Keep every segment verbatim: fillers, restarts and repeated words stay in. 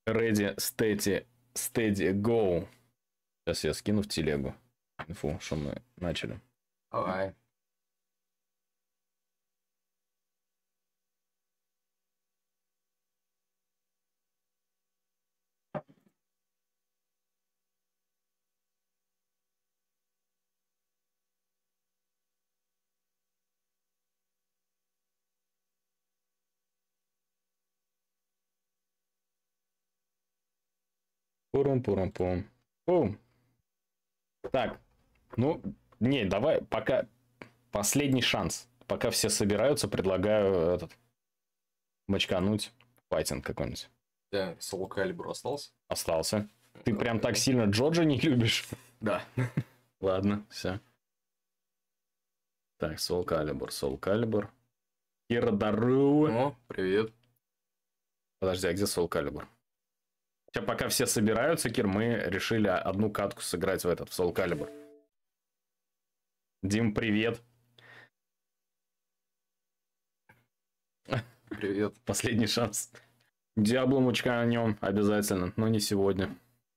Ready, steady, steady, go. Сейчас я скину в телегу инфу, что мы начали. Давай. Пурум-пурум-пум. Пум. Так, ну, не, давай, пока последний шанс. Пока все собираются, предлагаю этот мочкануть файтинг какой-нибудь. Да, Soul Calibur остался? Остался. Ты прям так сильно Джоджа не любишь? Да. Ладно, все. Так, Soul Calibur, Soul Calibur. Кира Дару. О, привет. Подожди, а где Soul Calibur? Сейчас пока все собираются, Кир, мы решили одну катку сыграть в этот, в Soul Calibur. Дим, привет. Привет. Последний шанс. Диабло мучка о нем обязательно, но не сегодня.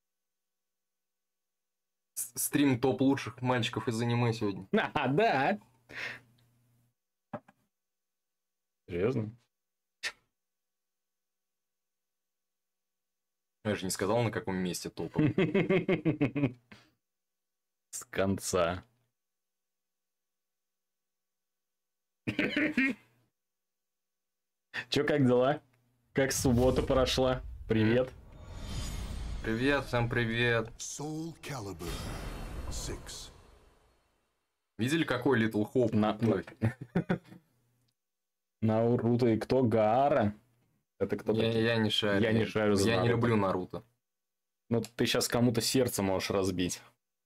Стрим топ лучших мальчиков из аниме сегодня. А, да. Серьезно? Я же не сказал, на каком месте топа. С конца. Чё, как дела? Как суббота прошла? Привет. Привет, всем привет. Soul Calibur six. Видели, какой Little Hope? На, на... Наруто и кто? Гаара? Это кто Я, такие? я не шарю. Я не шарю за Я не Наруто. люблю Наруто. Ну, ты сейчас кому-то сердце можешь разбить.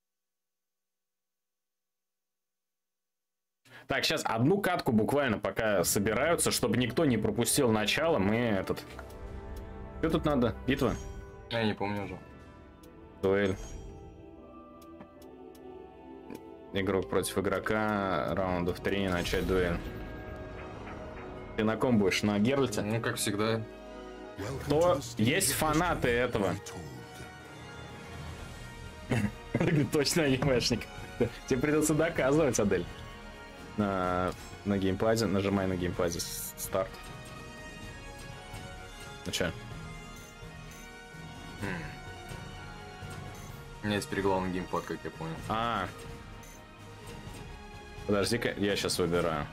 Так, сейчас одну катку буквально пока собираются, чтобы никто не пропустил начало. Мы этот... Что тут надо? Битва? Я не помню уже. Дуэль. Игрок против игрока. Раундов три. Начать дуэль. Ты на ком будешь? На Геральте? Ну, как всегда. Кто? Есть фанаты этого. Точно анимешник. Тебе придется доказывать, Адель. На, на геймпаде. Нажимай на геймпаде старт. Ну чё? У меня есть переглавный геймпад, как я понял. А. Подожди-ка, я сейчас выбираю.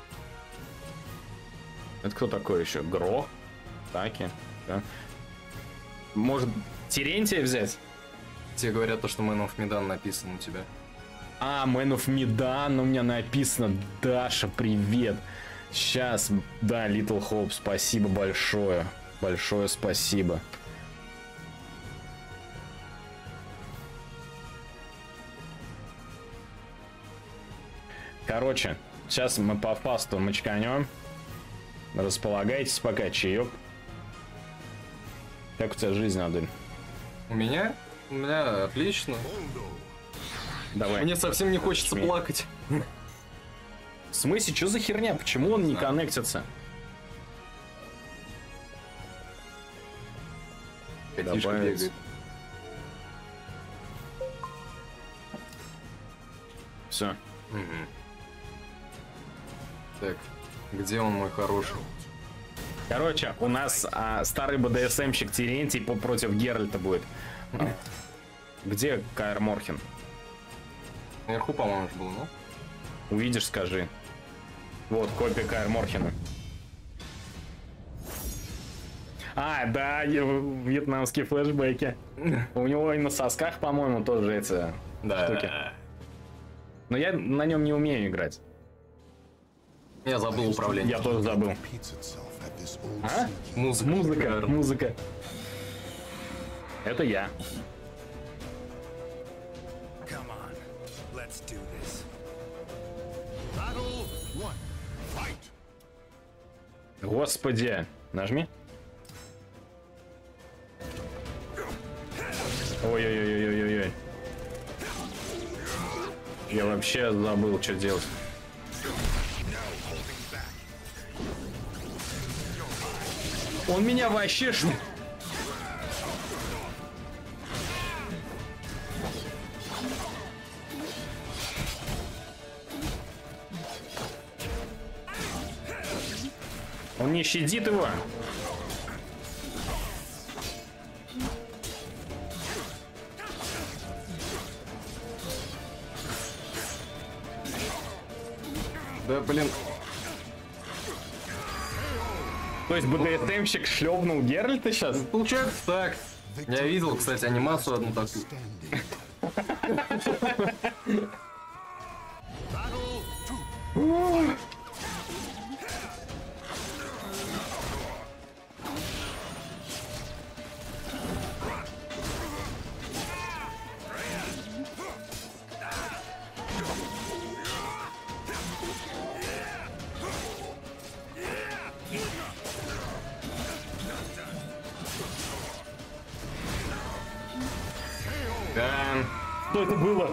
Это кто такой еще? Гро? Таки? Да. Может, Терентия взять? Тебе говорят, то, что Man of Medan написано у тебя. А, Man of Medan, у меня написано. Даша, привет. Сейчас, да, Little Hope, спасибо большое. Большое спасибо. Короче, сейчас мы по фасту мочканем. Располагайтесь пока, чаек. Как у тебя жизнь, Адель? У меня? У меня отлично. Давай. Мне совсем не хочется Жми. плакать. В смысле, что за херня? Почему он не коннектится? Котишка Добавить. бегает. Все. Угу. Так, где он, мой хороший? Короче, у нас а, старый БДСМщик Терентий по- против Геральта будет. А, где Каэр Морхен? Наверху, по-моему, же был, ну? Увидишь, скажи. Вот, копия Каэр Морхена. А, да, е- вьетнамские флешбеки. У него и на сосках, по-моему, тоже эти Да. штуки. Но я на нем не умею играть. Я забыл управление. Я тоже забыл. А? Музыка. Музыка, шикарно. музыка. Это я. Come on, let's do this. Battle one. Fight. Господи. Нажми. Ой-ой-ой-ой-ой-ой. Я вообще забыл, что делать. Он меня вообще ш... Он не щадит его. Да, блин. То есть БДСМщик шлепнул Геральта сейчас? Получается так. Я видел, кстати, анимацию одну такую. Да. Что это было?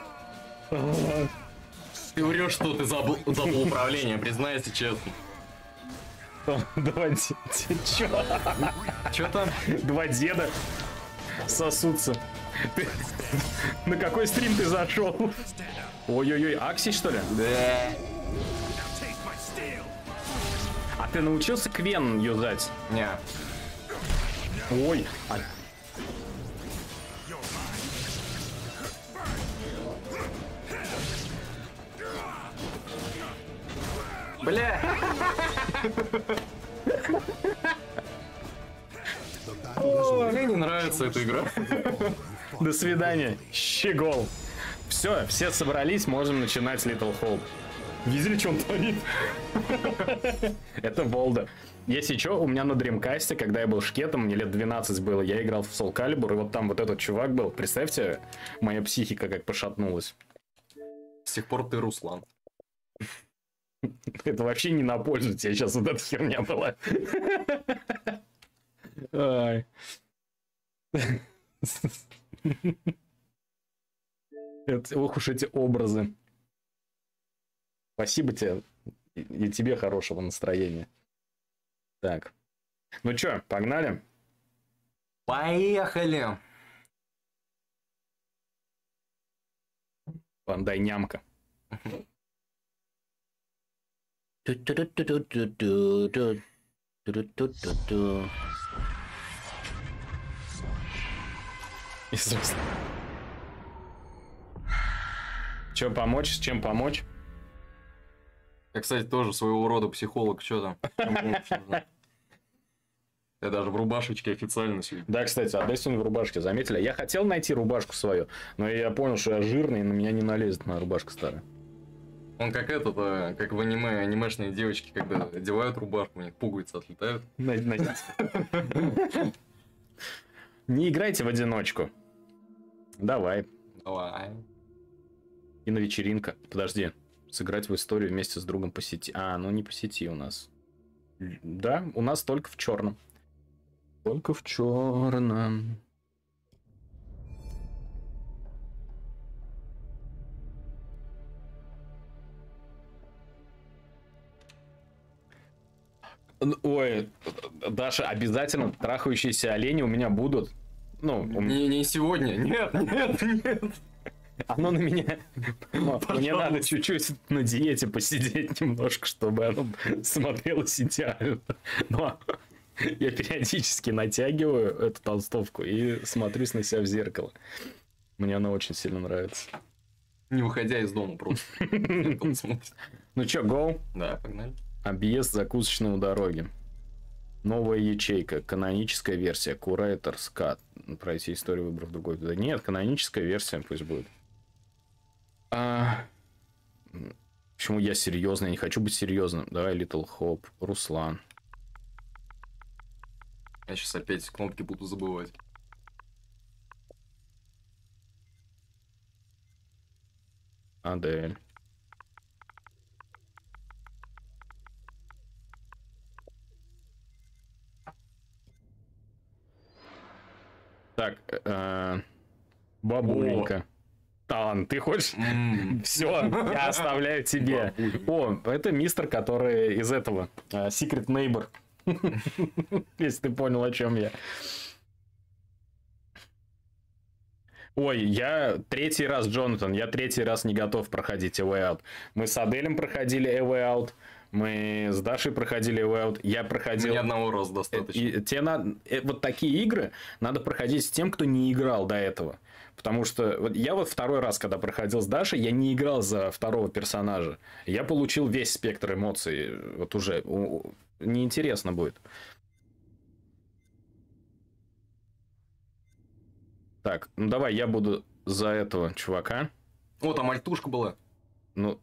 Ты врешь, что ты забыл, забыл управление, признайся честно. Два деда. Чё? Чё там? Два деда сосутся. Ты... На какой стрим ты зашел? Ой-ой-ой, Акси, что ли? Да. А ты научился Квен юзать? Не. Ой. А... Бля. Мне не нравится эта игра. До свидания. Щегол. Все, все собрались, можем начинать Little Hope. Видели, что он творит? Это Волда. Если что, у меня на Дримкасте, когда я был шкетом, мне лет двенадцать было, я играл в Soul Calibur, и вот там вот этот чувак был. Представьте, моя психика как пошатнулась. С тех пор ты Руслан. Это вообще не на пользу тебе сейчас вот эта херня была. Ай. Это, ох уж эти образы. Спасибо тебе. И, и тебе хорошего настроения. Так. Ну чё, погнали? Поехали. Пандай нямка. Иисус. Чё помочь? С чем помочь? Я, кстати, тоже своего рода психолог. Чё там? Я даже в рубашечке официально сегодня. Да, кстати, отдай сегодня в рубашке, заметили? Я хотел найти рубашку свою, но я понял, что я жирный, и на меня не налезет моя рубашка старая. Он как этот, а, как в аниме, анимешные девочки, когда одевают рубашку, у них пуговицы отлетают. Не играйте в одиночку. Давай. Давай. И на вечеринка. Подожди. Сыграть в историю вместе с другом по сети. А, ну не по сети у нас. Да, у нас только в черном. Только в черном. Ой, Даша, обязательно трахающиеся олени у меня будут. Ну, у... Не, не сегодня. Нет, нет, нет. Оно на меня... Мне надо чуть-чуть на диете посидеть немножко, чтобы оно смотрелось идеально. Но я периодически натягиваю эту толстовку и смотрюсь на себя в зеркало. Мне она очень сильно нравится. Не выходя из дома просто. Ну чё, go? Да, погнали. Объезд закусочной у дороги. Новая ячейка. Каноническая версия. Куратор скат. Пройти историю выбрав другой. Да нет, каноническая версия пусть будет. А... Почему я серьезный? Я не хочу быть серьезным. Давай Little Hope. Руслан. Я сейчас опять кнопки буду забывать. Адель. Так, э, бабуленька. Талан, ты хочешь? Mm. Все, я оставляю тебе. О, это мистер, который из этого. Uh, Secret Neighbor. Если ты понял, о чем я. Ой, я третий раз, Джонатан, я третий раз не готов проходить A Way Out. Мы с Аделем проходили A Way Out. Мы с Дашей проходили Way Out. Я проходил... Ни одного раза достаточно. И, тебе надо... Вот такие игры надо проходить с тем, кто не играл до этого. Потому что вот я вот второй раз, когда проходил с Дашей, я не играл за второго персонажа. Я получил весь спектр эмоций. Вот уже неинтересно будет. Так, ну давай я буду за этого чувака. О, там альтушка была. Ну...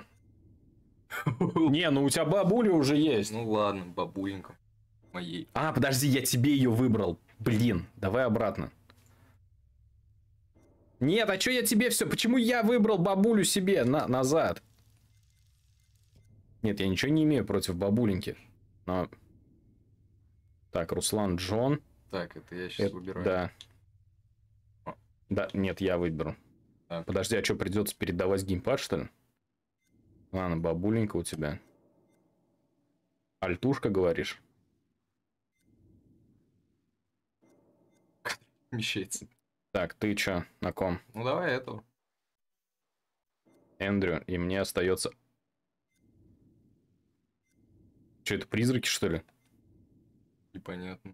Не, ну у тебя бабуля уже есть. Ну ладно, бабуленька моей. А, подожди, я тебе ее выбрал. Блин, давай обратно. Нет, а что я тебе все? Почему я выбрал бабулю себе на назад? Нет, я ничего не имею против бабуленьки. Но... Так, Руслан Джон. Так, это я сейчас Это... выбираю. Да. Да, нет, я выберу. Так. Подожди, а что, придется передавать геймпад, что ли? Ладно, бабуленька у тебя. Альтушка, говоришь? Вмещается. Так, ты чё, на ком? Ну давай этого. Эндрю, и мне остается... Что, это призраки, что ли? Непонятно.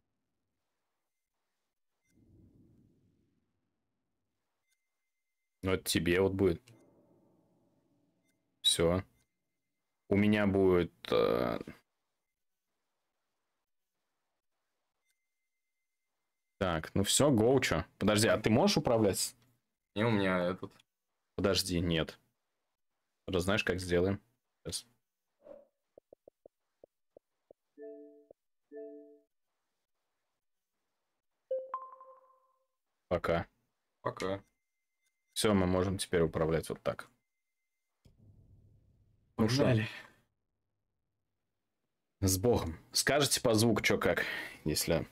Ну, это тебе вот будет. Все. У меня будет... Э... Так, ну все, гоу, чё? Подожди, а ты можешь управлять? И у меня этот. Подожди, нет. Раз знаешь, как сделаем? Сейчас. Пока. Пока. Все, мы можем теперь управлять вот так. Ну что? С Богом. Скажите по звуку, что как, если...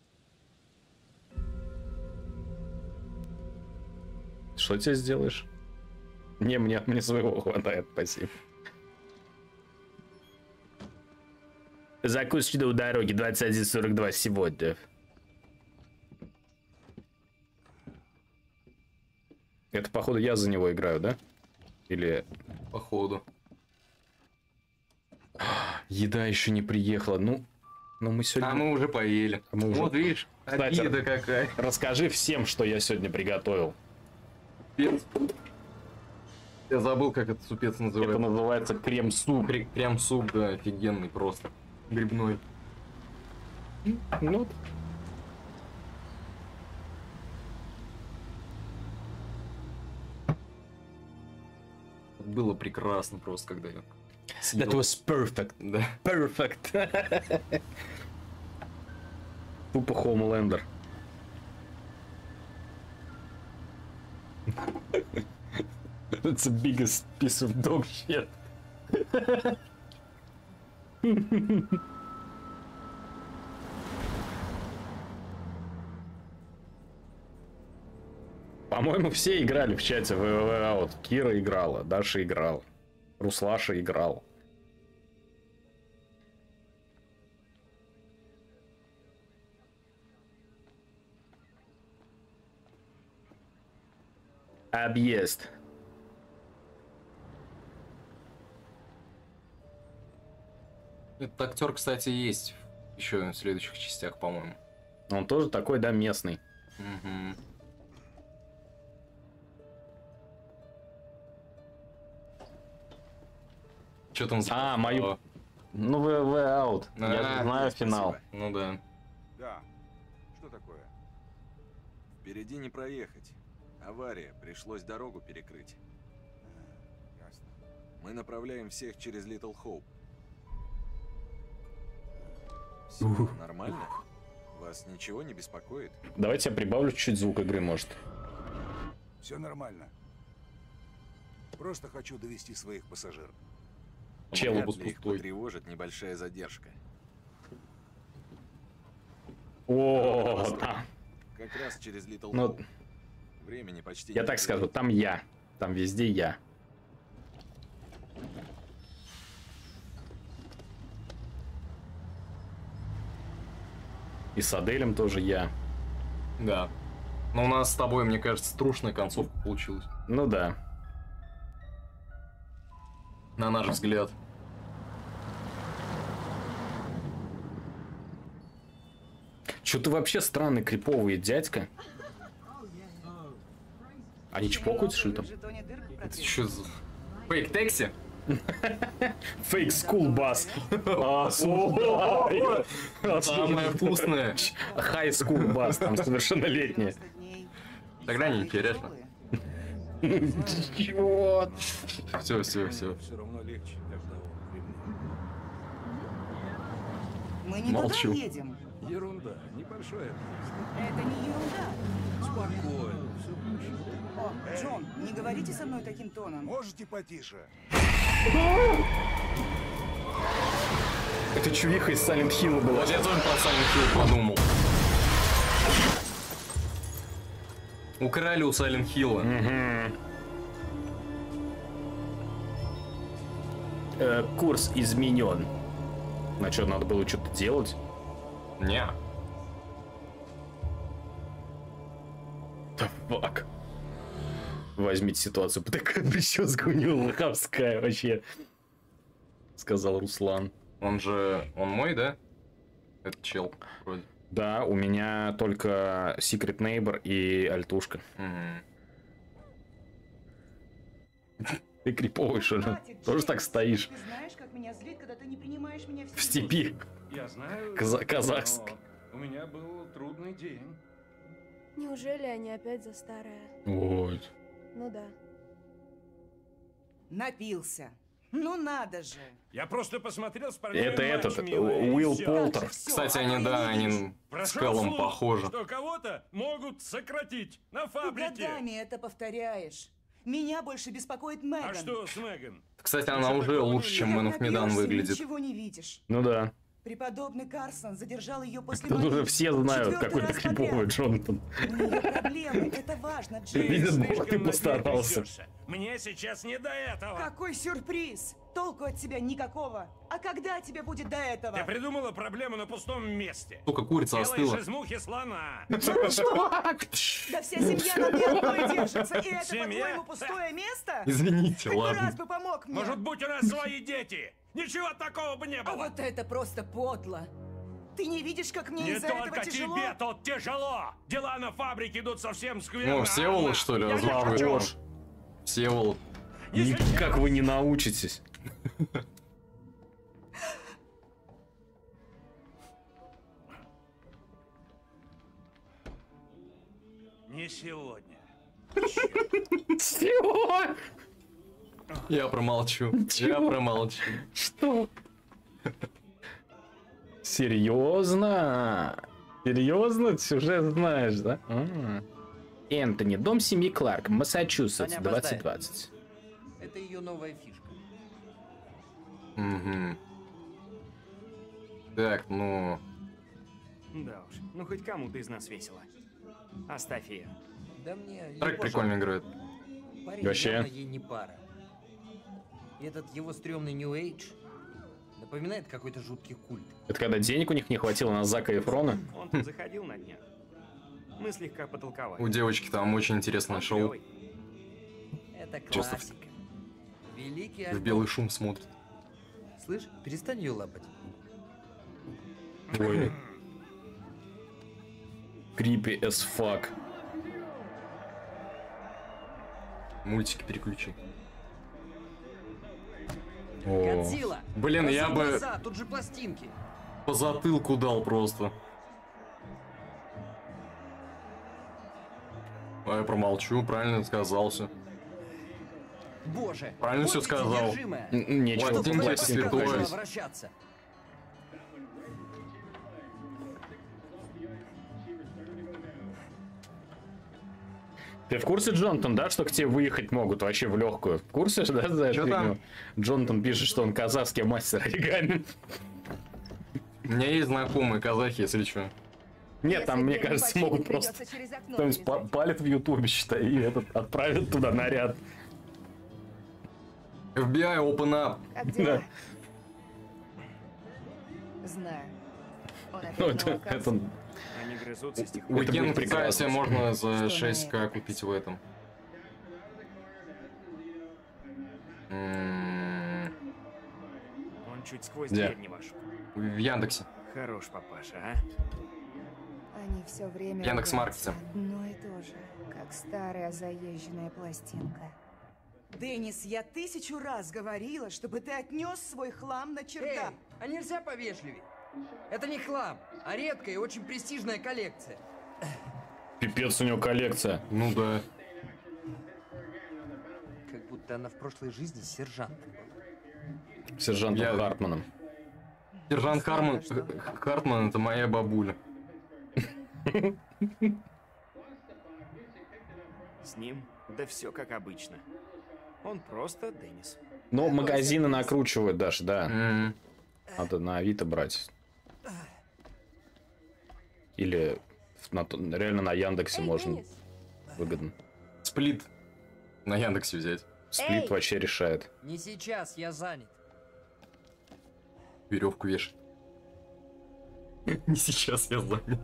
Что тебе сделаешь? Не, мне, мне своего хватает, спасибо. Закусочная у дороги двадцать один сорок два сегодня. Это, походу, я за него играю, да? Или... Походу. Еда еще не приехала. Ну, ну мы сегодня... А мы уже поели. А мы уже- Вот видишь, Кстати, обида какая. Расскажи всем, что я сегодня приготовил. Супец. Я забыл, как этот супец Это называется. называется крем-суп. Кре- Крем-суп, да, офигенный просто. Грибной. Ну, Было прекрасно просто, когда я съел. that was perfect. Да. Perfect. Тупо Homelander. That's the biggest piece of dog shit. По-моему, все играли в чате в вэ вэ Out. Кира играла, Даша играла, Руслаша играл. Объезд. Этот актер, кстати, есть еще в следующих частях, по-моему. Он тоже такой, да, местный. Угу. Что там за... А, мою- Ну, вэ вэ Out. Я же А, знаю финал. Ну да. Да. Что такое? Впереди не проехать. Авария, пришлось дорогу перекрыть. А, ясно. Мы направляем всех через Литл Хоуп. Все нормально? Вас ничего не беспокоит? Давайте я прибавлю чуть-чуть звук игры, может. Все нормально. Просто хочу довести своих пассажиров. Челобус Вряд ли их пустой. потревожит небольшая задержка. О, да. Как раз через Литл Ну, Хоуп. Времени почти я не так теряем. скажу, там я. Там везде я. И с Аделем тоже я. Да. Но у нас с тобой, мне кажется, трушная концовка получилась. Ну да. На наш взгляд. Что-то вообще странный криповый дядька. Они чпокаются, что ли там? Это что за... Фейк такси? Фейк скул бас. Самое вкусное. Хай скул бас, там совершеннолетняя. Тогда не интересно. Чего? Все, все, все. Все равно легче, когда он кремный. Мы не Молчу. туда едем. Ерунда, небольшая. Это не ерунда. Спокойно, все будет. О, Джон, не говорите со мной таким тоном. Можете потише? Это чувиха из Silent Hill была. Вот я тоже про Silent Hill подумал. Украли у Silent Hill. Э, курс изменен. На что, надо было что-то делать? Не. Да фак. Возьмите ситуацию. Такая прическа у него лоховская вообще. Сказал Руслан. Он же... Он мой, да? Это чел, вроде. Да, у меня только Secret Neighbor и альтушка. Угу. Ты криповый, что ли? Хватит, Тоже Джеймс. так стоишь Ты знаешь, как меня злит, когда ты не принимаешь меня в степи. Я знаю, Каза- казахский. но у меня был трудный день. Неужели они опять за старое? Вот. Ну да. Напился. Ну надо же. Я просто посмотрел спортивный Это матч, этот, милая, и Уилл всё. Полтер. Как же всё, Кстати, а они, ты да, не видишь. они с Прошел Кэллом слух, похожи. что кого-то могут сократить на Ты фабрике. годами это повторяешь. Меня больше беспокоит Меган. А что с Меган? Кстати, она Ничего уже такого лучше, не чем Как Man of Medan напьешься, выглядит. Ничего не видишь. Ну да. Преподобный Карсон задержал ее после Тут уже молитвы. все знают, Четвертый какой ты раз криповый подряд. Джонатан. У нее проблемы, это важно, Джеймс. Видит Бог, Слишком ты над ней постарался. трясешься. Мне сейчас не до этого. Какой сюрприз! Толку от тебя никакого. А когда тебе будет до этого? Ты придумала проблему на пустом месте. Сука, курица Делаешь остыла. из мухи слона. Да вся семья на мне одной держится, и это, Семья? по-твоему, пустое место? Извините, Хоть бы раз ладно. бы помог мне. Может быть, у нас свои дети. Ничего такого бы не А было. вот это просто подло. Ты не видишь, как мне Не из-за этого только тяжело? тебе тут тяжело. Дела на фабрике идут совсем скверно. О, Всеволод, Анна. что ли? Я не Похож. хочу. Всеволод. Никак вы не научитесь. Не сегодня. Чего? Я промолчу. Я промолчу. Что? Серьезно? Серьезно? Сюжет знаешь, да? А. Энтони, дом семьи Кларк, Массачусетс, Таня двадцать опоздает. двадцать. Это ее новая фишка. Угу. Так, ну... Да уж, ну хоть кому-то из нас весело. Оставь ее. Да мне... ей Трек пожалуйста. прикольно играет. Парень Вообще. явно ей не пара. И этот его стрёмный New Age напоминает какой-то жуткий культ. Это когда денег у них не хватило на Зака и Эфрона? Он тут заходил на днях. Мы слегка потолковали. У девочки там очень интересное Он шоу. клёвый. Это Чувствую. классика. Великий В альбом. белый шум смотрит. Слышь, перестань ее лапать. Ой. Creepy as fuck. Мультики переключи. О. Годзилла! Блин, я Разуй бы глаза, тут же пластинки. по затылку дал просто. А я промолчу, правильно сказался. Боже! Правильно вот всё ведь сказал. содержимое. Н- Нечего Ладно, по Тим, пластинкам святой. Начала ходить. вращаться. Ты в курсе, Джонатан, да, что к тебе выехать могут вообще в легкую? В курсе, да, за эту Чё там? фигню? Джонатан пишет, что он казахский мастер оригами. У меня есть знакомые казахи, если что. Нет, там, мне кажется, могут просто кто-нибудь па- палит в Ютубе, считай, и этот отправят туда наряд. эф би ай, open up. Как дела? Знаю. Он опять Ну, на это, локации. это Они грызутся с тех пор. будет Уикенд, прекрасно. кстати, можно за Что шесть ка нет? купить в этом. М, Он чуть сквозь Где? дверь не вошел. В Яндексе. Хорош папаша, а? все время Яндекс.Маркете. ругаться. Одно и то же, как старая заезженная пластинка. Деннис, я тысячу раз говорила, чтобы ты отнес свой хлам на чердак. Эй, а нельзя повежливее? Это не хлам, а редкая и очень престижная коллекция. Пипец у него коллекция. Ну да. Как будто она в прошлой жизни сержантом была. Сержантом Я- Хартманом. Сержант Харман... Хартман — это моя бабуля. С ним, да все как обычно. Он просто Деннис. Но магазины накручивают даже, да. М. Надо на Авито брать. Или в- на то- реально на Яндексе Эй, можно Деннис, выгодно. Сплит на Яндексе взять. Сплит Эй! вообще решает. Не сейчас, я занят. Веревку вешать. Не сейчас я занят.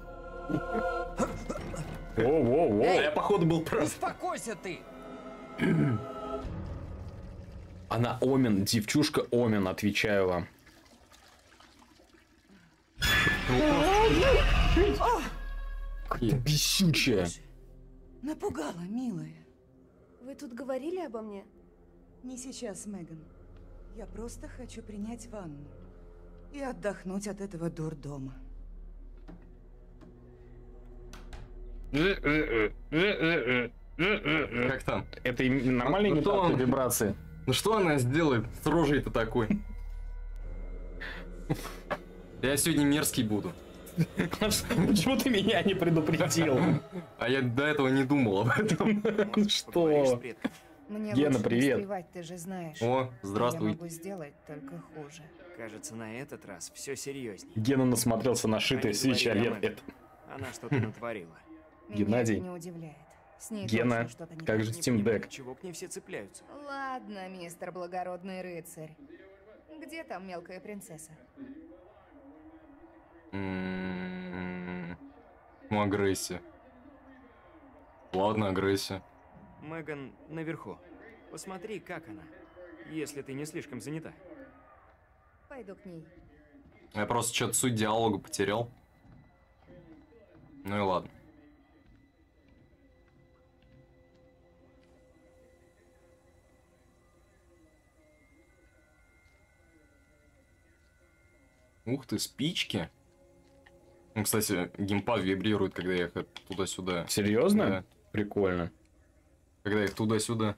Воу-воу-воу. А я походу был прав. Успокойся ты! Она Омен, девчушка Омен, отвечаю вам. Бесючая. Напугала, милая. вы тут говорили обо мне? Не сейчас, Меган. Я просто хочу принять ванну и отдохнуть от этого дурдома. Как там? Это им- нормальные Ну, что имитация он? вибрации? Ну что она сделает с рожей-то такой? Я сегодня мерзкий буду. Почему ты меня не предупредил? А я до этого не думал об этом. Может, Что? поговоришь с предком? Мне Гена, лучше не привет. встревать, ты же знаешь. О, Я здравствуй. могу сделать только хуже. Кажется, на этот раз все серьезнее. Гена насмотрелся на шитые Они свечи, а говорили лет о Меган. это. Она что-то натворила. Меня Геннадий. это не удивляет. С ней Гена, точно что-то не как так. же Не Steam понимаю, Deck? чего к ней все цепляются. Ладно, мистер благородный рыцарь. Где там мелкая принцесса? М, Ну, агрессия. Ладно, агрессия. Меган наверху. Посмотри, как она. Если ты не слишком занята. Пойду к ней. Я просто что-то суть диалога потерял. Ну и ладно. Ух ты, спички. Ну, кстати, геймпад вибрирует, когда я их туда-сюда. Серьезно? Да. Прикольно. Когда я их туда-сюда.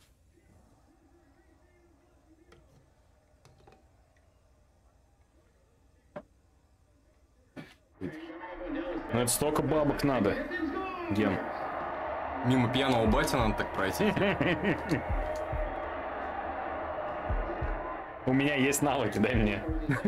Ну это столько бабок надо. Ген. Мимо пьяного бати надо так пройти. У меня есть навыки, дай мне.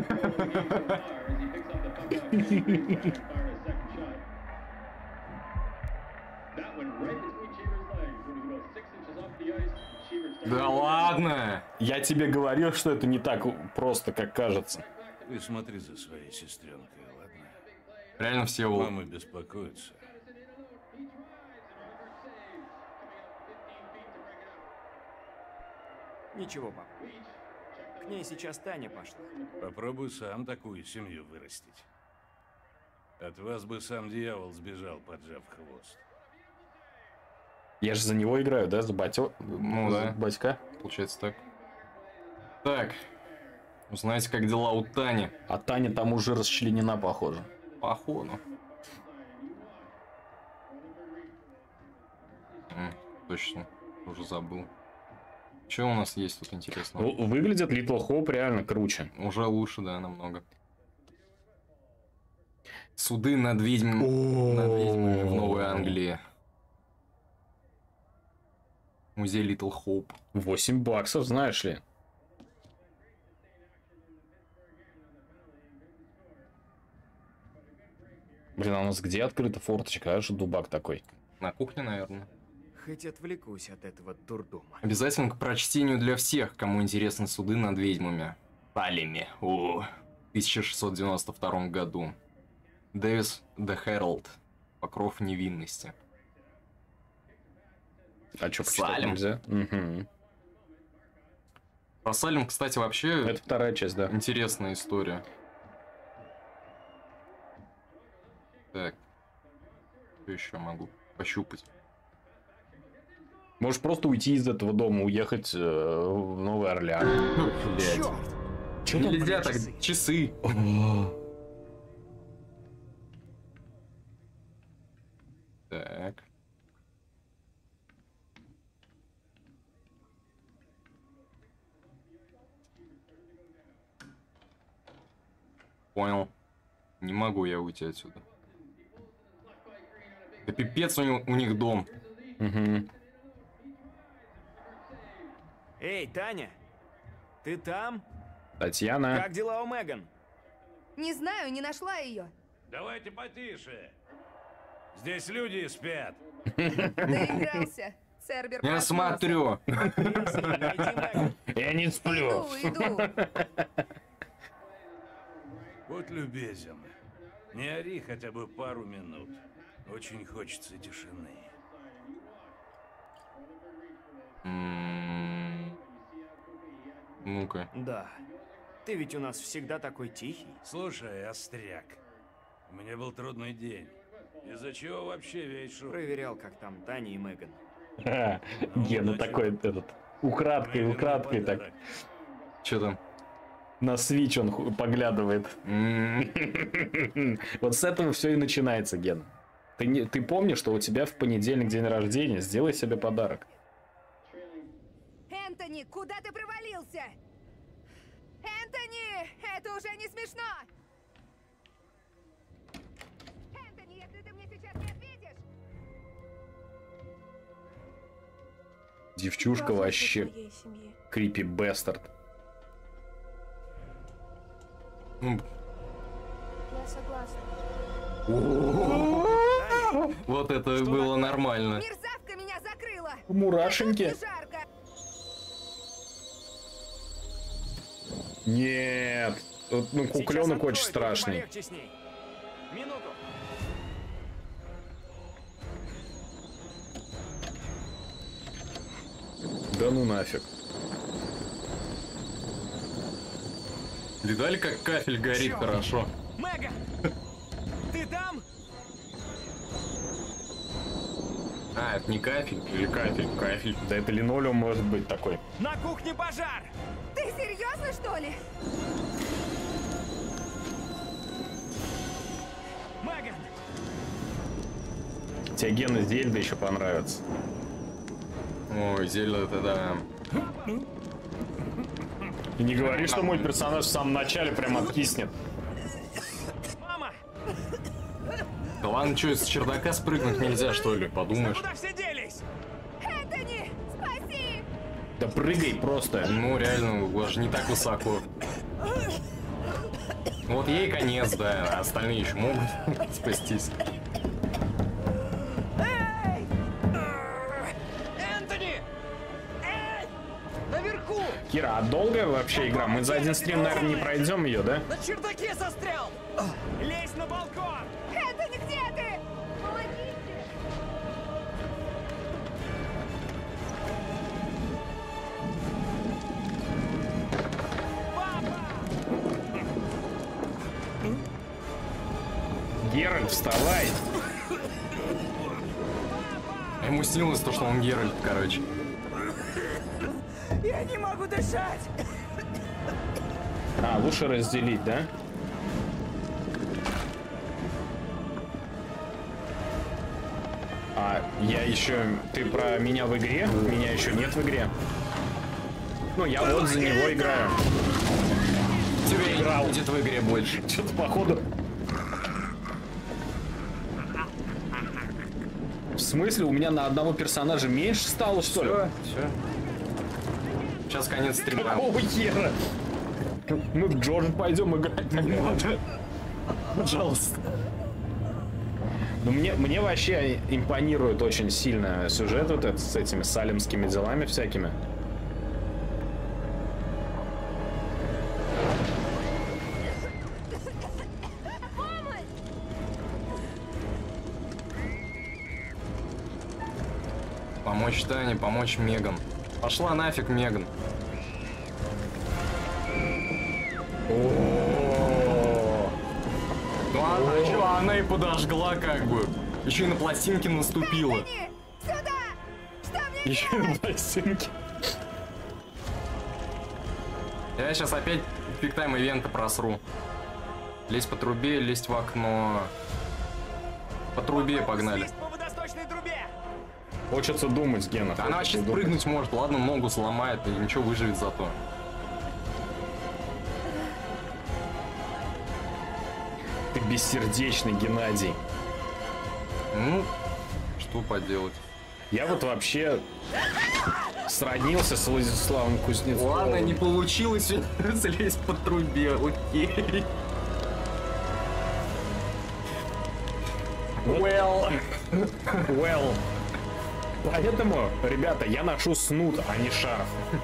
Да ладно! Я тебе говорил, что это не так просто, как кажется. Ты смотри за своей сестренкой, ладно? Реально все у... Мама беспокоится. Ничего, пап. К ней сейчас Таня пошла. Попробуй сам такую семью вырастить. От вас бы сам дьявол сбежал, поджав хвост. Я же за него играю, да? За батё... Ну за да. батька. Получается так. Так. Узнаете, как дела у Тани? А Таня там уже расчленена, похоже. Походу. М, Точно. Уже забыл. Что у нас есть тут интересного? В- Выглядит Little Hope реально круче. Уже лучше, да, намного. Суды над ведьмами, над ведьмами в Новой Англии. Музей Little Hope. восемь баксов, знаешь ли. Блин, а у нас где открыта форточка? А что дубак такой? На кухне, наверное. Хоть отвлекусь от этого дурдома. Обязательно к прочтению для всех, кому интересны суды над ведьмами. Палями. О, в тысяча шестьсот девяносто втором году. Дэвис де Хэролд. Покров невинности. А что, почитать Салем. нельзя? Мгм. Про Салем, кстати, вообще Это вторая часть, да. интересная история. Так. Что еще могу пощупать? Можешь просто уйти из этого дома, уехать э, в Новый Орлеан. Блять. Чё там, Нельзя блядь, так, часы? часы. Так. Понял. Не могу я уйти отсюда. Да пипец у, него- у них дом. Угу. Эй, Таня, ты там? Татьяна. Как дела у Меган? Не знаю, не нашла ее. Давайте потише. Здесь люди спят. Доигрался. Цербер Я проснулся. смотрю. Найди Меган. Я не сплю. Иду, иду. Будь любезен. Не ори хотя бы пару минут. Очень хочется тишины. М, Ну-ка. Да. Ты ведь у нас всегда такой тихий. Слушай, остряк. У меня был трудный день. Из-за чего вообще весь шум? Проверял, как там Таня и Меган. Ха, Гена такой этот. Украдкой, Меган украдкой так. подарок. Че там? На свич он ху- поглядывает. М, Вот с этого все и начинается, Ген. Ты, не, ты помнишь, что у тебя в понедельник день рождения, сделай себе подарок. Энтони, куда ты провалился? Энтони, это уже не смешно. Энтони, если ты мне сейчас не ответишь... Девчушка вообще крипи бастард. м, Я согласна. Вот это было нормально. Мерзавка меня закрыла. Мурашеньки. Мне жарко. Нет. Вот, ну, кукленок очень страшный. Полегче с ней. Минуту. Да ну нафиг. Видали, как кафель горит Чёрт. хорошо? Меган! Ты там? А, это не кафель или кафель? Кафель. Да это линолеум может быть такой. На кухне пожар! Ты серьезно, что ли? Меган! Тебе Гена Зельда еще понравится. Ой, Зельда это да. И не говори, что мой персонаж в самом начале прям откиснет. Мама! Да ладно, что, с чердака спрыгнуть нельзя, что ли? Подумаешь. Куда все делись? Энтони, спаси! Да прыгай просто. Ну, реально, у вас же не так высоко. Вот ей конец, да, а остальные еще могут спастись. Эй! Энтони! Эй! Наверху! Кира, а долгая вообще игра? Мы за один стрим, наверное, не пройдем ее, да? На чердаке застрял! Лезь на балкон! Энтони, где ты? Помогите! Геральт, вставай! Ему снилось то, что он Геральт, короче. Я не могу дышать! А, лучше разделить, да? А, я еще... Ты про меня в игре? Меня еще нет в игре. Ну, я вот за него играю. Тебя играл. Будет в игре больше. Что-то походу... В смысле? У меня на одного персонажа меньше стало, что ли? Все. Сейчас конец стрима. Какого хера? Мы в Джордж пойдем играть. Пожалуйста. Ну, мне, мне вообще импонирует очень сильно сюжет вот этот с этими салемскими делами всякими. Помочь Тане, помочь Меган. Пошла нафиг, Меган. О-о-о. Ладно, чувак. она и подожгла как бы. Еще и на пластинке наступила. Еще и на пластинке. Я сейчас опять пиктайм ивента просру. Лезть по трубе, лезть в окно. По трубе погнали. Хочется думать, Гена. Да она вообще думать. спрыгнуть может. Ладно, ногу сломает и ничего, выживет зато. Ты бессердечный, Геннадий. Ну, что поделать. Я вот вообще сроднился с Владиславом Кузнецовым. Ладно, не получилось залезть по трубе, окей. Well. Well. Поэтому, ребята, я ношу снуд, а не шарф.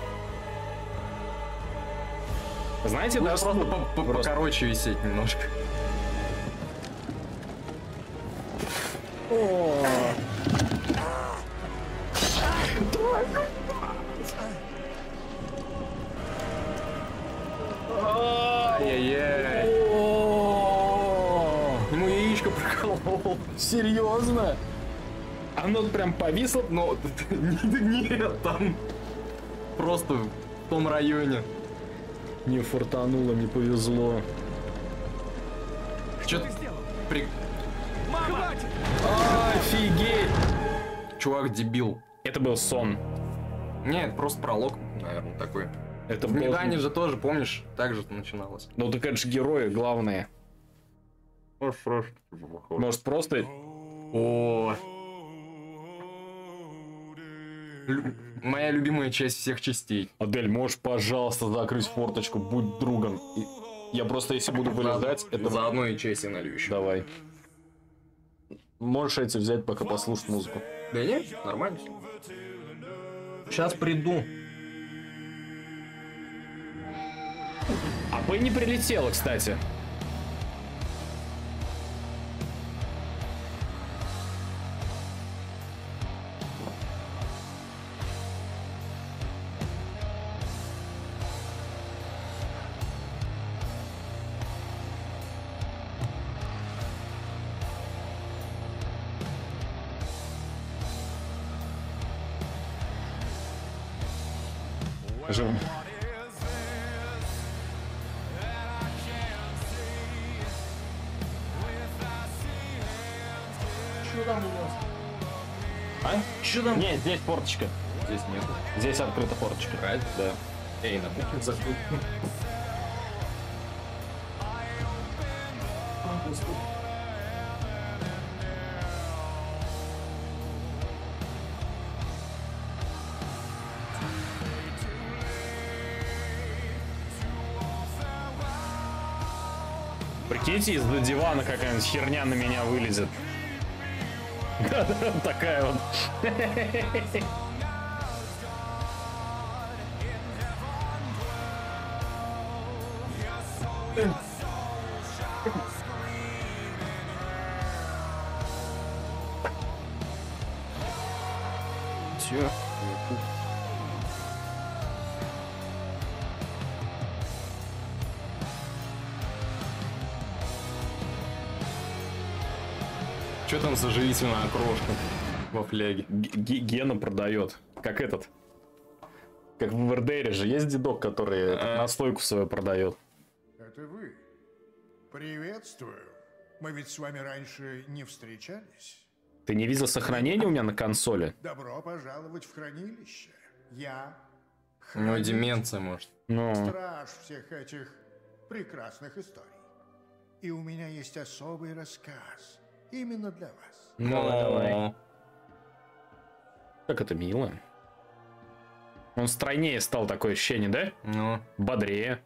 Знаете, Ну, да, просто снуд? по- по- Просто- покороче висеть немножко. О. Ай-яй-яй. О. Ему яичко проколол. Серьезно? Оно прям повисло? Но нет, там просто в том районе. Не фартануло, не повезло. Чё при... Офигеть! Чувак дебил. Это был сон. Нет, просто пролог, наверное, такой. Это В был... Медане же тоже, помнишь, так же начиналось. Ну так это же герои главные. Может просто... О. Лю- Моя любимая часть всех частей. Адель, можешь, пожалуйста, закрыть форточку, будь другом. И я просто, если буду вылезать, это... Заодно и часть я налью еще. Давай. Можешь эти взять, пока послушать музыку. Да нет, нормально. Сейчас приду. А П не прилетела, кстати. Живем. Что там у вас? А? Что там? Нет, здесь форточка. Здесь нет. Здесь открыта форточка. Правильно? Да. Эй, на кухне закрыл. Прикиньте, из-за дивана какая-нибудь херня на меня вылезет. Да-да, такая вот. Все. Что там за живительная крошка во фляге? Г- Гена продает. Как этот. Как в Вердере же есть дедок, который этот настойку свою продает. Это вы. Приветствую. Мы ведь с вами раньше не встречались. Ты не видел сохранение у меня на консоли? Добро пожаловать в хранилище. Я У него деменция, может. Ну. страж всех этих прекрасных историй. И у меня есть особый рассказ. Именно для вас. Ну, давай. Как это мило. Он стройнее стал, такое ощущение, да? Ну. Бодрее.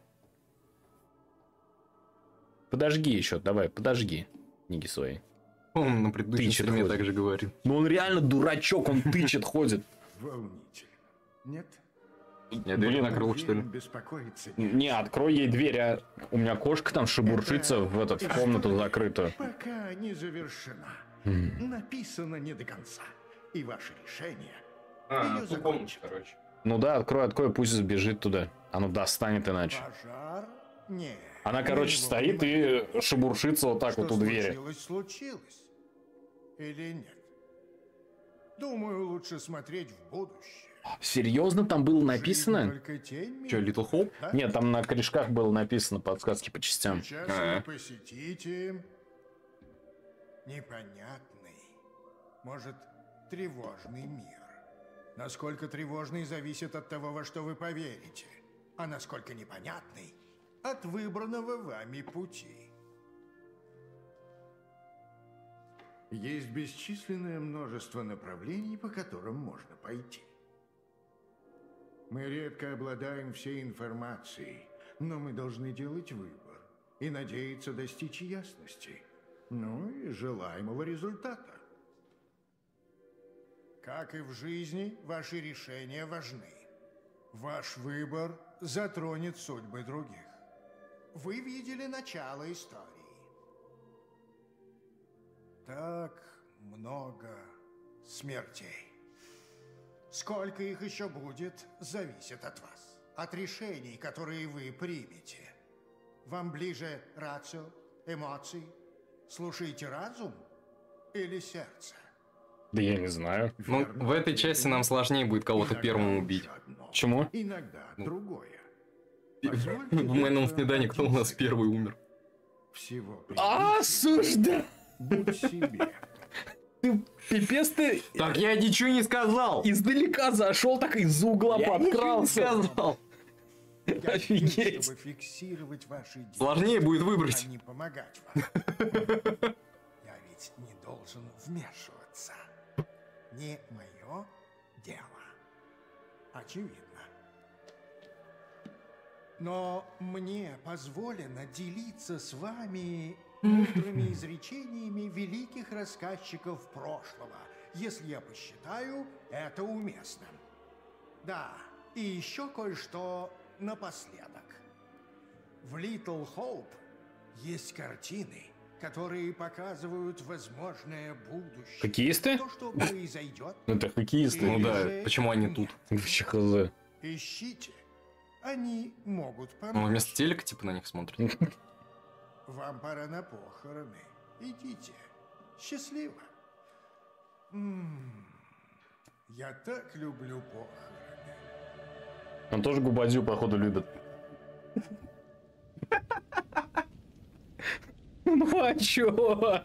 Подожги еще, давай, подожги. Книги свои. Он на предыдущем Тычет стриме ходит. так же говорил. Ну он реально дурачок, он тычет, ходит. Волнительно. Нет? Я дверь накрыл, что ли? Беспокоиться. Не, открой ей дверь, а у меня кошка там шебуршится в этот, в комнату закрытую. Пока не завершена. М. Написано не до конца. И ваше решение. А, её на ту закончить. комнату, короче. Ну да, открой, открой, пусть сбежит туда. Оно достанет иначе. Пожар? Нет. Она, короче, стоит и шебуршится вот так Что вот у двери. случилось, случилось. Или нет? Думаю, лучше смотреть в будущее. Серьезно, там было написано? Только тень Че, меня, Little Hope? да? Нет, там на корешках было написано подсказки по частям. Сейчас А. вы посетите непонятный, может, тревожный мир. Насколько тревожный зависит от того, во что вы поверите, а насколько непонятный от выбранного вами пути. Есть бесчисленное множество направлений, по которым можно пойти. Мы редко обладаем всей информацией, но мы должны делать выбор и надеяться достичь ясности, ну и желаемого результата. Как и в жизни, ваши решения важны. Ваш выбор затронет судьбы других. Вы видели начало истории. Так много смертей. Сколько их еще будет, зависит от вас. От решений, которые вы примете. Вам ближе рацио, эмоции? Слушайте разум или сердце? Да я не знаю. Ну, в этой части нам сложнее будет кого-то первым убить. Почему? Иногда другое. В Man of Medan кто у нас первый умер? Всего А, сужда! будь себе. Ты пипец ты Так я ничего не сказал! издалека зашел, так из угла Я подкрался. ничего не сказал! Я Офигеть. здесь, чтобы фиксировать ваши действия, Сложнее будет выбрать. а не помогать вам. Я ведь не должен вмешиваться. Не мое дело. Очевидно. Но мне позволено делиться с вами мудрыми изречениями великих рассказчиков прошлого, если я посчитаю это уместным. Да, и еще кое-что напоследок. В Little Hope есть картины, которые показывают возможное будущее. Хоккеисты? То, что произойдет. Это хоккеисты. Ну да, почему они тут? Вообще хз. Ищите. Они могут Ну, помочь. вместо телека типа на них смотрят. Вам пора на похороны. Идите. Счастливо. М, Я так люблю похороны. Он тоже губадзю, походу, любит. Ну а чё?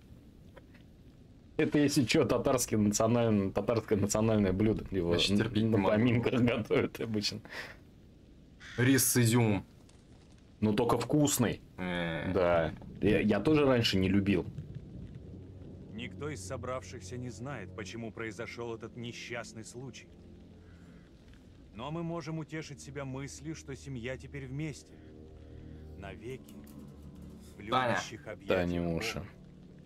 Это, если чё, татарский национальный, татарское национальное блюдо. Его Вообще терпеть не на могу. поминках готовят обычно. Рис с изюмом. Но только вкусный. Э, Да. Я, я тоже раньше не любил. Никто из собравшихся не знает, почему произошел этот несчастный случай. Но мы можем утешить себя мыслью, что семья теперь вместе. Навеки. В Таня. любящих объятиях Танюша. Бога.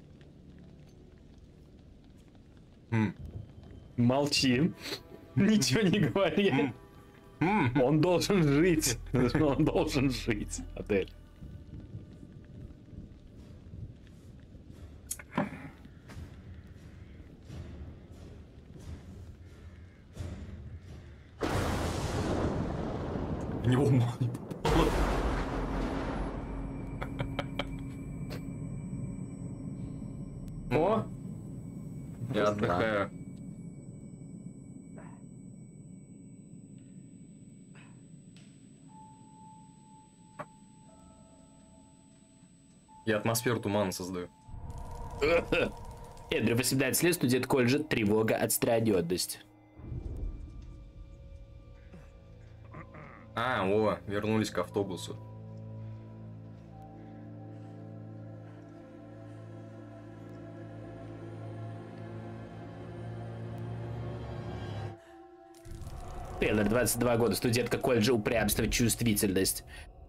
м, Молчи. Ничего не говори. м, м. Он должен жить. Он должен жить, Адель. В него молния попала. О! Я отдыхаю. Я атмосферу тумана создаю. Эндрю, восемнадцать лет, студент колледжа, тревога, отстраненность. А, о, вернулись к автобусу. Тейлор, двадцать два года, студентка колледжа, упрямство, чувствительность.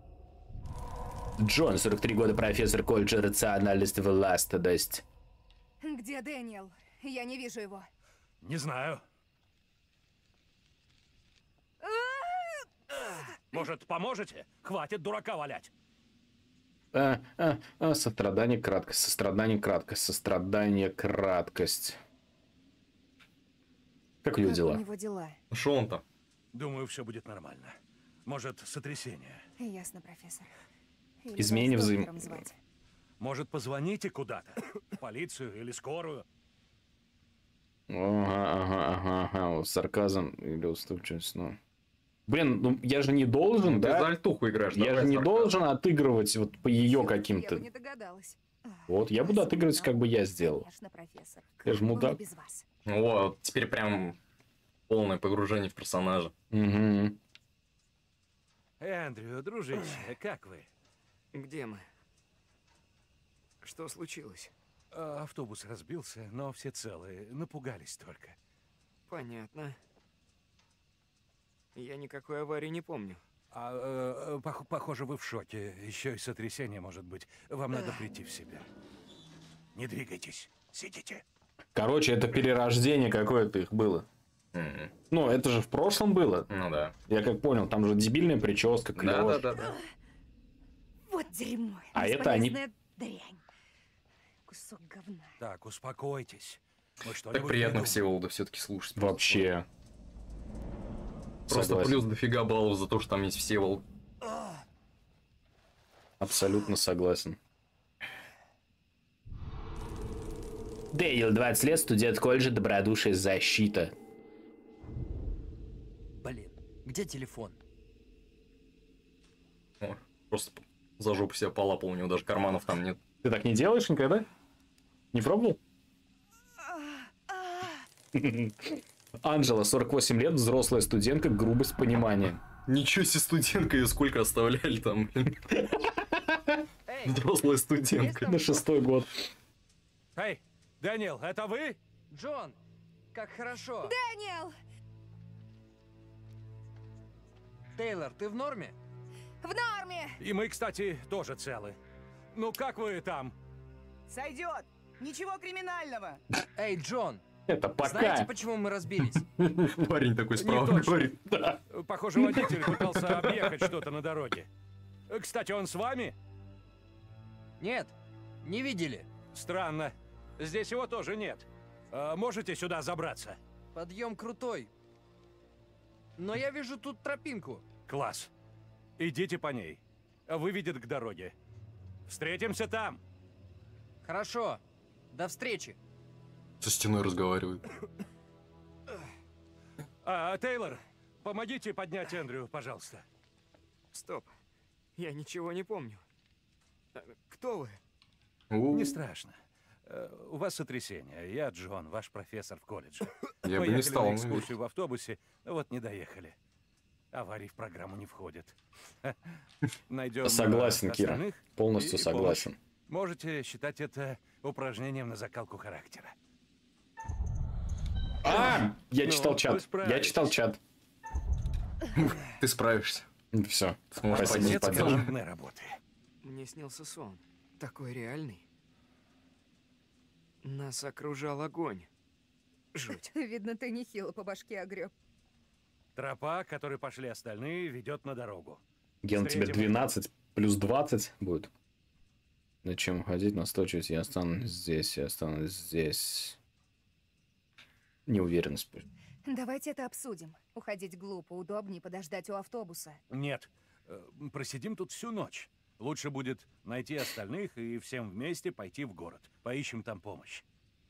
Джон, сорок три года, профессор колледжа, рациональность, властность. Где Дэниел? Я не вижу его. Не знаю. Может, поможете? Хватит дурака валять. А, а, а, сострадание, краткость, сострадание, краткость, сострадание, краткость. Как у него Как дела? у него дела? Шо он там? Думаю, все будет нормально. Может, сотрясение. Ясно, профессор. Или измене вас взаим... доктором звать? Может, позвоните куда-то? В полицию или скорую? Ага, ага, ага, ага. Вот сарказм или уступчивость, ну. Блин, ну я же не должен, Ну, ты да? за альтуху играешь. Я давай же не сарказм. должен отыгрывать вот по ее Я бы каким-то. не догадалась. Вот, я буду отыгрывать, как бы я сделал. Конечно, профессор. Я ж Как бы мудак. мы без вас. О, теперь прям полное погружение в персонажа. Угу. Эндрю, дружище, как вы? Где мы? Что случилось? А, Автобус разбился, но все целые. Напугались только. Понятно. Я никакой аварии не помню. А, э, пох- похоже, вы в шоке. Еще и сотрясение может быть. Вам надо прийти в себя. Не двигайтесь. Сидите. Короче, это перерождение какое-то их было. Мгм. Ну, это же в прошлом было. Ну да. Я как понял, там же дебильная прическа, Да, клёвая. да, да, да. Вот дерьмо. А это они- бесполезная дрянь. Кусок говна. Так, успокойтесь. Мы что Так приятно Всеволода все-таки слушать. Вообще. Просто Согласен. плюс дофига баллов за то, что там есть Всеволод. Абсолютно согласен. Дэниел, двадцать лет, студент колледжа, добродушие, защита. Блин, где телефон? О, просто за жопу себя полапал, у него даже карманов там нет. Ты так не делаешь никогда? Не пробовал? Анжела, сорок восемь лет, взрослая студентка, грубость понимания. Ничего себе, студентка, ее сколько оставляли там? Взрослая студентка. На шестой год. Эй, Дэниел, это вы? Джон, как хорошо. Дэниел! Тейлор, ты в норме? В норме! И мы, кстати, тоже целы. Ну как вы там? Сойдет. Ничего криминального. Эй, Джон, Это пока. знаете, почему мы разбились? Парень такой Не справа точно. говорит. Да. Похоже, водитель пытался объехать что-то на дороге. Кстати, он с вами? Нет, не видели. Странно. Здесь его тоже нет. А можете сюда забраться? Подъем крутой. Но я вижу тут тропинку. Класс. Идите по ней. Выведет к дороге. Встретимся там. Хорошо. До встречи. Со стеной разговаривает. А, Тейлор, помогите поднять Эндрю, пожалуйста. Стоп. Я ничего не помню. Э, Кто вы? Не страшно. Э, У вас сотрясение. Я Джон, ваш профессор в колледже. Я бы не Поехали стал на ему экскурсию верить. в автобусе, вот не доехали. Аварий в программу не входит. Найдем Согласен, э, Кира. остальных Полностью и согласен. помощь. Можете считать это упражнением на закалку характера. А, я Ну, читал вы чат. Я справитесь. читал чат. Ты справишься. Все. Сможешь Спасибо за подняться поддержку. тоже. Командной работы. Мне снился сон. Такой реальный. Нас окружал огонь. Жуть. Видно, ты нехило по башке огреб. Тропа, которой пошли остальные, ведет на дорогу. Ген, тебе Встретим- двенадцать плюс двадцать будет. Зачем ходить, настойчивость? Я останусь здесь, я останусь здесь. Неуверенность. Давайте это обсудим. Уходить глупо, удобнее подождать у автобуса. Нет, э, просидим тут всю ночь. Лучше будет найти остальных и всем вместе пойти в город. Поищем там помощь.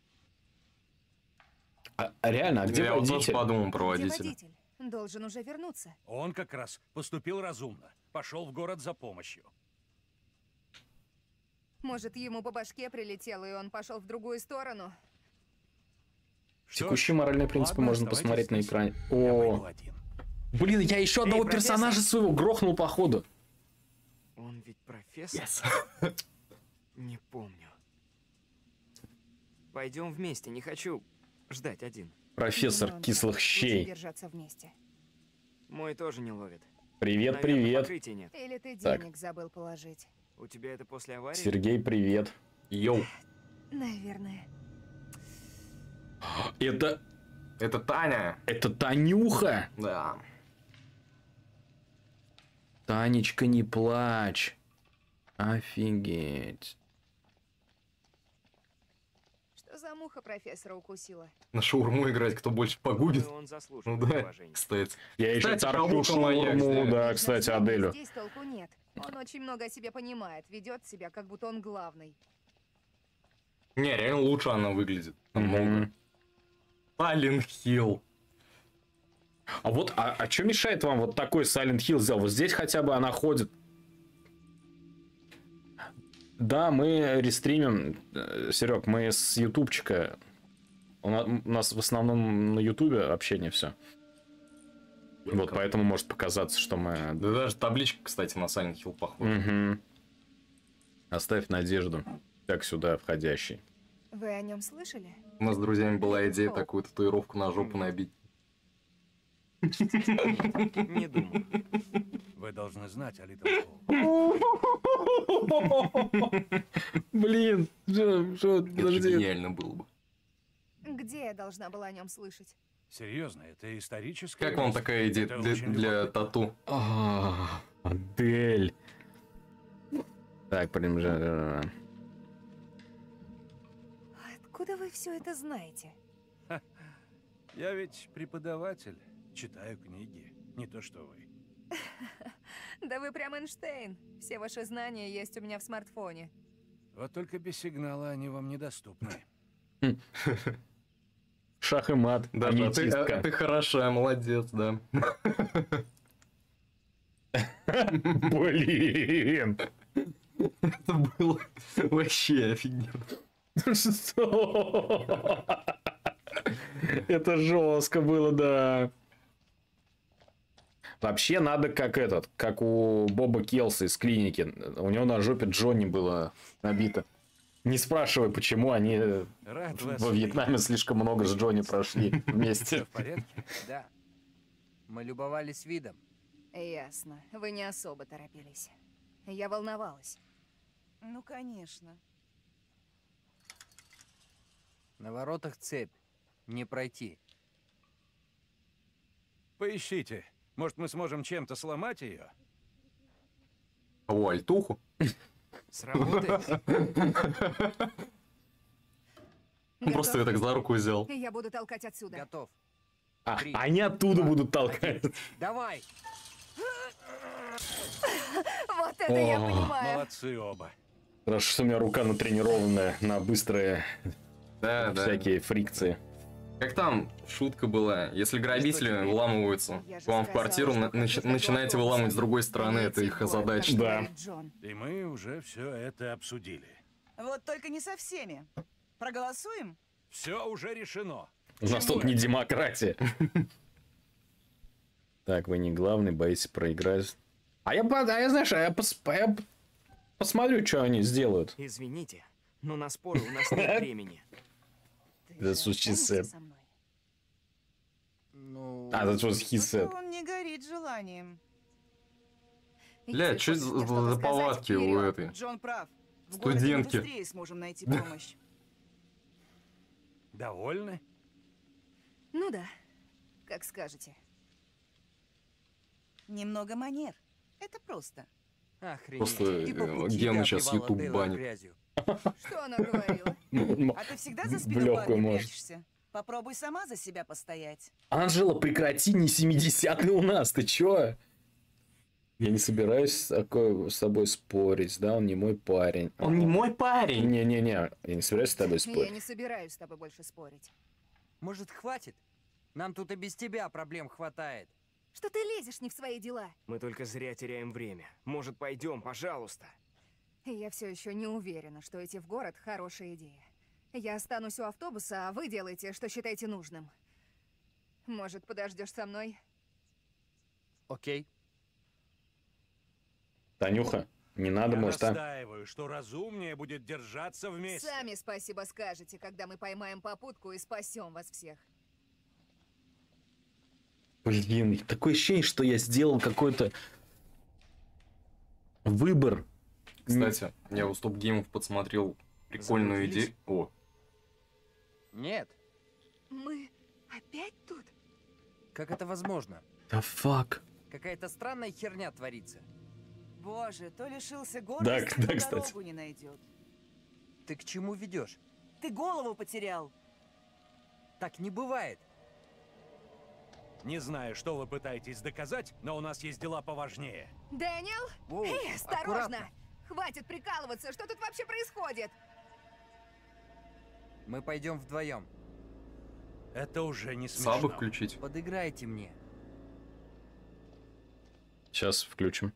А, а реально, а где Я вот тоже водитель? подумал про Где водителя. водитель? Должен уже вернуться. Он как раз поступил разумно. Пошел в город за помощью. Может, ему по башке прилетело, и он пошел в другую сторону? Что Текущие ж, моральные принципы ладно, можно оставайтесь посмотреть на здесь. экране. Я пойду О, один. блин, я еще одного профессор. персонажа своего грохнул, походу. Он ведь профессор? Не помню. Пойдем вместе, не хочу ждать один. Профессор Думаю, он кислых прав. щей. Лучше держаться вместе. Мой тоже не ловит. Привет, Наверное, привет. покрытия нет. Или ты Так. денег забыл положить? У тебя это после аварии? Сергей, привет. Йоу. Наверное. Это, Это Таня. это Танюха. Да. Танечка, не плачь. Офигеть. Что за муха профессора укусила? На шаурму играть, кто больше погубит. Думаю, он Ну заслуживает да, уважения. кстати. Я еще Кстати, торчу шаурму маньяк шаурму, сделали. да, кстати, Название Аделю. Здесь толку нет. Он очень много о себе понимает, ведет себя, как будто он главный. Не, реально лучше она выглядит. Намного. Silent Hill. А вот, а, а что мешает вам вот такой Silent Hill сделать? Вот здесь хотя бы она ходит. Да, мы рестримим, Серег, мы с ютубчика. У нас, у нас в основном на ютубе общение все. Вот поэтому может показаться, что мы... Да даже табличка, кстати, на Silent Hill похожа. Угу. Оставь надежду, как сюда входящий. Вы о нем слышали? У нас с друзьями была идея такую татуировку на жопу набить. Не думаю. Вы должны знать о Литл Блин, что, подожди. Гениально было бы. Где я должна была о нем слышать? Серьезно, это историческое. Как вам такая идея Это для, очень для любопытно. тату? А, Адель. Так, прям же. Откуда вы все это знаете? Я ведь преподаватель, читаю книги, не то что вы. Да вы прям Эйнштейн. Все ваши знания есть у меня в смартфоне. Вот только без сигнала они вам недоступны. Шах и мат. Да, да, ты, а, ты хороша, молодец, да. Блин. Это было вообще офигенно. Что? Это жестко было, да. Вообще надо как этот, как у Боба Келса из клиники. У него на жопе Джонни было набито. Не спрашивай, почему они Рад вас во Вьетнаме видеть. слишком много с Джонни прошли вместе. Всё в порядке? Да. Мы любовались видом. Ясно. Вы не особо торопились. Я волновалась. Ну, конечно. На воротах цепь. Не пройти. Поищите. Может, мы сможем чем-то сломать ее? О, альтуху? Сработает? Он просто ее так за руку взял. Я буду толкать отсюда. Готов. А, Три, они оттуда два, будут толкать. Давай! Вот это я О. понимаю. Молодцы оба. Хорошо, что у меня рука натренированная на быстрые Да, да. всякие фрикции. Как там шутка была? Если грабители теперь? вламываются Я же к вам в сказала, квартиру, что на- хочу нач- такого начинаете автобуса. выламывать с другой стороны, это Идти их в город, задача. как Да. говорит Джон. И мы уже все это обсудили. Вот только не со всеми. Проголосуем? Все уже решено. У нас тут не демократия. Так, вы не главный, боитесь проиграть. А я, по- а я знаешь, а я, пос- а я посмотрю, что они сделают. Извините, но на споры у нас нет времени. Ты Да, же сучий останешься сын. со мной? Ну... А, that was he said. Что-то он не горит желанием. Бля, Если чё хочешь за мне что-то за сказать, повадки у вперед. этой? Джон прав. В городе мы Студентки. быстрее сможем найти помощь. Довольны? Ну да, как скажете. Немного манер. Это просто. Охренеть. Просто И по э, пути Гену ты сейчас обливала YouTube Дейла банит. грязью. Что она говорила? А ты всегда за В спину лёгкую, парня может. прячешься? Попробуй сама за себя постоять. Анжела, прекрати, не семидесятые у нас, ты чё? Я не собираюсь с, такой, с тобой спорить, да, он не мой парень. Он не мой парень. Не-не-не, я не собираюсь с тобой Я спорить. не собираюсь с тобой больше спорить. Может, хватит? Нам тут и без тебя проблем хватает. Что ты лезешь не в свои дела? Мы только зря теряем время. Может, пойдем, пожалуйста? Я все еще не уверена, что идти в город – хорошая идея. Я останусь у автобуса, а вы делаете, что считаете нужным. Может, подождешь со мной? Окей. Танюха, не надо, Я может, а? настаиваю, что разумнее будет держаться вместе. Сами спасибо скажете, когда мы поймаем попутку и спасем вас всех. Блин, такое ощущение, что я сделал какой-то выбор. Кстати, я у Стоп Геймов подсмотрел прикольную Заблудились? идею. О, Нет. Мы опять тут? Как это возможно? Да фак. Какая-то странная херня творится. Боже, то лишился гордости, да, то кстати. дорогу не найдет. Ты к чему ведешь? Ты голову потерял. Так не бывает. Не знаю, что вы пытаетесь доказать, но у нас есть дела поважнее. Дэниел? Воу, Эй, осторожно! аккуратно. Хватит прикалываться, что тут вообще происходит? Мы пойдем вдвоем. Это уже не смешно. Сабы включить. Подыграйте мне. Сейчас включим.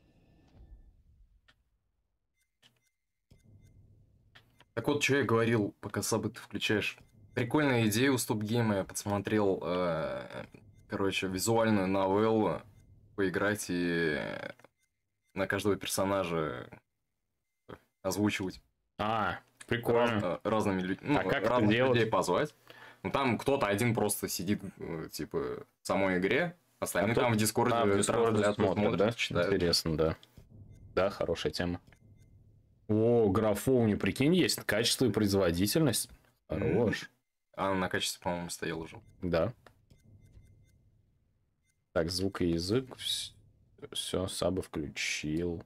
Так вот, что я говорил, пока сабы ты включаешь. Прикольная идея у стоп-гейма. Я подсмотрел, э, короче, визуальную новеллу. Поиграть и на каждого персонажа озвучивать. А, прикольно. Раз, разными людьми. Ну, А как это разных делать? людей позвать. Ну, там кто-то один просто сидит, э, типа, в самой игре. Остальные А там тут- в Дискорде а, в Дискорде трансляцию смотрят, смотрят, да? читают. Интересно, да. Да, хорошая тема. О, графоуни, прикинь, есть качество и производительность. Хорош. А на качестве, по-моему, стоял уже. Да. Так, звук и язык. Все, сабы включил.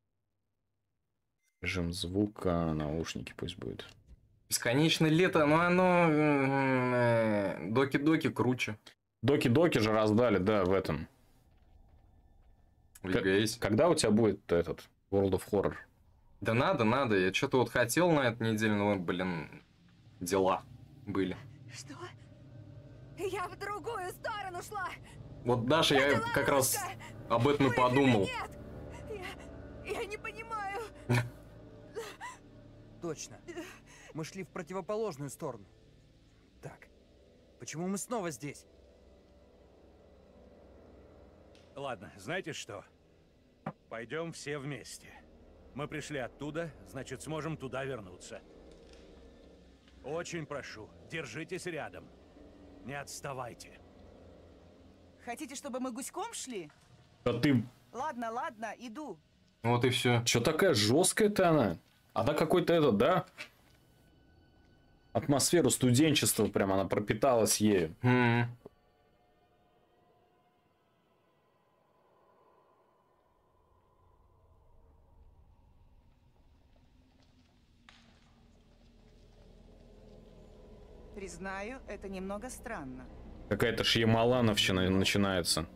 Режим звука, наушники пусть будет. Бесконечное лето, но оно... э, Доки-доки круче. Доки-доки же раздали, да, в этом. В и джи эс. Когда у тебя будет этот World of Horror? Да надо, надо. Я что-то вот хотел на этой неделе, но, блин, дела были. Что? Я в другую сторону шла! Вот, Даша, я Это как раз ловушка! об этом и Выхода подумал. нет! Я, я не понимаю. Точно. Мы шли в противоположную сторону. Так, почему мы снова здесь? Ладно, знаете что? Пойдем все вместе. Мы пришли оттуда, значит, сможем туда вернуться. Очень прошу, держитесь рядом. Не отставайте. Хотите, чтобы мы гуськом шли? Да ты... Ладно, ладно, иду. Вот и все. Че такая жесткая-то она? Она какой-то этот, да? Атмосферу студенчества прям, она пропиталась ею. М. Признаю, это немного странно. Какая-то шьямалановщина начинается.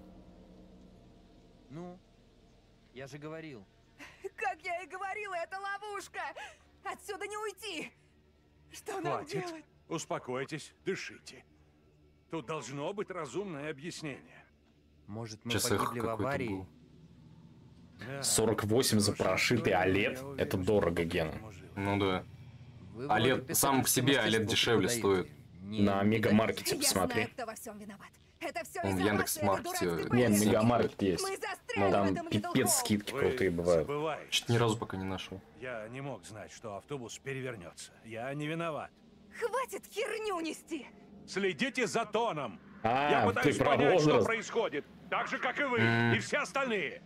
Ну, я же говорил. Как я и говорила, это ловушка! Отсюда не уйти! Что нам Хватит. делать? Успокойтесь, дышите. Тут должно быть разумное объяснение. Может, мы Сейчас их погибли в какой-то аварии? был. Да. сорок восемь за прошитый олед. Это дорого, Гена. Ну да. Вы А вроде лет- писательское сам по себе мастерство олед дешевле преподаете. стоит. Не, На не мегамаркете Я посмотри. знаю, кто во всем виноват. Это все Он в из-за вас, Яндекс.Маркете, этой дурацкой не, Не, политики. мегамаркет есть. Мы застряли в Там этом пипец Миддлхолл. скидки Вы крутые бывают. забываете. Что-то ни разу пока не нашел. Я не мог знать, что автобус перевернется. Я не виноват. Хватит херню нести! Следите за тоном. Я А, пытаюсь ты про понять, что возраст. происходит. Так же, как и вы, М. и все остальные.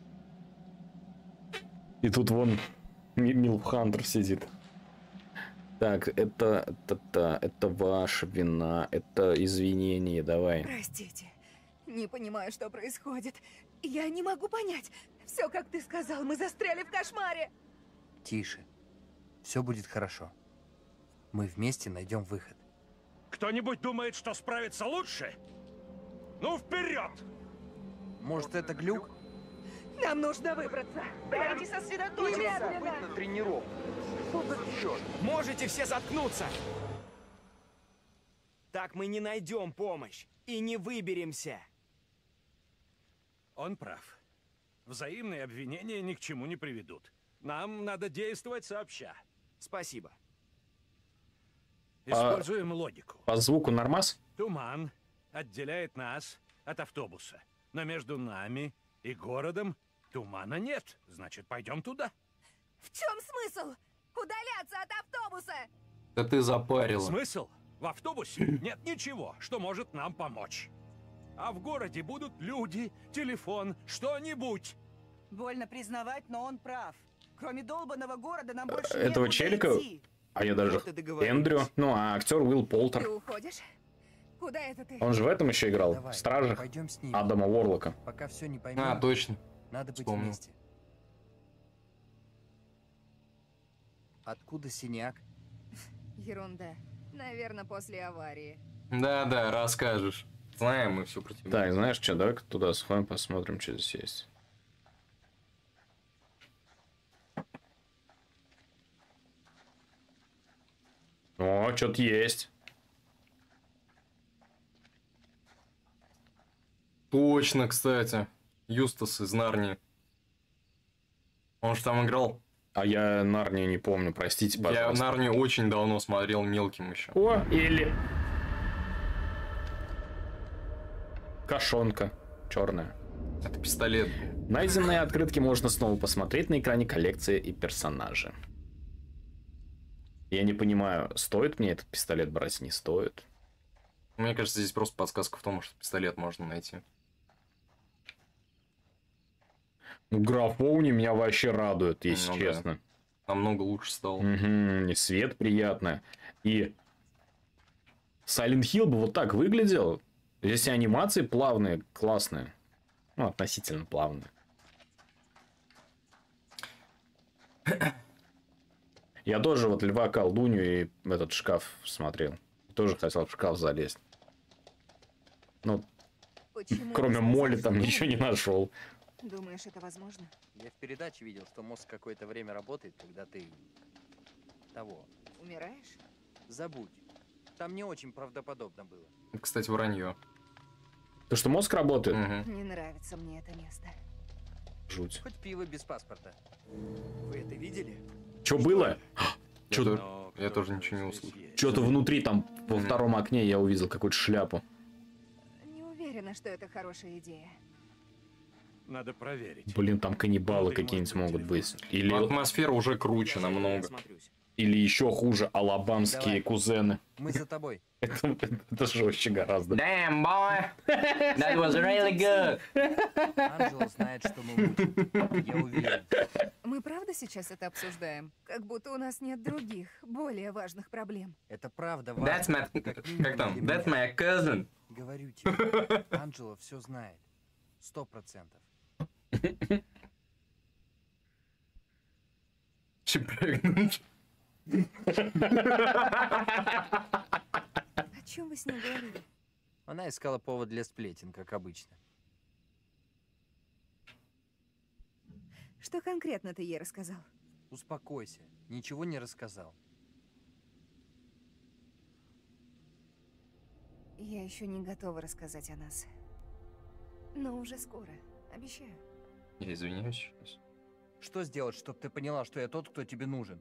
И тут вон Ми- Милф Хантер сидит. Так, это, это, это, это ваша вина, это извинение, давай. Простите. Не понимаю, что происходит. Я не могу понять. Все, как ты сказал, мы застряли в кошмаре. Тише. Все будет хорошо. Мы вместе найдем выход. Кто-нибудь думает, что справится лучше? Ну, вперед! Может, это глюк? Нам нужно выбраться. Давайте сосредоточимся. Немедленно. Тренировку. Можете все заткнуться! Так мы не найдем помощь и не выберемся. Он прав. Взаимные обвинения ни к чему не приведут. Нам надо действовать сообща. Спасибо. Используем логику. По звуку нормас? Туман отделяет нас от автобуса. Но между нами и городом тумана нет. Значит, пойдем туда. В чем смысл? Удаляться от автобуса! Да ты запарила. Смысл? В автобусе нет ничего, что может нам помочь. А в городе будут люди, телефон, что-нибудь. Больно признавать, но он прав. Кроме долбанного города нам больше Этого некуда челика? идти. А я даже Вот и договорились. Эндрю. Ну, а актер Уилл Ты Полтер. уходишь? Куда это ты? Он же в этом еще играл. Давай, В Стражах пойдем с ним. Адама Уорлока. Пока все не поймем, А, точно. надо быть вспомнил. вместе. Откуда синяк? Ерунда. Наверное, после аварии. Да-да, расскажешь. Знаем мы все про тебя. Так, знаешь что, давай-ка туда сходим, посмотрим, что здесь есть. О, что-то есть. Точно, кстати. Юстас из Нарнии. Он же там играл. А я Нарнию не помню, простите, пожалуйста. Я Нарнию очень давно смотрел, мелким еще. О, или... Кошонка черная. Это пистолет. Найденные открытки можно снова посмотреть на экране коллекции и персонажи. Я не понимаю, стоит мне этот пистолет брать, не стоит. Мне кажется, здесь просто подсказка в том, что пистолет можно найти. Ну, графоуни меня вообще радует, если ну, честно. Да. Намного лучше стало. Угу, и свет приятный. И Silent Hill бы вот так выглядел. Здесь анимации плавные, классные. Ну, относительно плавные. Я тоже вот Льва Колдунью и этот шкаф смотрел. Тоже хотел в шкаф залезть. Ну, Почему кроме ты моли сказал, там что ничего не нашел. Думаешь, это возможно? Я в передаче видел, что мозг какое-то время работает, когда ты... того. Умираешь? Забудь. Там не очень правдоподобно было. Кстати, вранье. То, что мозг работает? Угу. Не нравится мне это место. Жуть. Хоть пиво без паспорта. Вы это видели? Что было? Я, Чё- тоже, я тоже ничего не услышал. Что-то внутри там, во Мгм. втором окне я увидел какую-то шляпу. Не уверена, что это хорошая идея. Надо проверить. Блин, там каннибалы Внутри какие-нибудь может быть могут быть. Или, Но атмосфера уже круче Я намного. осмотрюсь. или еще хуже, алабамские Давай. кузены. Мы за тобой. Это, это жестче гораздо. Damn, boy! That was really good! Анджело знает, что мы лучше. Я уверен. Мы правда сейчас это обсуждаем? Как будто у нас нет других, более важных проблем. Это правда That's важно. my... Как минимум Как там? для That's меня. my cousin. Говорю тебе, Анджело все знает. Сто процентов. She pregnant. О чем вы с ней говорили? Она искала повод для сплетен, как обычно. Что конкретно ты ей рассказал? Успокойся. Ничего не рассказал. Я еще не готова рассказать о нас. Но уже скоро, обещаю. Я извиняюсь сейчас. Что сделать, чтобы ты поняла, что я тот, кто тебе нужен?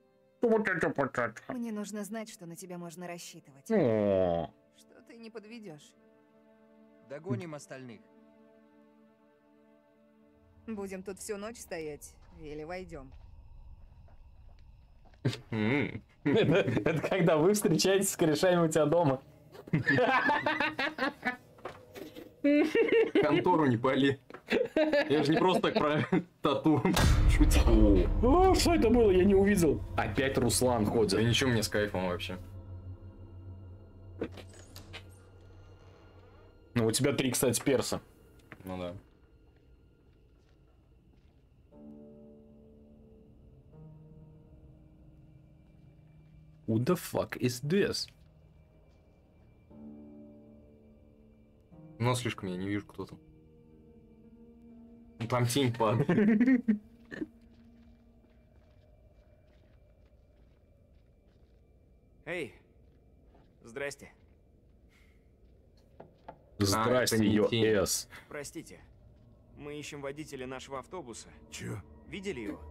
Мне нужно знать, что на тебя можно рассчитывать. О, Что ты не подведешь. Догоним остальных. Будем тут всю ночь стоять или войдем? М. Это, это когда вы встречаетесь с корешами у тебя дома. Контору не пали. Я же не просто так про тату шутил. О, что это было? Я не увидел. Опять Руслан Да ходит. ничего, мне с кайфом вообще. Ну, у тебя три, кстати, перса. Ну да. Who the fuck is this? Но слишком я не вижу, кто там. Ну, там тень падает. Эй, здрасте. Здрасте, это не ее тень. С. Простите. Мы ищем водителя нашего автобуса. Чё? Видели его?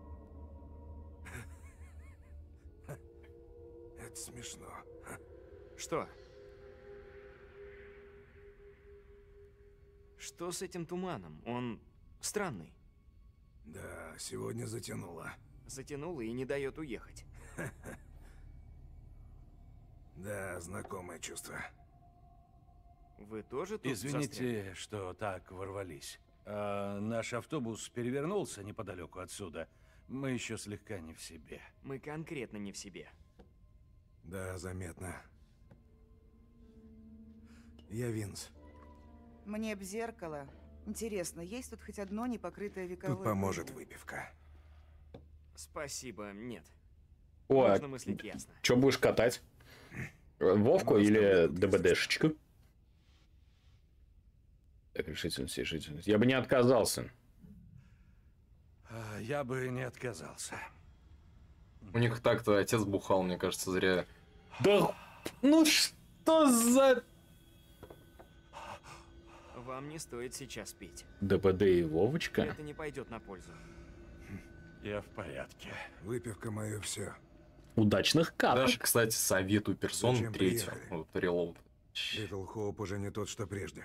Это смешно. Что? Что с этим туманом? Он странный. Да, сегодня затянуло. Затянуло и не дает уехать. Да, знакомое чувство. Вы тоже тут застряли? Извините, что так ворвались. А, наш автобус перевернулся неподалеку отсюда. Мы еще слегка не в себе. Мы конкретно не в себе. Да, заметно. Я Винс. Мне б зеркало. Интересно, есть тут хоть одно непокрытое вековое... Тут поможет пылью? выпивка. Спасибо, нет. О, Можно мыслить ясно. что будешь катать? Вовку Просто или выпил ДБДшечку? Так, решительность, решительность. Я бы не отказался. А, я бы не отказался. У них так-то отец бухал, мне кажется, зря Да, ну что за... Вам не стоит сейчас пить. ДПД и Вовочка? Это не пойдет на пользу. Я в порядке. Выпивка мое все. Удачных каток. Даже, кстати, советую персону Зачем третью. приехали? Вот, релоуд. Литл Хоуп уже не тот, что прежде.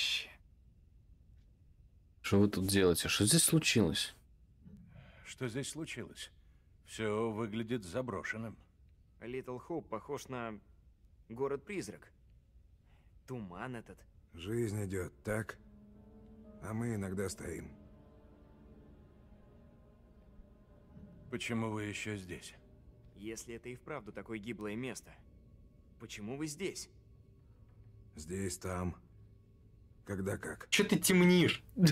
Что вы тут делаете? Что здесь случилось? Что здесь случилось? Все выглядит заброшенным. Литл Хоуп похож на город-призрак. Туман этот. Жизнь идет, так? А мы иногда стоим. Почему вы еще здесь? Если это и вправду такое гиблое место, почему вы здесь? Здесь, там. Когда как. Че ты темнишь? В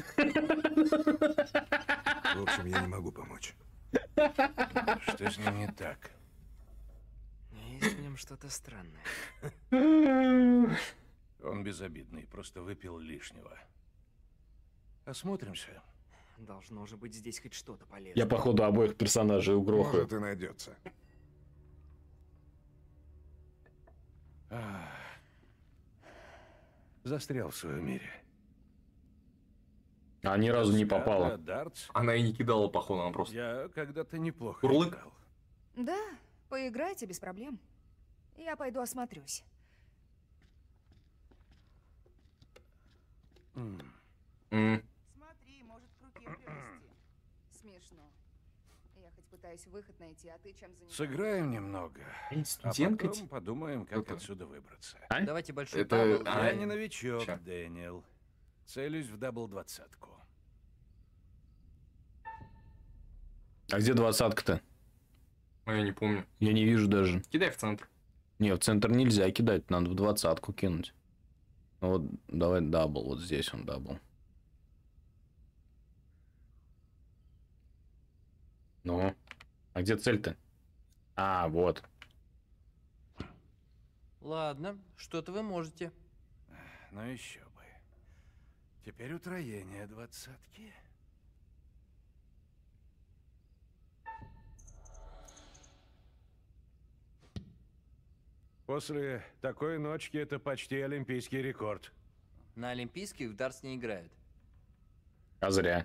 общем, я не могу помочь. Что с ним не так? Есть в нем что-то странное. Он безобидный, просто выпил лишнего. Осмотримся. Должно же быть здесь хоть что-то полезное. Я, походу, обоих персонажей угрохаю. Может, и найдется. Ах. Застрял в своем мире. А ни разу не попала. Дартс. Она и не кидала, походу, она просто... Я когда-то неплохо Курлык? играл. Да, поиграйте без проблем. Я пойду осмотрюсь. М. М. Смотри, может, к руке привести. Смешно. Я хоть пытаюсь выход найти, а ты чем занимаешься? Сыграем немного. Эй, А студентка потом ти- подумаем, как Это- отсюда выбраться. А? Давайте большой Это- дабл. а, Я не новичок, Ща. Дэниел. Целюсь в дабл двадцатку. А где двадцатка-то? А я не помню. Я не вижу даже. Кидай в центр. Не, в центр нельзя кидать, надо в двадцатку кинуть. Ну вот, давай дабл, вот здесь он дабл. Ну, а где цель-то? А, вот. Ладно, что-то вы можете. Ну еще бы. Теперь утроение двадцатки. После такой ночки это почти олимпийский рекорд. На Олимпийских в дартс не играют. А зря.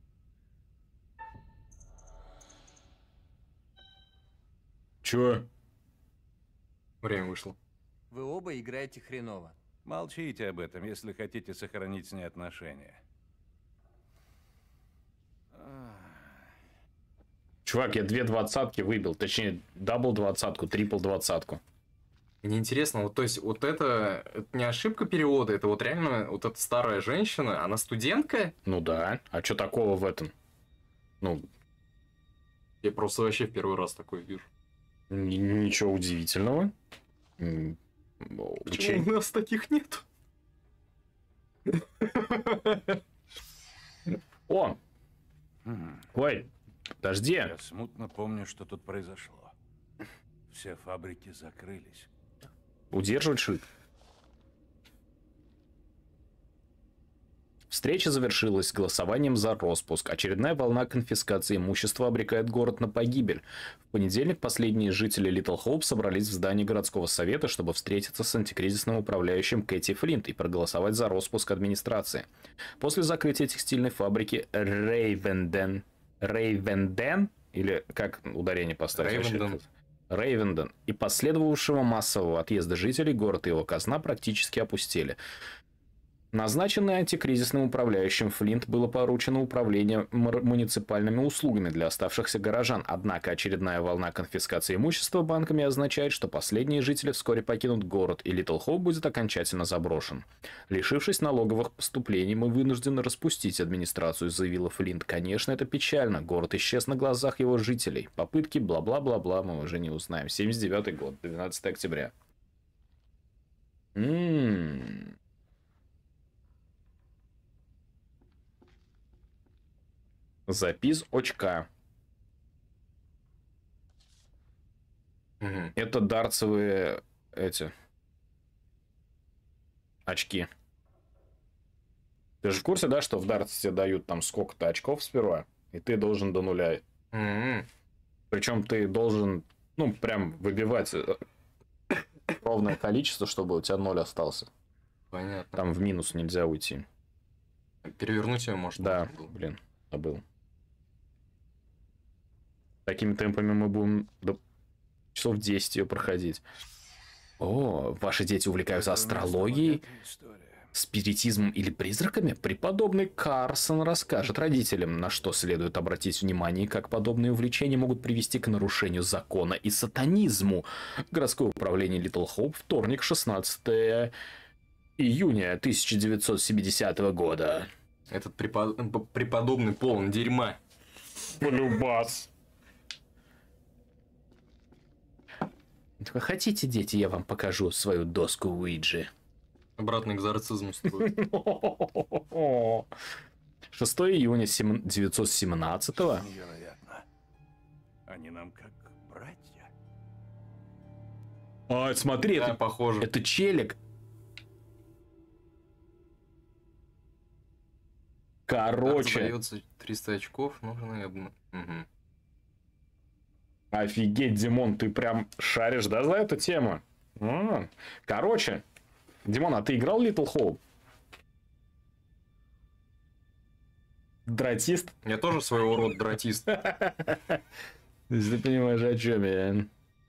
Чё? Время вышло. Вы оба играете хреново. Молчите об этом, если хотите сохранить с ней отношения. Чувак, я две двадцатки выбил. Точнее, дабл двадцатку, трипл двадцатку. Мне интересно, вот то есть вот это, это не ошибка перевода, это вот реально вот эта старая женщина, она студентка? Ну да. А что такого в этом? Ну, Я просто вообще в первый раз такое вижу. н- ничего удивительного. М, Почему учень- у нас таких нет? О! М. Ой, подожди. Я смутно помню, что тут произошло. Все фабрики закрылись. Удерживать шит. Встреча завершилась голосованием за распуск. Очередная волна конфискации имущества обрекает город на погибель. В понедельник последние жители Литл Хоуп собрались в здании городского совета, чтобы встретиться с антикризисным управляющим Кэти Флинт и проголосовать за распуск администрации. После закрытия текстильной фабрики Рейвенден... Рейвенден? Или как ударение поставить? вообще? Рейвенден. Рейвенден и последовавшего массового отъезда жителей город и его казна практически опустели. Назначенный антикризисным управляющим Флинт было поручено управление мур- муниципальными услугами для оставшихся горожан, однако очередная волна конфискации имущества банками означает, что последние жители вскоре покинут город, и Литл Хоуп будет окончательно заброшен. Лишившись налоговых поступлений, мы вынуждены распустить администрацию, заявила Флинт. Конечно, это печально, город исчез на глазах его жителей. Попытки бла-бла-бла-бла мы уже не узнаем. семьдесят девятый год, двенадцатого октября. Ммм... Запис очка. Мгм. Это дартсовые эти очки. Ты же в курсе, да, что в дартсе тебе дают там сколько-то очков сперва, и ты должен до нуля. М. Причем ты должен, ну, прям выбивать э, ровное количество, чтобы у тебя ноль остался. Понятно. Там в минус нельзя уйти. Перевернуть ее можно? Да, блин, забыл. Такими темпами мы будем до часов десять ее проходить. О, ваши дети увлекаются астрологией, спиритизмом или призраками? Преподобный Карсон расскажет родителям, на что следует обратить внимание, и как подобные увлечения могут привести к нарушению закона и сатанизму. Городское управление Литл Хоуп, вторник, шестнадцатое июня тысяча девятьсот семидесятого года. Этот препод... преподобный полон дерьма. Полюбас. Хотите, дети, я вам покажу свою доску Уиджи? Обратный экзорцизм устроит. шестое июня тысяча девятьсот семнадцатого. Невероятно. Они нам как братья. А, смотри, Да, это похоже. Это челик. Короче. Остается триста очков, нужно и обна... Угу. Офигеть, Димон, ты прям шаришь, да, за эту тему? А, короче, Димон, а ты играл Little Hope? Дратист? Я тоже своего рода дратист. Если ты понимаешь, о чем я.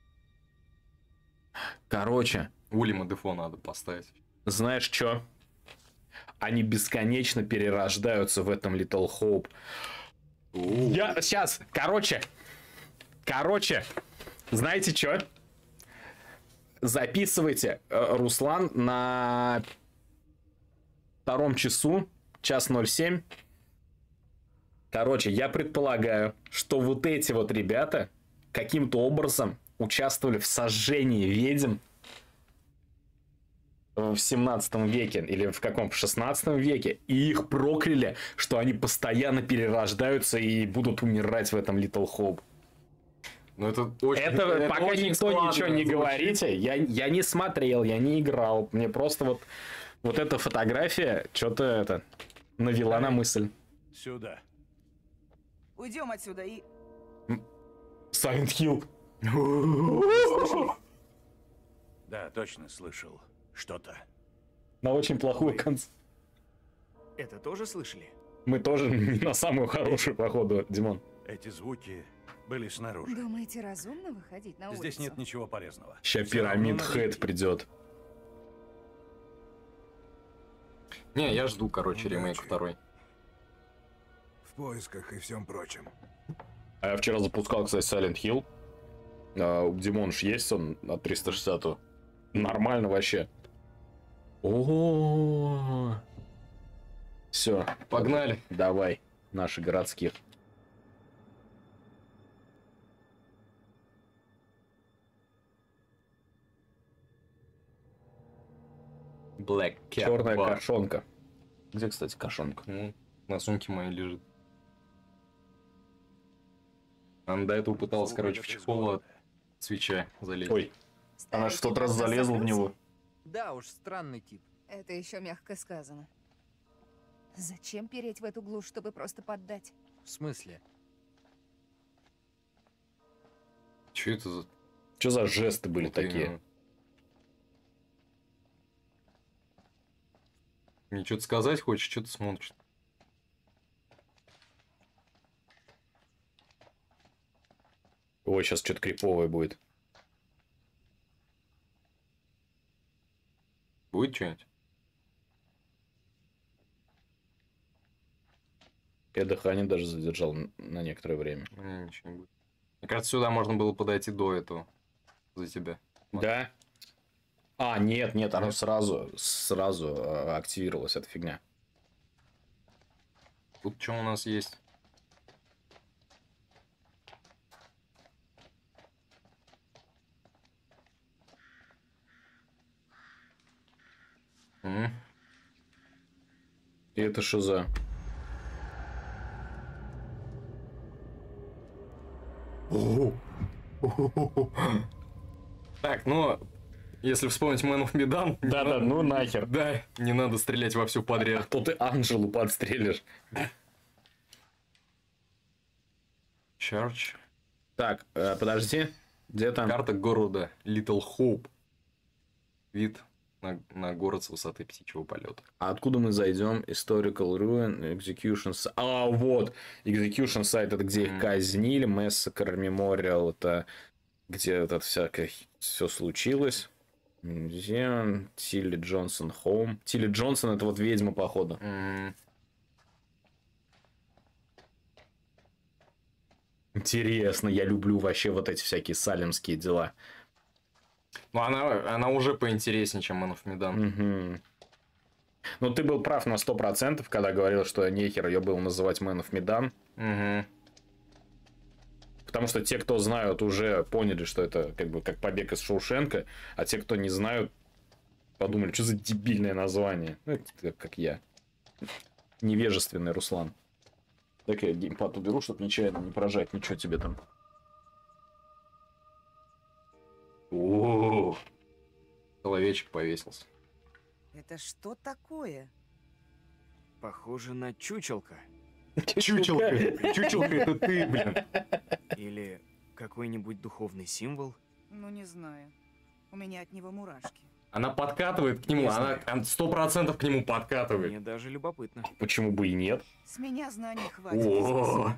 Короче. Уильяма Дефо надо поставить. Знаешь что? Они бесконечно перерождаются в этом Little Hope. Я сейчас, короче, короче, знаете что? Записывайте, Руслан, на втором часу, час ноль семь. Короче, я предполагаю, что вот эти вот ребята каким-то образом участвовали в сожжении ведьм в семнадцатом веке или в каком, в шестнадцатом веке, и их прокляли, что они постоянно перерождаются и будут умирать в этом Little Hope. Ну это очень... Это, это пока очень никто ничего не звучит. говорите, я, я не смотрел, я не играл, мне просто вот, вот эта фотография что-то это навела на мысль. Сюда. Уйдем отсюда и... Silent Hill. Да, точно слышал. Что-то. На очень плохую конц. Это тоже слышали? Мы тоже не на самую хорошую, походу, Димон. Эти звуки были снаружи. Думаете, разумно выходить на улицу? Здесь нет ничего полезного. Ща Всё равно пирамид надо Хэт идти. придет. Не, я жду, короче, ремейк второй. В поисках и всем прочем. А я вчера запускал, кстати, Silent Hill. А, у Димон ж есть он на триста шестьдесят. Нормально вообще. О, все, Погнали. давай, наши городских. Black Cat Черная Bar. кошонка. Где, кстати, кошонка? Ну, на сумке моей лежит. Она до этого пыталась, короче, в чехол от свеча залезть. Ой, она ж в тот раз залезла в него. Да уж, странный тип. Это еще мягко сказано. Зачем переть в эту глушь, чтобы просто поддать? В смысле? Че это за... Что за жесты были Вот такие? именно. Мне что-то сказать хочешь, что ты смотришь? Ой, сейчас что-то криповое будет. Будет что-нибудь? Я дыхание даже задержал на некоторое время. Не, ничего не будет. Мне кажется, сюда можно было подойти до этого. За тебя. Да? А, нет, нет, оно сразу, сразу э, активировалась эта фигня. Тут что у нас есть? М? И это что за... Так, ну, если вспомнить Man of Medan... Да-да, ну нахер. Да, не надо стрелять во все подряд. А то ты Анжелу подстрелишь. Church. Так, э, подожди. Где там? Карта города Little Hope. Вид на, на город с высоты птичьего полета. А откуда мы зайдем? Historical Ruin, Execution Site. А, вот! Execution Site это где их казнили. Massacre Memorial это где это всякое все случилось. Музеум. Тилли Джонсон Хоум. Тилли Джонсон это вот ведьма, походу. Mm. Интересно, я люблю вообще вот эти всякие салемские дела. Ну, она, она уже поинтереснее, чем Man of Medan. Угу. Ну, ты был прав на сто процентов, когда говорил, что нехер ее было называть Man of Medan. Угу. Потому что те, кто знают, уже поняли, что это как бы как побег из Шоушенка, а те, кто не знают, подумали, что за дебильное название. Ну, это как я. Невежественный Руслан. Так я геймпад уберу, чтобы нечаянно не прожать ничего тебе там. О, человечек повесился. Это что такое? Похоже на чучелка. Чучелка. Чучелка это ты, блин. Или какой-нибудь духовный символ. Ну, не знаю. У меня от него мурашки. Она подкатывает к нему, она сто процентов к нему подкатывает. Мне даже любопытно. Почему бы и нет? С меня знаний хватит. О,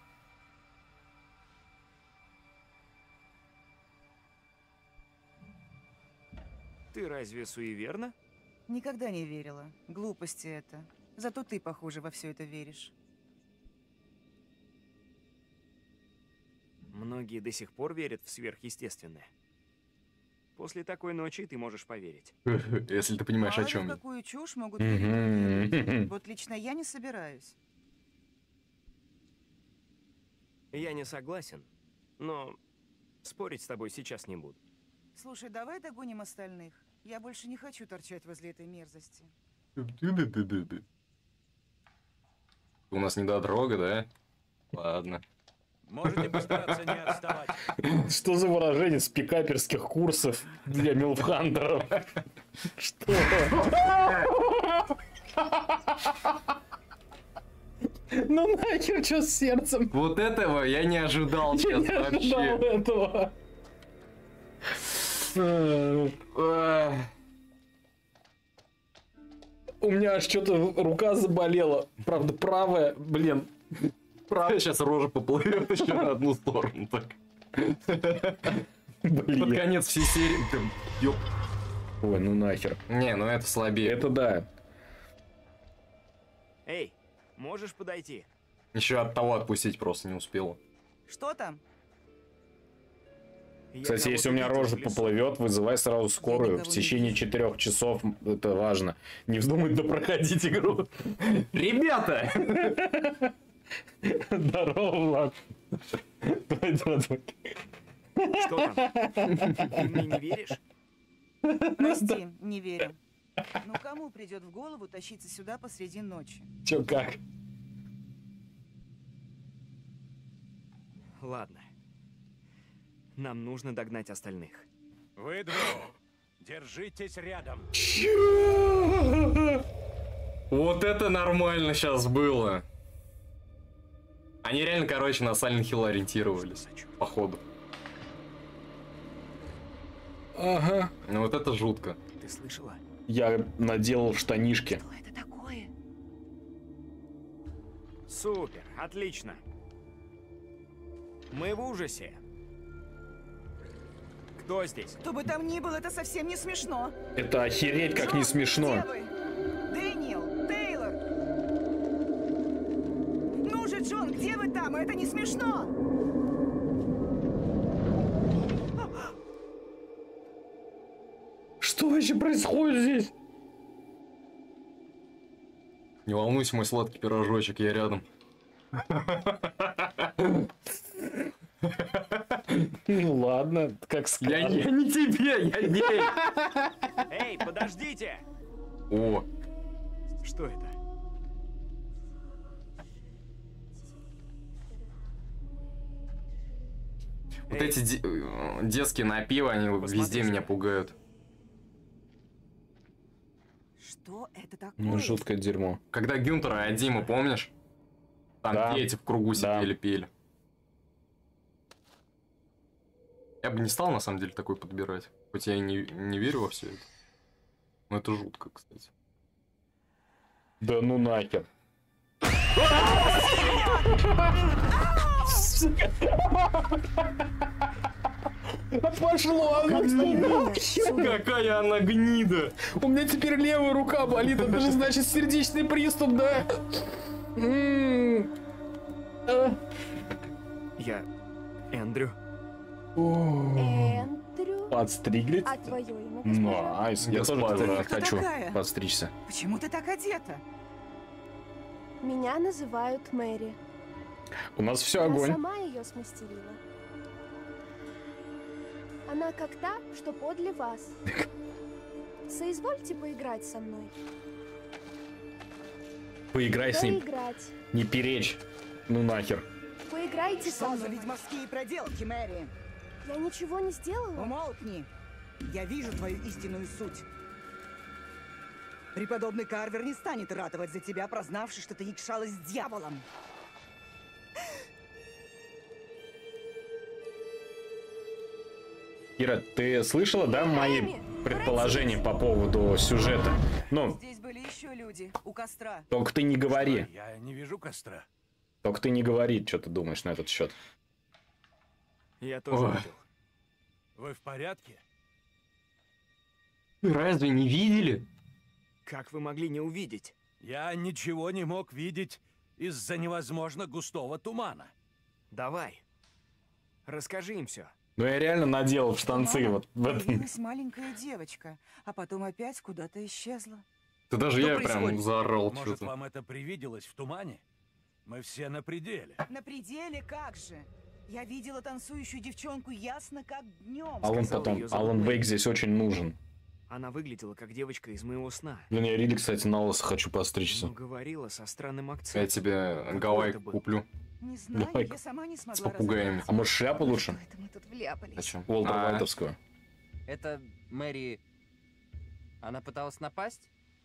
Ты разве суеверна? Никогда не верила. Глупости это. Зато ты, похоже, во все это веришь. Многие до сих пор верят в сверхъестественное. После такой ночи ты можешь поверить. если ты понимаешь, Мало о чем ли, в я. какую чушь могут верить. Вот лично я не собираюсь. Я не согласен, но спорить с тобой сейчас не буду. Слушай, давай догоним остальных. Я больше не хочу торчать возле этой мерзости. У нас недодрога, да? Ладно. Можете постараться не отставать. Что за выражение с пикаперских курсов для милфхантеров? Что? Ну нахер, что с сердцем? Вот этого я не ожидал Я сейчас не ожидал вообще. этого. У меня аж что-то рука заболела. Правда, правая, блин. Правда, сейчас рожа поплывет еще на одну сторону. Так. Блин. Под конец всей серии. Да, ёп. Ой, ну нахер. Не, ну это слабее. Это да. Эй, можешь подойти? Еще от того отпустить просто не успела. Что там? Я Кстати, если у меня кого-то рожа видел в лесу. поплывет, вызывай сразу скорую. никого В не течение вижу. четырех часов это важно. Не вздумай допроходить игру. Ребята! Здорово, Влад. Давай, давай, давай. Что там? Ты мне не веришь? Прости, не верю. Ну кому придет в голову тащиться сюда посреди ночи? Чё, как? Ладно. Нам нужно догнать остальных. Вы двое, держитесь рядом. Чё? Вот это нормально сейчас было. Они реально, короче, на Silent Hill ориентировались. Походу. Ага. Ну вот это жутко. Ты слышала? Я наделал штанишки. Что это такое? Супер, отлично. Мы в ужасе. Кто здесь? Кто бы там ни был, это совсем не смешно. Это охереть как не Джон, смешно. где вы? Дэниел, Тейлор. Ну же, Джон, где вы там? Это не смешно. Что вообще происходит здесь? Не волнуйся, мой сладкий пирожочек, я рядом. Ну ладно, как скажешь. Я, я не тебе, я ей. Эй, подождите! О, Что это? вот Эй, эти де- э, детские напивы, они Посмотри везде меня сюда. пугают. Что это такое? Ну, жуткое дерьмо. Когда Гюнтера и Адима, помнишь? Там Да. дети в кругу Да. сидели, пели. Я бы не стал, на самом деле, такой подбирать. Хоть я и не, не верю во все это. Ну это жутко, кстати. Да ну нахер. Пошло оно. Какая она гнида. У меня теперь левая рука болит. Это же значит сердечный приступ, да? Я Эндрю. Эндрю? Подстригли? А твое имя, госпожа? Найс. Я тоже, кстати, Кто хочу такая? подстричься. Почему ты так одета? Меня называют Мэри. У нас все Я огонь. сама ее смастерила. Она как та, что подле вас. Соизвольте поиграть со мной. Поиграй с ним. Поиграть. Не перечь. Ну нахер. Поиграйте со Что за мной. ведьмовские проделки, Мэри? Я ничего не сделала. Умолкни. Я вижу твою истинную суть. Преподобный Карвер не станет ратовать за тебя, прознавши, что ты якшалась с дьяволом. Кира, ты слышала, да, мои предположения по поводу сюжета? Ну, Здесь были еще люди у костра. только ты не говори. Я не вижу костра. Только ты не говори, что ты думаешь на этот счет. Я тоже Ой. видел. Вы в порядке? Разве не видели? Как вы могли не увидеть? Я ничего не мог видеть из-за невозможно густого тумана. Давай. Расскажи им все. Ну, я реально наделал в штанцы вот в этом. Появилась маленькая девочка, а потом опять куда-то исчезла. Да даже Что я прям происходит? заорал Может, что-то. вам это привиделось в тумане? Мы все на пределе. На пределе как же? Я видела танцующую девчонку ясно как днем. Алан Сказал, потом, её зовут Алан Мэри. Вейк здесь очень нужен. Она выглядела как девочка из моего сна. Блин, я Рили, кстати, на лысо хочу постричься. Но говорила со странным Я акцентом. тебе Какой гавайку это был? куплю. Не знаю, Давай. я сама не смогла С попугаями. А может шляпу лучше? Что это мы тут вляпались? Зачем? Уолтер А, Вайтовскую. Это Мэри... Она пыталась напасть?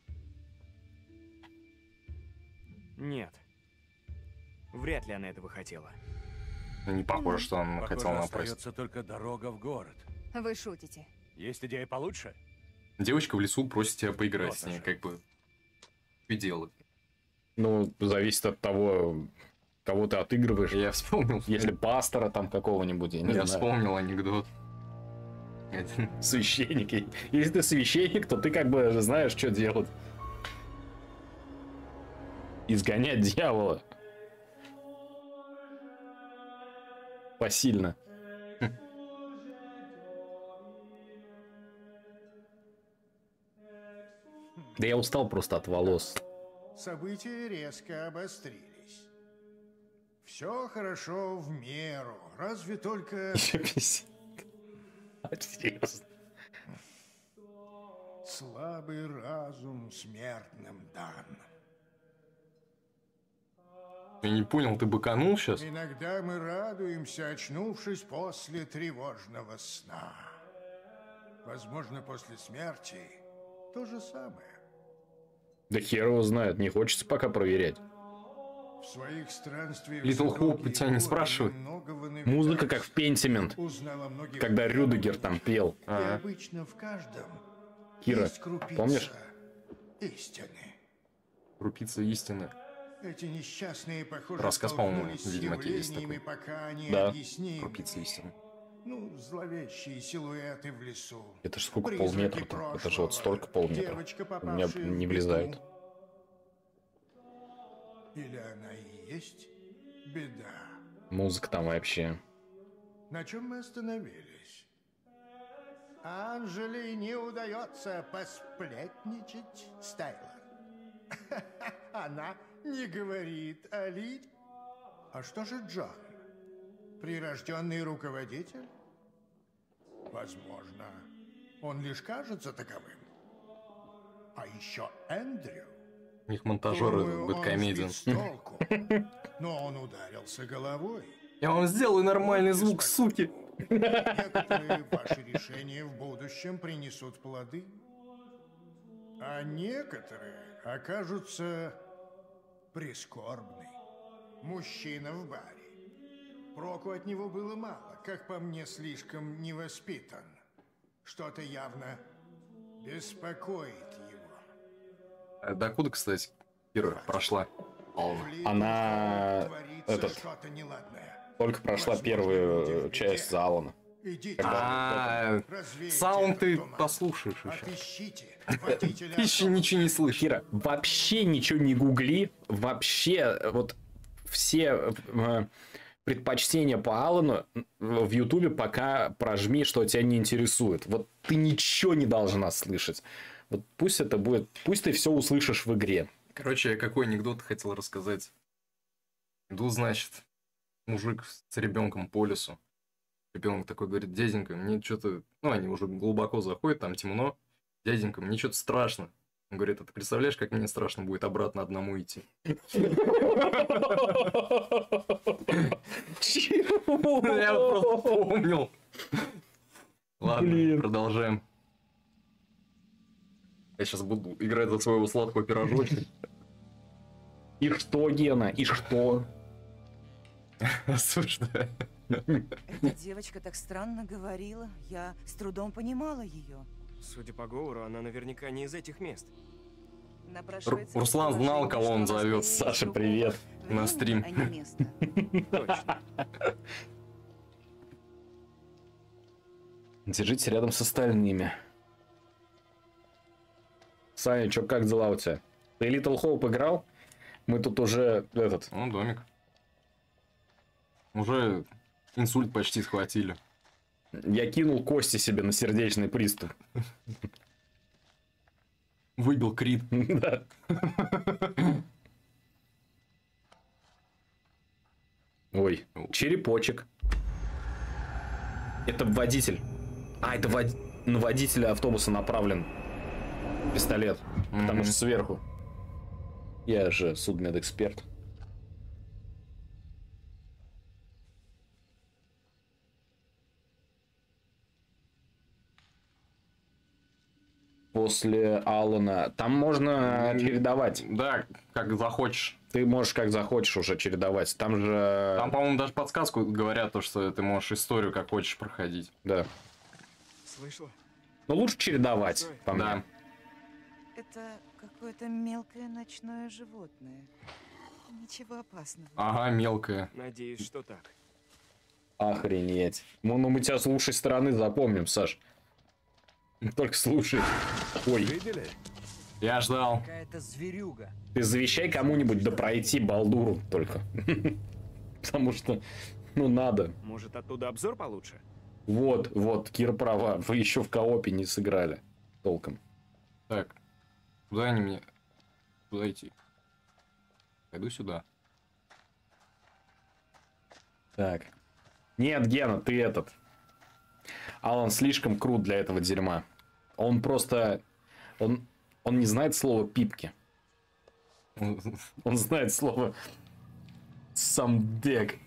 Нет. Вряд ли она этого хотела. Не похоже, что он Похоже, хотел напасть. остается только дорога в город. Вы шутите. Есть идея получше? Девочка в лесу просит тебя поиграть Вот с ней, же. как бы. И делать. Ну, зависит от того, кого ты отыгрываешь. Я вспомнил. Если пастора там какого-нибудь, я не Я знаю. вспомнил анекдот. Один. Священник. Если ты священник, то ты как бы знаешь, что делать. Изгонять дьявола. Посильно. Да я устал просто от волос. События резко обострились. Все хорошо в меру, разве только... Серьезно. Слабый разум смертным дан. Я не понял, ты быканул сейчас? Иногда мы радуемся, очнувшись после тревожного сна. Возможно, после смерти то же самое. Да хер его знает, не хочется пока проверять. В своих странствиях... Литл за Хоуп долгие тебя не годы спрашивает. многого Музыка как в Пентимент, узнал о многих когда Рюдегер там пел. И Ага. обычно в каждом Кира, есть крупица помнишь? истины. Крупица истины. Эти несчастные, похоже, Рассказ, по-моему, столкнулись с в «Ведьмаке» есть явлениями, такой. пока они Да. объяснимы. Крупица истины. Ну, зловещие силуэты в лесу. Это ж сколько, Призраки полметра-то? Это же вот прошлого. столько полметра. Девочка, У меня попавшая в не беду. влезает. Или она и есть беда. Музыка там вообще. На чем мы остановились? Анжели не удается посплетничать с Тайлор. Она не говорит о Ли. А что же Джон? Прирожденный руководитель? Возможно, он лишь кажется таковым. А еще Эндрю. У них монтажеры Думаю, он бэткомедиан. сбит с толку, но он ударился головой. Я вам сделаю нормальный звук, суки. Некоторые ваши решения в будущем принесут плоды, а некоторые окажутся прискорбны. Мужчина в баре. Проку от него было мало, как по мне, слишком невоспитан. Что-то явно беспокоит А докуда, кстати, Кира прошла? Она... Этот... Только прошла первую часть за Алана. А, саунд ты послушаешь еще. Ты еще ничего не слышишь. Кира, вообще ничего не гугли. Вообще, вот все э, предпочтения по Алану в Ютубе пока прожми, что тебя не интересует. Вот ты ничего не должна слышать. Вот пусть это будет... Пусть ты все услышишь в игре. Короче, я какой анекдот хотел рассказать. Иду, значит, мужик с ребенком по лесу. Ребенок такой говорит: дяденька, мне что-то... Ну, они уже глубоко заходят, там темно. Дяденька, мне что-то страшно. Он говорит: а ты представляешь, как мне страшно будет обратно одному идти? Я просто помнил. Ладно, продолжаем. Я сейчас буду играть за своего сладкого пирожочка. И что, Гена, и что? Осуждаю. Эта девочка так странно говорила. Я с трудом понимала ее. Судя по говору, она наверняка не из этих мест. Напрашивается Руслан знал, кого он предположение, зовет. что Саша, она привет. скорее На время, стрим. а не место. Точно. Держите рядом с остальными. Саня, чё, как дела у тебя? Ты Little Hope играл? Мы тут уже этот... Ну, домик. Уже инсульт почти схватили. Я кинул кости себе на сердечный приступ. Выбил крит. Да. Ой, черепочек. Это водитель. А, это вод... на водителя автобуса направлен пистолет. Потому что сверху. Я же судмедэксперт. После Алана. Там можно чередовать. Да, как захочешь. Ты можешь как захочешь уже чередовать. Там же... Там, по-моему, даже подсказку говорят, то, что ты можешь историю как хочешь проходить. Да. Слышала? Но лучше чередовать. По мне. Да. Это какое-то мелкое ночное животное. Ничего опасного. Ага, мелкая. Надеюсь, что так. Охренеть. Ну, ну мы тебя с лучшей стороны запомним, Саш. Только слушай. Ой. Видели? Я ждал. Какая-то зверюга. Ты завещай кому-нибудь да пройти Балдуру только. Потому что, ну, надо. Может, оттуда обзор получше? Вот, вот, Кира права. Вы еще в коопе не сыграли. Толком. Так. Куда они мне... Куда идти? Пойду сюда. Так. Нет, Гена, ты этот. Алан слишком крут для этого дерьма. Он просто... Он, он не знает слова пипки. Он, он знает слово самдек.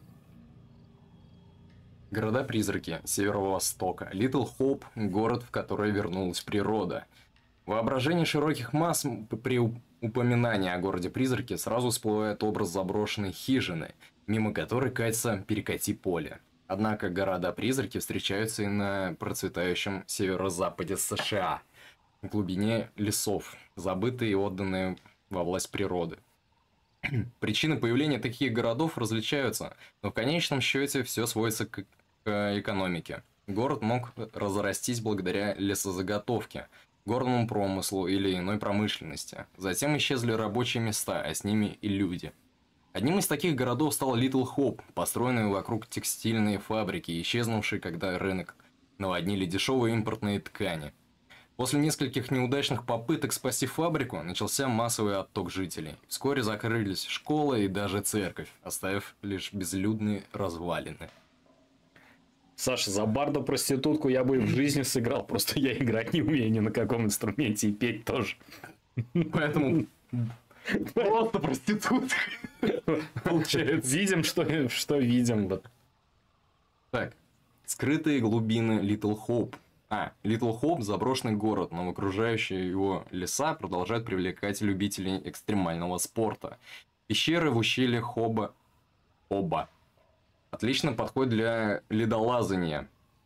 Города-призраки Северо-Востока. Литл Хоуп – город, в который вернулась природа. Воображение широких масс при упоминании о городе-призраке сразу всплывает образ заброшенной хижины, мимо которой катится перекати-поле. Однако города-призраки встречаются и на процветающем северо-западе США, в глубине лесов, забытые и отданные во власть природы. Причины появления таких городов различаются, но в конечном счете все сводится к, к экономике. Город мог разрастись благодаря лесозаготовке, горному промыслу или иной промышленности. Затем исчезли рабочие места, а с ними и люди. Одним из таких городов стал Литл Хоуп, построенный вокруг текстильной фабрики, исчезнувшей, когда рынок наводнили дешевые импортные ткани. После нескольких неудачных попыток спасти фабрику, начался массовый отток жителей. Вскоре закрылись школа и даже церковь, оставив лишь безлюдные развалины. Саша, за барда-проститутку я бы и в жизни сыграл, просто я играть не умею ни на каком инструменте и петь тоже. Поэтому просто проститутка. Получается. Видим, что, что видим. Вот. Так, скрытые глубины Литл Хоуп. А, Литл Хоуп – заброшенный город, но окружающие его леса продолжают привлекать любителей экстремального спорта. Пещеры в ущелье Хоба... Оба. Отлично подходит для ледолазания.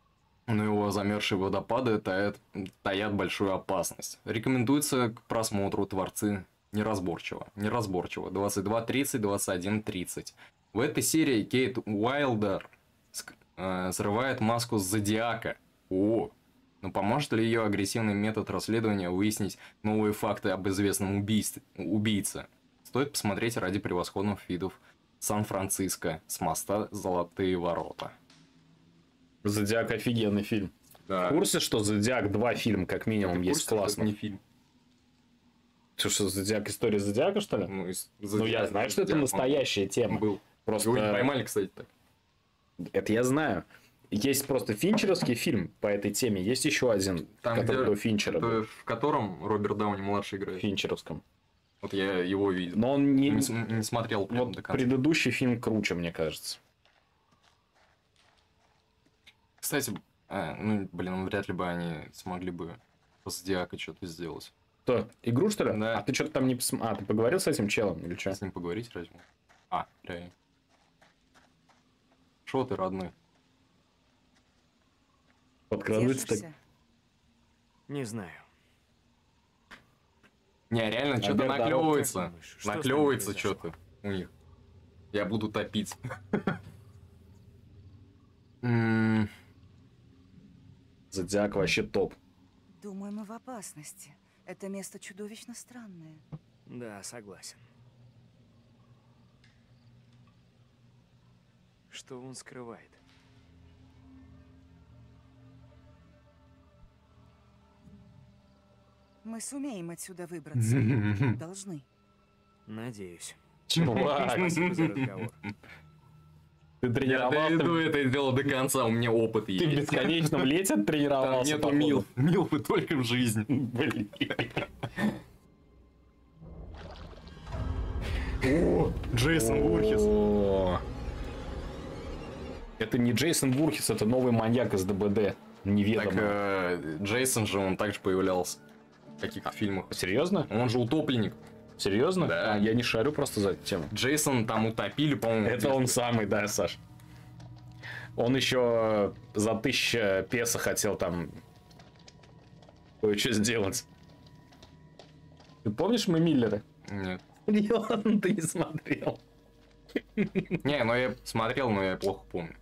но его замерзшие водопады таят, таят большую опасность. Рекомендуется к просмотру «Творцы неразборчиво». Неразборчиво. двадцать два тридцать, двадцать один тридцать. В этой серии Кейт Уайлдер э, срывает маску Зодиака. О! Но поможет ли ее агрессивный метод расследования выяснить новые факты об известном убийстве, убийце? Стоит посмотреть ради превосходных видов Сан-Франциско с моста «Золотые ворота». Зодиак офигенный фильм. Да. В курсе, что Зодиак два фильма как минимум Ты в есть курсе, классно? что это не фильм? Что, что Зодиак, история Зодиака, что ли? Ну, из- Ну, Зодиак- я знаю, что это Зодиак, настоящая тема. Был. Просто... Его не поймали, кстати, так. Это я знаю. Есть просто финчеровский фильм по этой теме. Есть еще один, Там, который где- до Финчера это был. в котором Роберт Дауни-младший В играет. Финчеровском. Вот я его видел. Но он не... Не, с- не смотрел прям Вот до конца. предыдущий фильм круче, мне кажется. Кстати, а, ну, блин, вряд ли бы они смогли бы по Зодиака что-то сделать. Что, игру, что ли? Да. А ты что-то там не посмотрел? А, ты поговорил с этим челом или что? С ним поговорить разве? А, реально. Шо ты, родной? Подкрадывается так. Держишься? Не знаю. Не, реально, что-то Альберт, а вот наклевывается. как думаешь, что с нами Наклевывается произошло? что-то у них. Я буду топить. М, Зодиак вообще топ. Думаю, мы в опасности. Это место чудовищно странное. Да, согласен. Что он скрывает? Мы сумеем отсюда выбраться. Должны. Надеюсь. Чувак, Спасибо за разговор. ты Я тренировался? доведу это дело до конца, у меня опыт Ты в есть. бесконечном лете Там тренировался? нету походу? мил. Милфы только в жизни. Блин. О, Джейсон Вурхис. О. Это не Джейсон Вурхис, это новый маньяк из ДБД. Так, Неведомый. э, Джейсон же, он также появлялся в каких-то фильмах. Серьезно? Он же утопленник. Серьезно? Да. А, я не шарю просто за эту тему. Джейсон там утопили, по-моему. Это он самый, да, Саш. Он еще за тысячу песо хотел там кое-что сделать. Ты помнишь мы Миллеры? Нет. Серьезно, ты не смотрел? Не, ну я смотрел, но я плохо помню.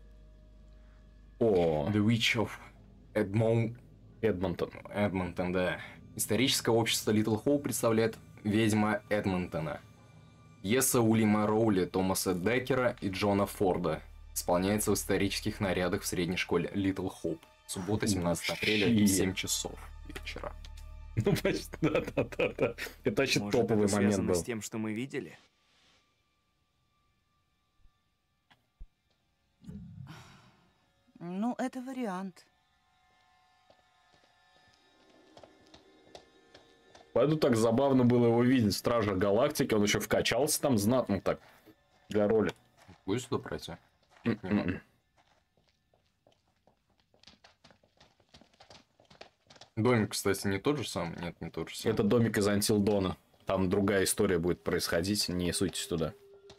О, The Witch of Edmond... Эдмонтон. Эдмонтон, да. Историческое общество Литл Хоуп представляет «Ведьма Эдмонтона». Пьеса Уильяма Роули, Томаса Деккера и Джона Форда. Исполняется в исторических нарядах в средней школе Литл Хоуп. Суббота, семнадцатого апреля, в семь часов вечера. Ну, почти, да-да-да. Это вообще Может, топовый это момент связано был. с тем, что мы видели? Ну, это вариант. Поэтому так забавно было его видеть в Стражах Галактики. Он еще вкачался там знатно так для роли. Будешь сюда пройти? М-м-м. Домик, кстати, не тот же самый? Нет, не тот же самый. Это домик из Until Dawn. Там другая история будет происходить. Не суйтесь туда.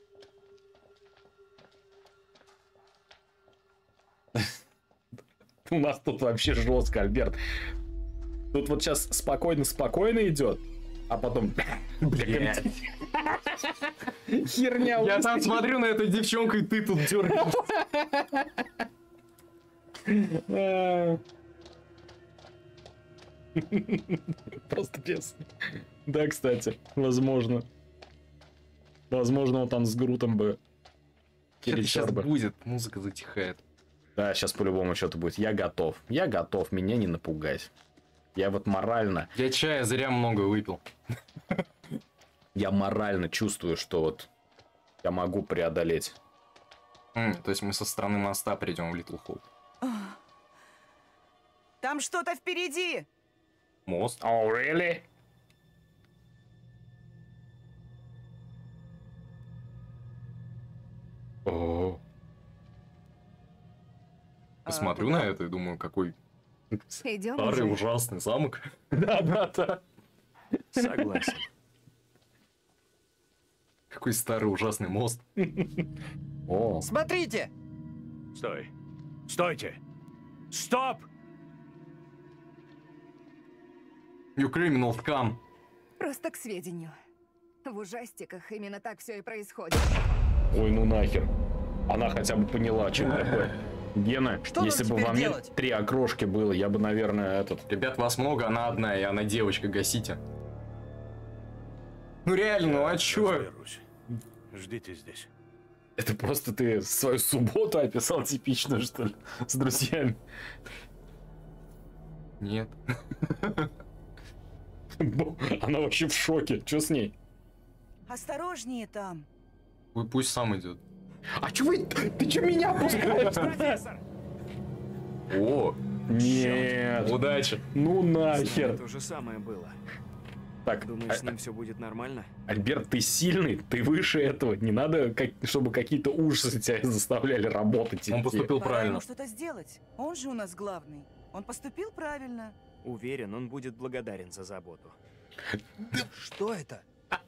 У нас тут вообще жестко, Альберт. Тут вот сейчас спокойно-спокойно идет, а потом... Бля, херня. Я там смотрю на эту девчонку, и ты тут дергаешься. Просто пес. Да, кстати, возможно. Возможно, он там с Грутом бы Что-то перетер сейчас бы. будет, музыка затихает. Да, сейчас по-любому что-то будет. Я готов. Я готов, меня не напугать. Я вот морально, Я чая зря много выпил. я морально чувствую, что вот я могу преодолеть. М, то есть мы со стороны моста придем в Литл Хоуп. Там что-то впереди! Мост? Oh, really? О, Посмотрю куда? на это и думаю, какой Идем старый уже. ужасный замок. да-да-да. Согласен. Какой старый ужасный мост. О, Смотрите! Стой. Стойте. Стоп! You criminal scum. Просто к сведению. В ужастиках именно так все и происходит. Ой, ну нахер. Она хотя бы поняла, что такое. Гена, Что если нам бы во теперь мне делать? три окрошки было, я бы, наверное, этот... Ребят, вас много, она одна, и она девочка, гасите. Ну реально, ну а чё? Разберусь. Ждите здесь. Это просто ты свою субботу описал типичную, что ли, с друзьями. Нет. Она вообще в шоке. Что с ней? Осторожнее там. Пусть сам идет. А чё вы... Ты чё меня пускаешь? О! Нет. Удачи. Ну нахер. То же самое было. Так, Думаешь, с ним все будет нормально? Альберт, ты сильный, ты выше этого. Не надо, как, чтобы какие-то ужасы тебя заставляли работать. Он поступил Пора правильно. ему что-то сделать. Он же у нас главный. Он поступил правильно. Уверен, он будет благодарен за заботу. Что это?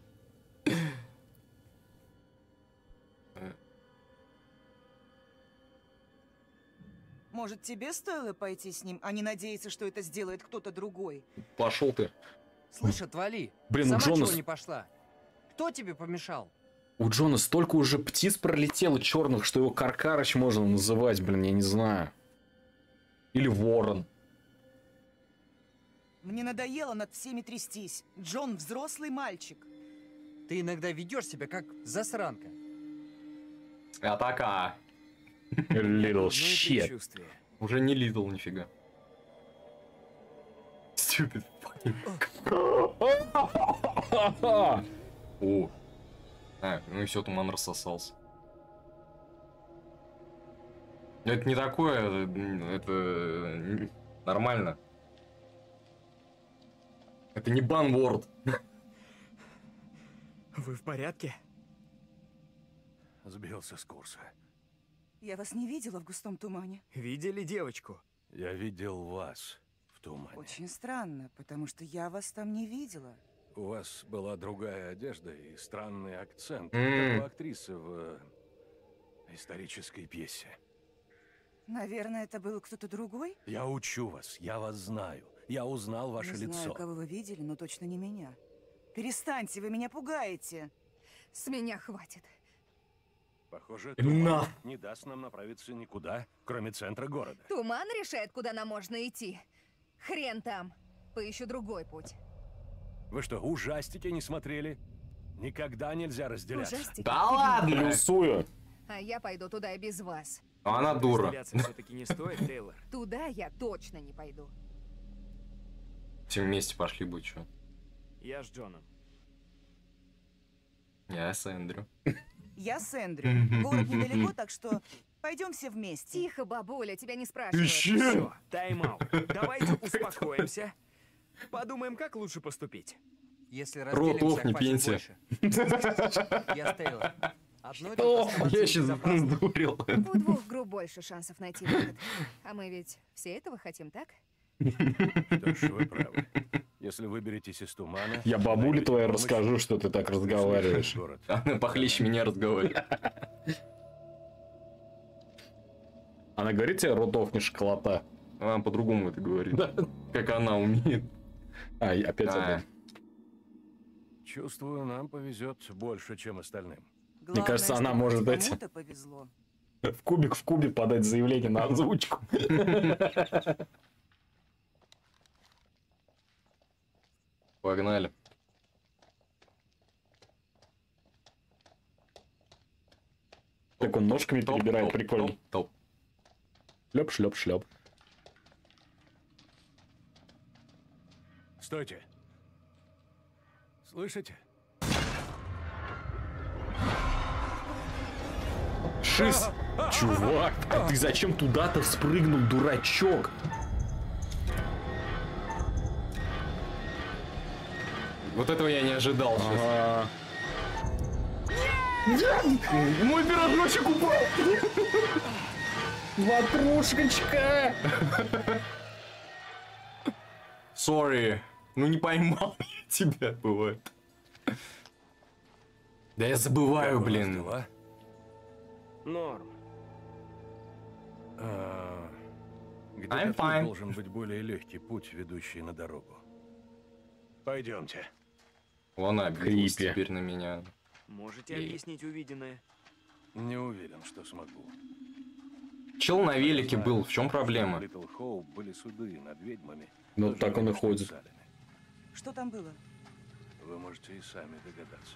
Может, тебе стоило пойти с ним, а не надеяться, что это сделает кто-то другой? Пошел ты. Слышь, отвали. Блин, у Сама Джонас- чего не пошла? Кто тебе помешал? У Джона столько уже птиц пролетело черных, что его Каркарыч можно называть, блин, я не знаю. Или Ворон. Мне надоело над всеми трястись. Джон взрослый мальчик. Ты иногда ведешь себя как засранка. Атака. Little shit. Предчувствие. Уже не Литл, нифига. Stupid fucking. О. А, ну и все, туман рассосался. Это не такое, это нормально. Это не банворд. Вы в порядке? Сбился с курса. Я вас не видела в густом тумане. Видели девочку? Я видел вас в тумане. Очень странно, потому что я вас там не видела. У вас была другая одежда и странный акцент, М. как у актрисы в э, исторической пьесе. Наверное, это был кто-то другой? Я учу вас, я вас знаю. Я узнал ваше Не лицо. знаю, кого вы видели, но точно не меня. Перестаньте, вы меня пугаете. С меня хватит. Похоже, На. туман не даст нам направиться никуда, кроме центра города. Туман решает, куда нам можно идти. Хрен там. Поищу другой путь. Вы что, ужастики не смотрели? Никогда нельзя разделяться. Ужастики. Да ладно! Плюсую. А я пойду туда и без вас. Она дура. Разделяться все-таки не стоит, Тейлор. Туда я точно не пойду. Все вместе пошли бы, чё. Я с Джоном. Я с Эндрю. Я с Эндрю. Город недалеко, так что пойдем все вместе. Тихо, бабуля, тебя не спрашивают. Все, тайм-аут. Давайте успокоимся. Подумаем, как лучше поступить. Если Рот разделимся, ох, не хватит пенсия. больше. Я с Тейлор. Одной только О, оставаться я сейчас безопасно. сдурил. У двух групп больше шансов найти выход. А мы ведь все этого хотим, так? Что ж, вы правы. Если выберетесь из тумана... Я бабуле найдете твоей помощь, расскажу, что ты так разговариваешь. город. Она похлеще меня разговаривает. Она говорит тебе, ротов не шоколада. Она по-другому это говорит. Как она умеет. А, и опять А. один. Чувствую, нам повезет больше, чем остальным. Главное, кажется, она чтобы может хоть эти- кому-то повезло. В кубик в кубе подать заявление на озвучку. Погнали. Так он ножками Топ, перебирает, топ, прикольно. топ, топ. Шлеп, шлеп, шлеп. Стойте. Слышите? Шиз! Чувак, а ты зачем туда-то спрыгнул, дурачок? Вот этого я не ожидал. Ага. Мой пирожочек упал! Ватрушечка! Sorry. Ну не поймал я тебя, бывает. Да я забываю, Как у вас блин. дела? Норм. А, I'm Где-то тут fine. должен быть более легкий путь, ведущий на дорогу. Пойдемте. Вон обиделась Крипи. теперь на меня. Можете И- объяснить увиденное? Не уверен, что смогу. Чел на велике Знаю, был, в чем что проблема? В Литл Хоуп были суды над ведьмами. Ну, Тоже так он и что ходит. Салеме. Что там было? Вы можете и сами догадаться.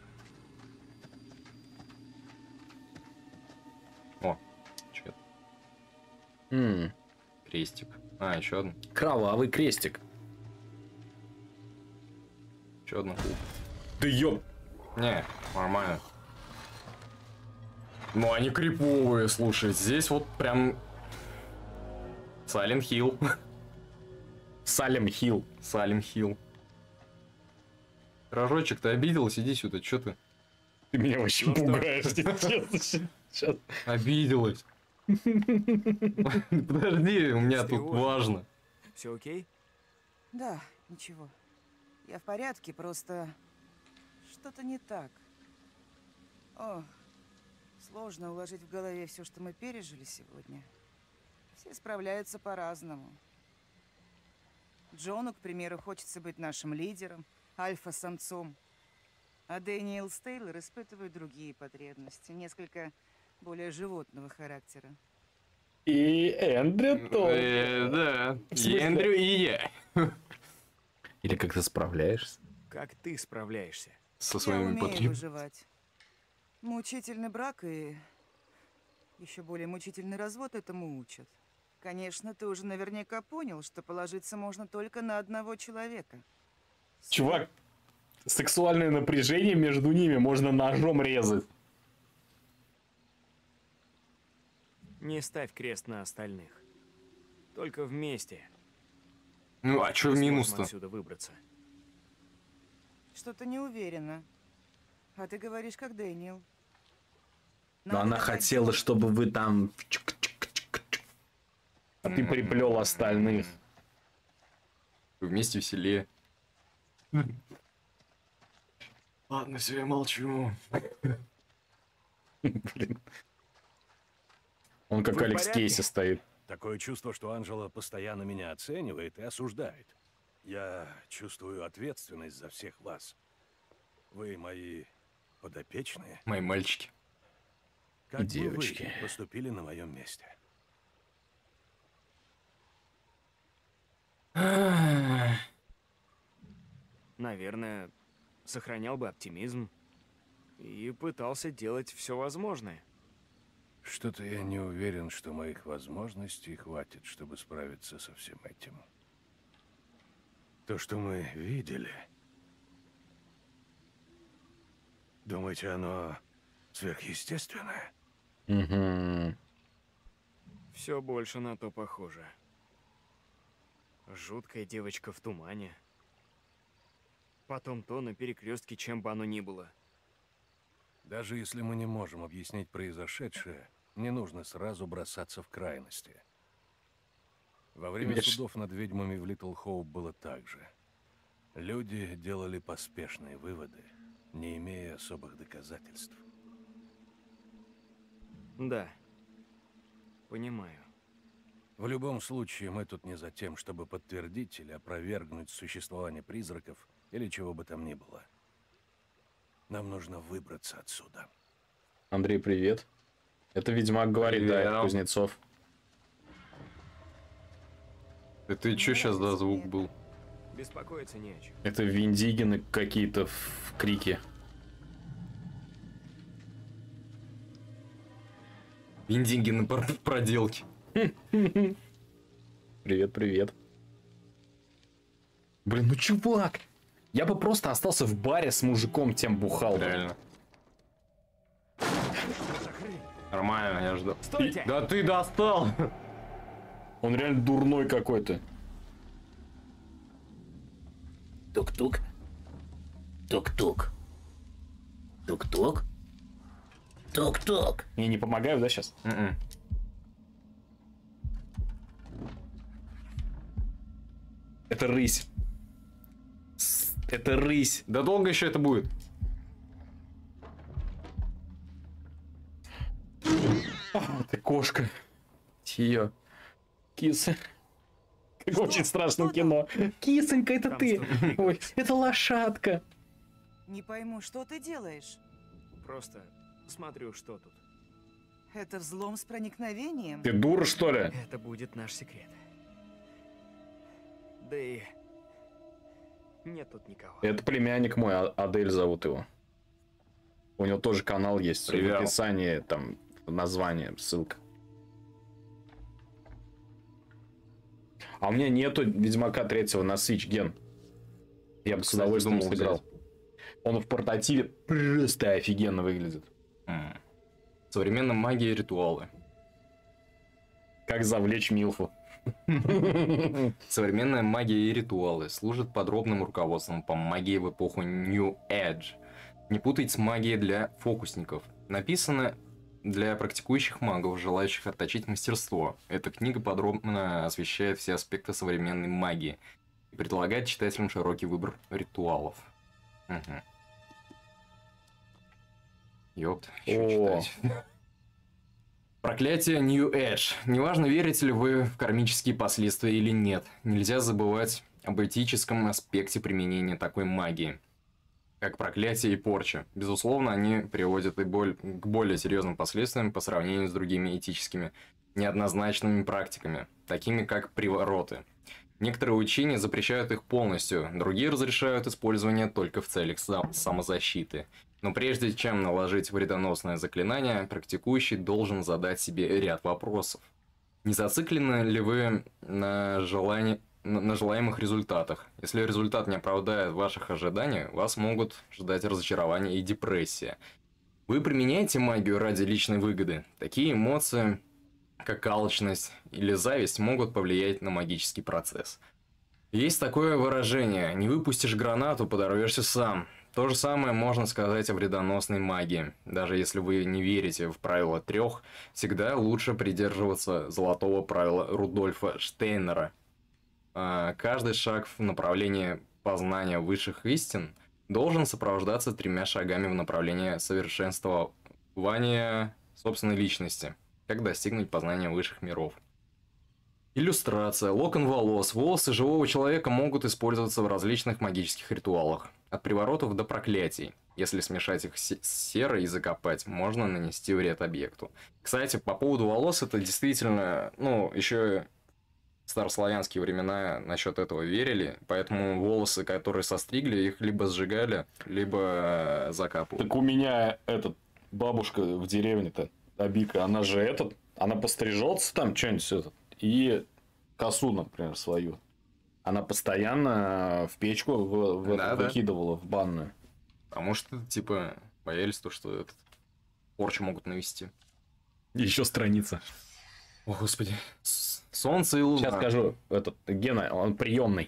О, чё это? М, Крестик. А, еще один. Кровавый крестик. Еще одна. Да ёп. Не, нормально. Ну, они криповые, слушай. Здесь вот прям... Silent Hill. Салем Хилл. Silent Hill. Рожочек, ты обиделась? Иди сюда, чё ты? Ты меня вообще Ну что? пугаешь, если честно. Сейчас. Обиделась. Подожди, у меня тут Встревожена. важно. Все окей? Да, ничего. Я в порядке, просто что-то не так. О, сложно уложить в голове все, что мы пережили сегодня. Все справляются по-разному. Джону, к примеру, хочется быть нашим лидером, альфа-самцом. А Дэниел Стейлор испытывает другие потребности, несколько более животного характера. И Эндрю тоже. Э, Да, В и смысле? Эндрю, и я. Или как ты справляешься? Как ты справляешься? Со Я своими умею потребностями. выживать. Мучительный брак и еще более мучительный развод этому учат. Конечно, ты уже наверняка понял, что положиться можно только на одного человека. Чувак, сексуальное напряжение между ними можно ножом резать. Не ставь крест на остальных. Только вместе. Ну, а чё мы сможем минус-то? отсюда выбраться. Что-то не уверена. А ты говоришь, как Дэниел. Но Надо она дать хотела, Джону. чтобы вы там... А ты приплел остальных. Вместе веселее. Ладно, все, я молчу. Блин. Он как Вы в Алекс порядке? Кейси стоит. Такое чувство, что Анжела постоянно меня оценивает и осуждает. Я чувствую ответственность за всех вас. Вы мои подопечные. Мои мальчики. Как И бы девочки. вы поступили на моем месте? Наверное, сохранял бы оптимизм и пытался делать все возможное. Что-то я не уверен, что моих возможностей хватит, чтобы справиться со всем этим. То, что мы видели... Думаете, оно сверхъестественное? Угу. Все больше на то похоже. Жуткая девочка в тумане. Потом то на перекрестке, чем бы оно ни было. Даже если мы не можем объяснить произошедшее, не нужно сразу бросаться в крайности. Во время Видишь? судов над ведьмами в Литл Хоуп было так же. Люди делали поспешные выводы, не имея особых доказательств. Да. Понимаю. В любом случае, мы тут не за тем, чтобы подтвердить или опровергнуть существование призраков или чего бы там ни было. Нам нужно выбраться отсюда. Андрей, привет. Это Ведьмак говорит, да, это Привет. Кузнецов. Это и чё сейчас за звук был? Беспокоиться не о чем. Это Виндигины какие-то в крике. Виндинги на пор- проделке. Привет, привет. Блин, ну чувак, я бы просто остался в баре с мужиком, тем бухал. бы. Реально. Нормально, я жду. Стойте! Да ты достал! Он реально дурной какой-то. Тук-тук. Тук-тук. Тук-тук. Тук-тук. Я не помогаю, да, сейчас? Мгм. Это рысь. С- Это рысь. Да долго еще это будет? Ты кошка. Тио. Киса. Как в очень страшном кино. Кисонька, это Там ты. что-то Ой, это лошадка. Не пойму, что ты делаешь? Просто смотрю, что тут. Это взлом с проникновением? Ты дура, что ли? Это будет наш секрет. Да и... Нет тут никого. Это племянник мой, А- Адель зовут его. У него тоже канал есть. Привет. В описании там название, ссылка. А у меня нету Ведьмака третьего на Switch, Ген. Я бы с Кстати, удовольствием думал сыграл. взять. Он в портативе просто офигенно выглядит. М. Современная магия и ритуалы. Как завлечь Милфу. Современная магия и ритуалы служат подробным руководством по магии в эпоху New Age. Не путать с магией для фокусников. Написано для практикующих магов, желающих отточить мастерство. Эта книга подробно освещает все аспекты современной магии и предлагает читателям широкий выбор ритуалов. Угу. Ёпт, ещё О. читать. Проклятие New Age. Неважно, верите ли вы в кармические последствия или нет, нельзя забывать об этическом аспекте применения такой магии, как проклятие и порча. Безусловно, они приводят и боль... к более серьезным последствиям по сравнению с другими этическими неоднозначными практиками, такими как привороты. Некоторые учения запрещают их полностью, другие разрешают использование только в целях сам- самозащиты. Но прежде чем наложить вредоносное заклинание, практикующий должен задать себе ряд вопросов. Не зациклены ли вы на, желании, на, на желаемых результатах? Если результат не оправдает ваших ожиданий, вас могут ждать разочарование и депрессия. Вы применяете магию ради личной выгоды. Такие эмоции, как алчность или зависть, могут повлиять на магический процесс. Есть такое выражение: «Не выпустишь гранату, подорвешься сам». То же самое можно сказать о вредоносной магии. Даже если вы не верите в правило трех, всегда лучше придерживаться золотого правила Рудольфа Штейнера. А, Каждый шаг в направлении познания высших истин должен сопровождаться тремя шагами в направлении совершенствования собственной личности. Как достигнуть познания высших миров? Иллюстрация. Локон волос. Волосы живого человека могут использоваться в различных магических ритуалах. От приворотов до проклятий. Если смешать их с серой и закопать, можно нанести вред объекту. Кстати, по поводу волос, это действительно, ну, еще в старославянские времена насчет этого верили, поэтому волосы, которые состригли, их либо сжигали, либо закапывали. Так у меня этот бабушка в деревне-то, Абика, она же этот, она пострижется там что-нибудь этот, и косу, например, свою. Она постоянно в печку в, в Да, это да. выкидывала, в банную. Потому что, типа, боялись то, что этот порчу могут навести. Еще страница. О, господи. С- Солнце и луна. Сейчас скажу, этот Гена, он приемный.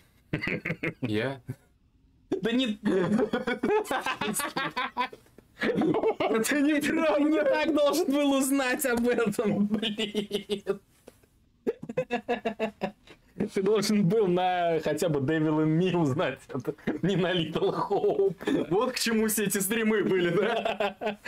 Я? Да не... Это не ты не так должен был узнать об этом, блин. Ты должен был на хотя бы Devil in Me узнать, это не на Little Hope. Вот к чему все эти стримы были, да?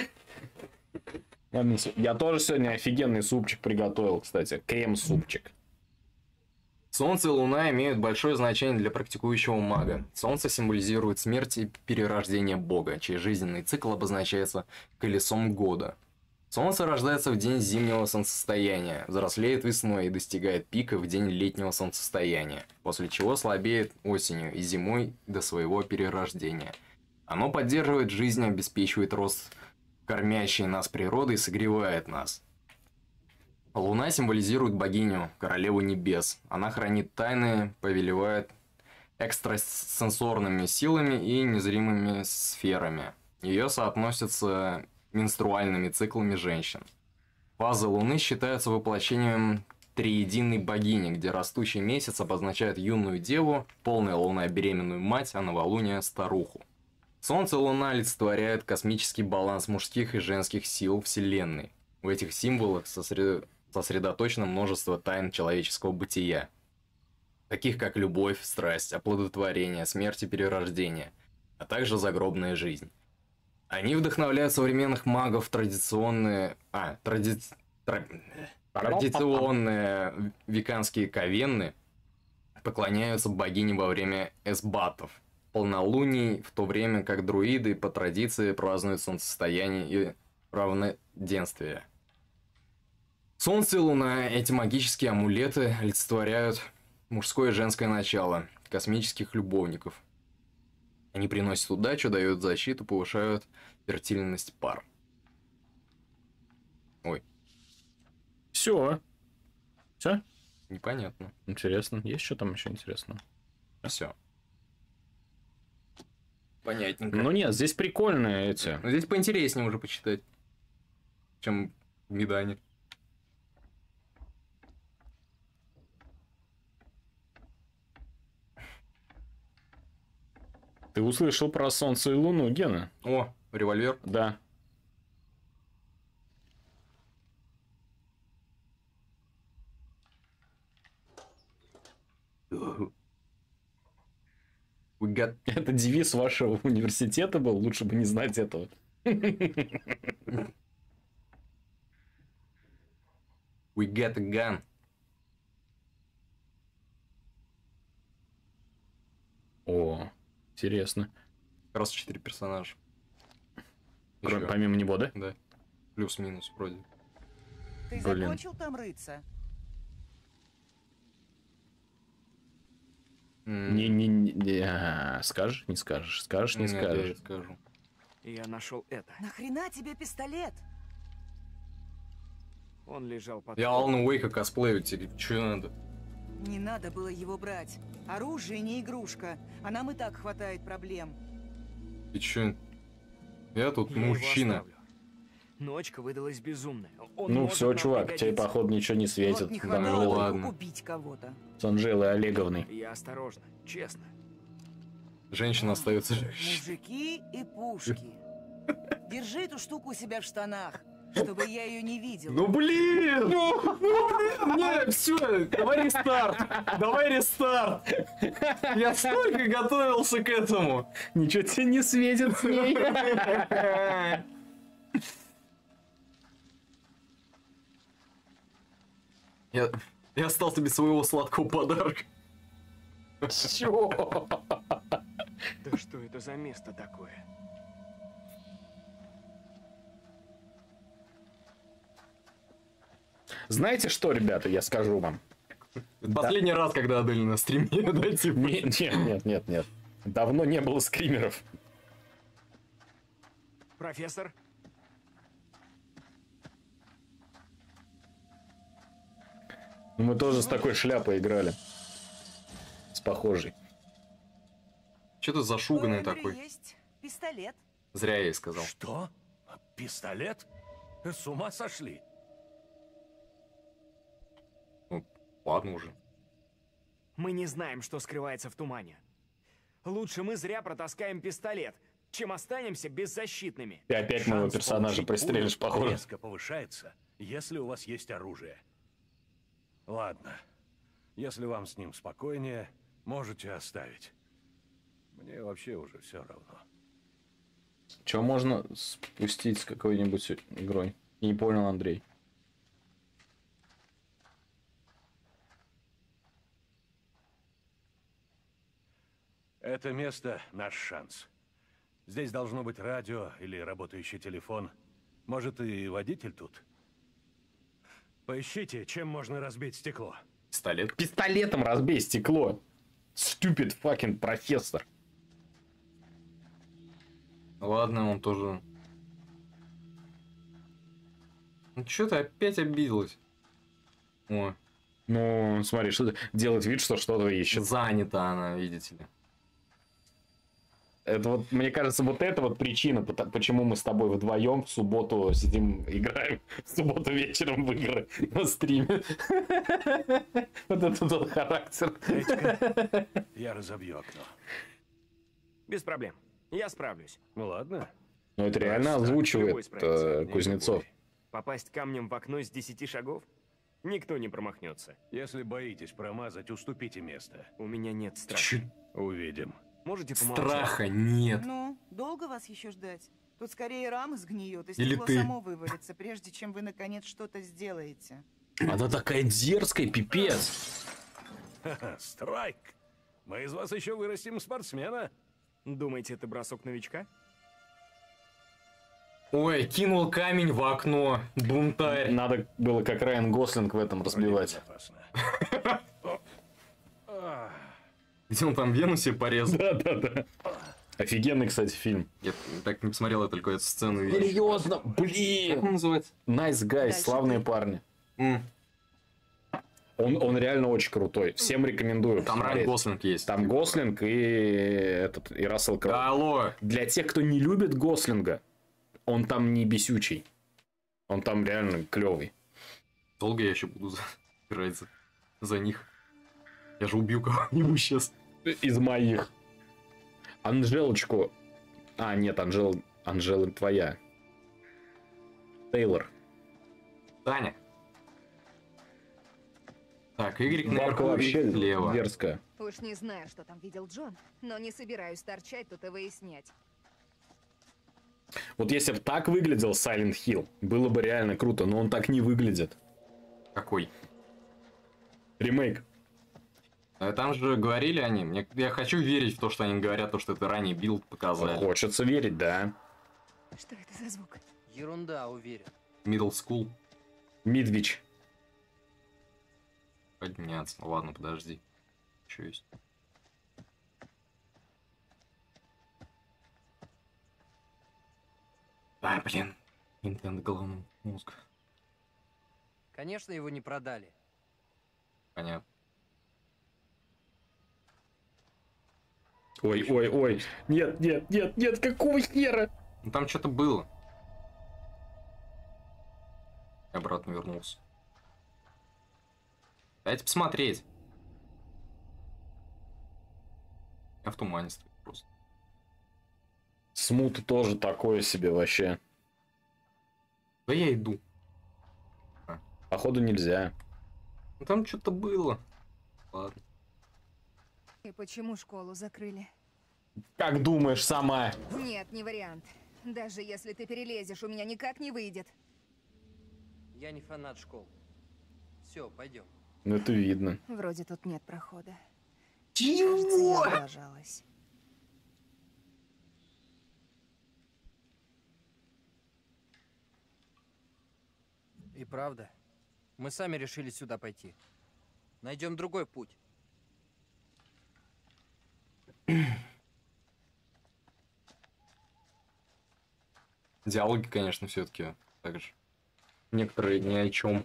Я тоже сегодня офигенный супчик приготовил, кстати. Крем-супчик. Солнце и луна имеют большое значение для практикующего мага. Солнце символизирует смерть и перерождение бога, чей жизненный цикл обозначается колесом года. Солнце рождается в день зимнего солнцестояния, взрослеет весной и достигает пика в день летнего солнцестояния, после чего слабеет осенью и зимой до своего перерождения. Оно поддерживает жизнь, обеспечивает рост кормящей нас природы и согревает нас. Луна символизирует богиню, королеву небес. Она хранит тайны, повелевает экстрасенсорными силами и незримыми сферами. Ее соотносятся менструальными циклами женщин. Фазы Луны считаются воплощением триединой богини, где растущий месяц обозначает юную деву, полная луна беременную мать, а новолуние старуху. Солнце и Луна олицетворяют космический баланс мужских и женских сил Вселенной. В этих символах сосред... сосредоточено множество тайн человеческого бытия, таких как любовь, страсть, оплодотворение, смерть и перерождение, а также загробная жизнь. Они вдохновляют современных магов традиционные... А, тради... тра- традиционные веканские ковенны, поклоняются богине во время эсбатов, полнолуний, в то время как друиды по традиции празднуют солнцестояние и равноденствие. Солнце и луна, эти магические амулеты, олицетворяют мужское и женское начало, космических любовников. Они приносят удачу, дают защиту, повышают фертильность пар. Ой. Все. Все? Непонятно. Интересно. Есть что там еще интересного? Все. Понятненько. Ну нет, здесь прикольные эти. Но здесь поинтереснее уже почитать, чем в Медане. Ты услышал про Солнце и Луну, Гена? О, револьвер? Да. We got... Это девиз вашего университета был, лучше бы не знать этого. We get a gun. О, интересно. Как раз четыре персонажа. Кроме, Еще. помимо него, да? Да. Плюс-минус вроде. Ты Блин. закончил там рыться? Не, не, не, не, а, скажешь, не скажешь, скажешь, не Нет, я скажешь. не скажу. Я нашел это. Нахрена тебе пистолет? Он лежал под... Я Алана Уэйка косплею, тебе что надо? Не надо было его брать. Оружие не игрушка, а нам и так хватает проблем. Ты чё? Я тут Я его мужчина. оставлю. Ночка выдалась безумная. Он Ну может все, нам чувак, тебе, пригодиться. походу, ничего не светит. Вот не Да, хватало ну только ладно. убить кого-то. С Анжелой Олеговной. Я осторожно, честно. Женщина остается. Мужики и пушки. Держи эту штуку у себя в штанах, чтобы я ее не видел. Ну блин! Ну, ну блин! Не, все, давай рестарт! Давай рестарт! Я столько готовился к этому! Ничего тебе не светит с ней. Я, я остался без своего сладкого подарка. Чё? Да что это за место такое? Знаете что, ребята, я скажу вам? Последний раз, когда Адель на стриме, да, типа. Нет, нет, нет, нет, нет. Давно не было скримеров. Профессор? Ну, мы тоже с такой шляпой играли. С похожей. Что ты зашуганный такой? Есть пистолет. Зря я ей сказал. Что? Пистолет? С ума сошли? Ну, ладно уже. Мы не знаем, что скрывается в тумане. Лучше мы зря протаскаем пистолет, чем останемся беззащитными. Ты опять моего Шанс персонажа получить пристрелишь, пулю похоже. резко повышается, если у вас есть оружие. Ладно. Если вам с ним спокойнее, можете оставить. Мне вообще уже все равно. Чего можно спустить с какой-нибудь игрой? Не понял, Андрей. Это место — наш шанс. Здесь должно быть радио или работающий телефон. Может, и водитель тут? Поищите, чем можно разбить стекло. Пистолет? Пистолетом разбей стекло. Stupid fucking профессор. Ладно, он тоже... Ну что ты опять обиделась? О. Ну, смотри, что делает вид, что что-то ищет. Занята она, видите ли. Это вот, мне кажется, вот это вот причина, почему мы с тобой вдвоем в субботу сидим, играем в субботу вечером в игры на стриме. Вот это тот характер. Я разобью окно. Без проблем. Я справлюсь. Ну ладно. Но это реально Любой озвучивает справится. э, Кузнецов. Попасть камнем в окно с десяти шагов? Никто не промахнется. Если боитесь промазать, уступите место. У меня нет страха. Чуть Увидим. Можете помолчать? страха нет. Ну, долго вас еще ждать? Тут скорее рама сгниет, и Или стекло ты. само вывалится, прежде чем вы наконец что-то сделаете. Она такая дерзкая, пипец. Ха-ха, Страйк! Мы из вас еще вырастим спортсмена. Думаете, это бросок новичка? Ой, кинул камень в окно. Бунтарь. Надо было как Райан Гослинг в этом разбивать. Где он там вену себе порезал? Да-да-да. Офигенный, кстати, фильм. Я так не посмотрел, я только эту сцену видел. Серьезно? Блин! Как он называется? Nice Guys, славные парни. Mm. Он, он реально очень крутой. Всем рекомендую. Там Райан Гослинг есть. Там Гослинг и этот и Рассел Кроу. Алло. Для тех, кто не любит Гослинга, он там не бесючий. Он там реально клевый. Долго я еще буду играть за, за них. Я же убью кого-нибудь сейчас. Из моих. Анжелочку. А, нет, Анжела, Анжела твоя. Тейлор. Таня. Так, Y Бабка наверху, вообще слева. дерзкая. Уж не знаю, что там видел Джон, но не собираюсь торчать тут и выяснять. Вот если бы так выглядел Silent Hill, было бы реально круто, но он так не выглядит. Какой? Ремейк. Там же говорили они, мне, я хочу верить в то, что они говорят, то, что это ранний билд показали. Хочется верить, да. Что это за звук? Ерунда, уверен. Middle School. Мидвич. Подняться. Ну, ладно, подожди. Что есть? А, блин. Nintendo головной мозг. Конечно, его не продали. Понятно. Ой, ой, ой. Нет, нет, нет, нет, какого хера? Ну там что-то было. И обратно вернулся. Дайте посмотреть. Я в тумане стою просто. Смут тоже такое себе вообще. Да я иду. Походу нельзя. Ну там что-то было. Ладно. И почему школу закрыли? Как думаешь сама? Нет, не вариант. Даже если ты перелезешь, у меня никак не выйдет. Я не фанат школ. Все, пойдем. Ну это видно. Вроде тут нет прохода. Чего? Кажется, я облажалась. И правда, мы сами решили сюда пойти. Найдем другой путь. Диалоги, конечно, все-таки так же. Некоторые ни о чем.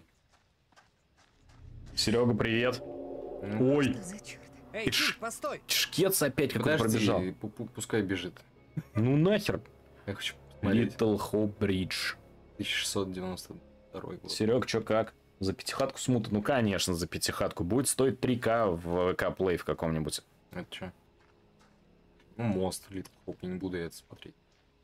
Серега, привет. Ой. Эй, ты, постой! Шкец опять какой Подожди, пробежал. пу- пу- пускай бежит. Ну нахер. Я хочу посмотреть. Little Hope Bridge. тысяча шестьсот девяносто второй год. Серег, чё как? За пятихатку смута? Ну конечно, за пятихатку. Будет стоить три ка в К-плей в каком-нибудь. Это что? Ну, мост, Little Hope, я не буду это смотреть.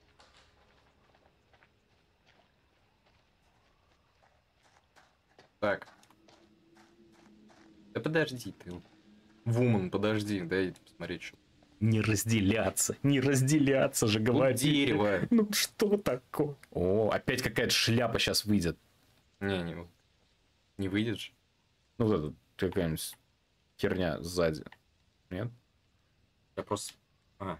Так. Да подожди ты. Вумен, подожди, дай посмотреть, что. Не разделяться, не разделяться же, говорит. Дерево. Ну что такое? О, опять какая-то шляпа сейчас выйдет. Не, не, не выйдет же. Ну вот эта какая-нибудь херня сзади. Нет? Я просто... А.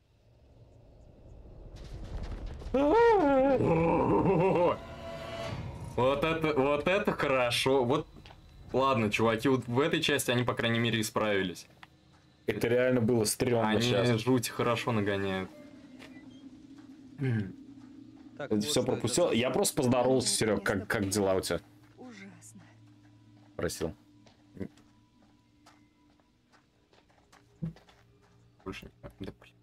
Вот это, вот это хорошо. Вот, ладно, чуваки, вот в этой части они, по крайней мере, исправились. Это реально было стрёмно Они сейчас. жуть хорошо нагоняют. Так, Ты вот все что пропустил? это за- Я просто поздоровался, Серег. Как, как дела у тебя? Ужасно. Просил. Больше не... Да, блин.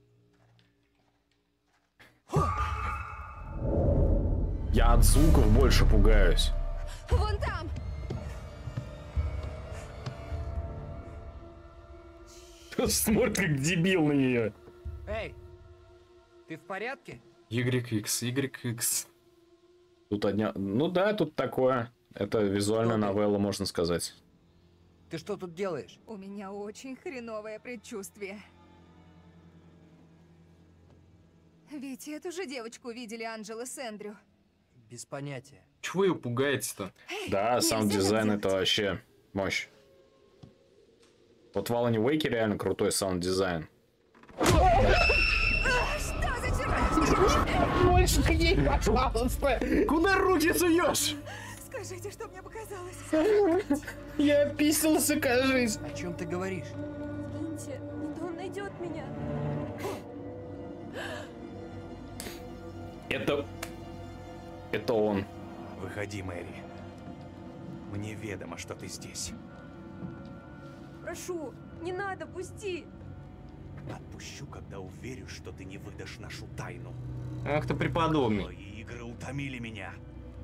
Я от звуков больше пугаюсь. Вон там! Смотрит как дебил на нее. Эй, ты в порядке? Y X, Y X. Тут одня... Ну да, тут такое. Это визуальная Что ты? новелла, можно сказать. Ты что тут делаешь? У меня очень хреновое предчувствие. Ведь эту же девочку видели Анджела с Эндрю. Без понятия. Чего ее пугаете-то? Да, нельзя сам дизайн так это делать. вообще мощь. Вот в Алане Уэйке реально крутой саунд-дизайн. Больше к ней, пожалуйста! Куда руки суешь? Скажите, что мне показалось. Я описался, кажись. О чем ты говоришь? Киньте, то он найдет меня. Это... Это он. Выходи, Мэри. Мне ведомо, что ты здесь. Прошу, не надо, пусти. Отпущу, когда уверен, что ты не выдашь нашу тайну. Ах ты преподобный. Твои игры утомили меня.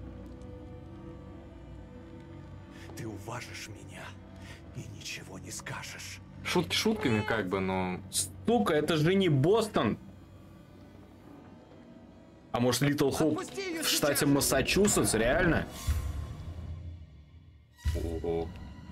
Ты уважишь меня и ничего не скажешь. Шутки шутками как бы, но... Сука, это же не Бостон. А может, Литл Хоуп в штате Массачусетс, реально? Ого.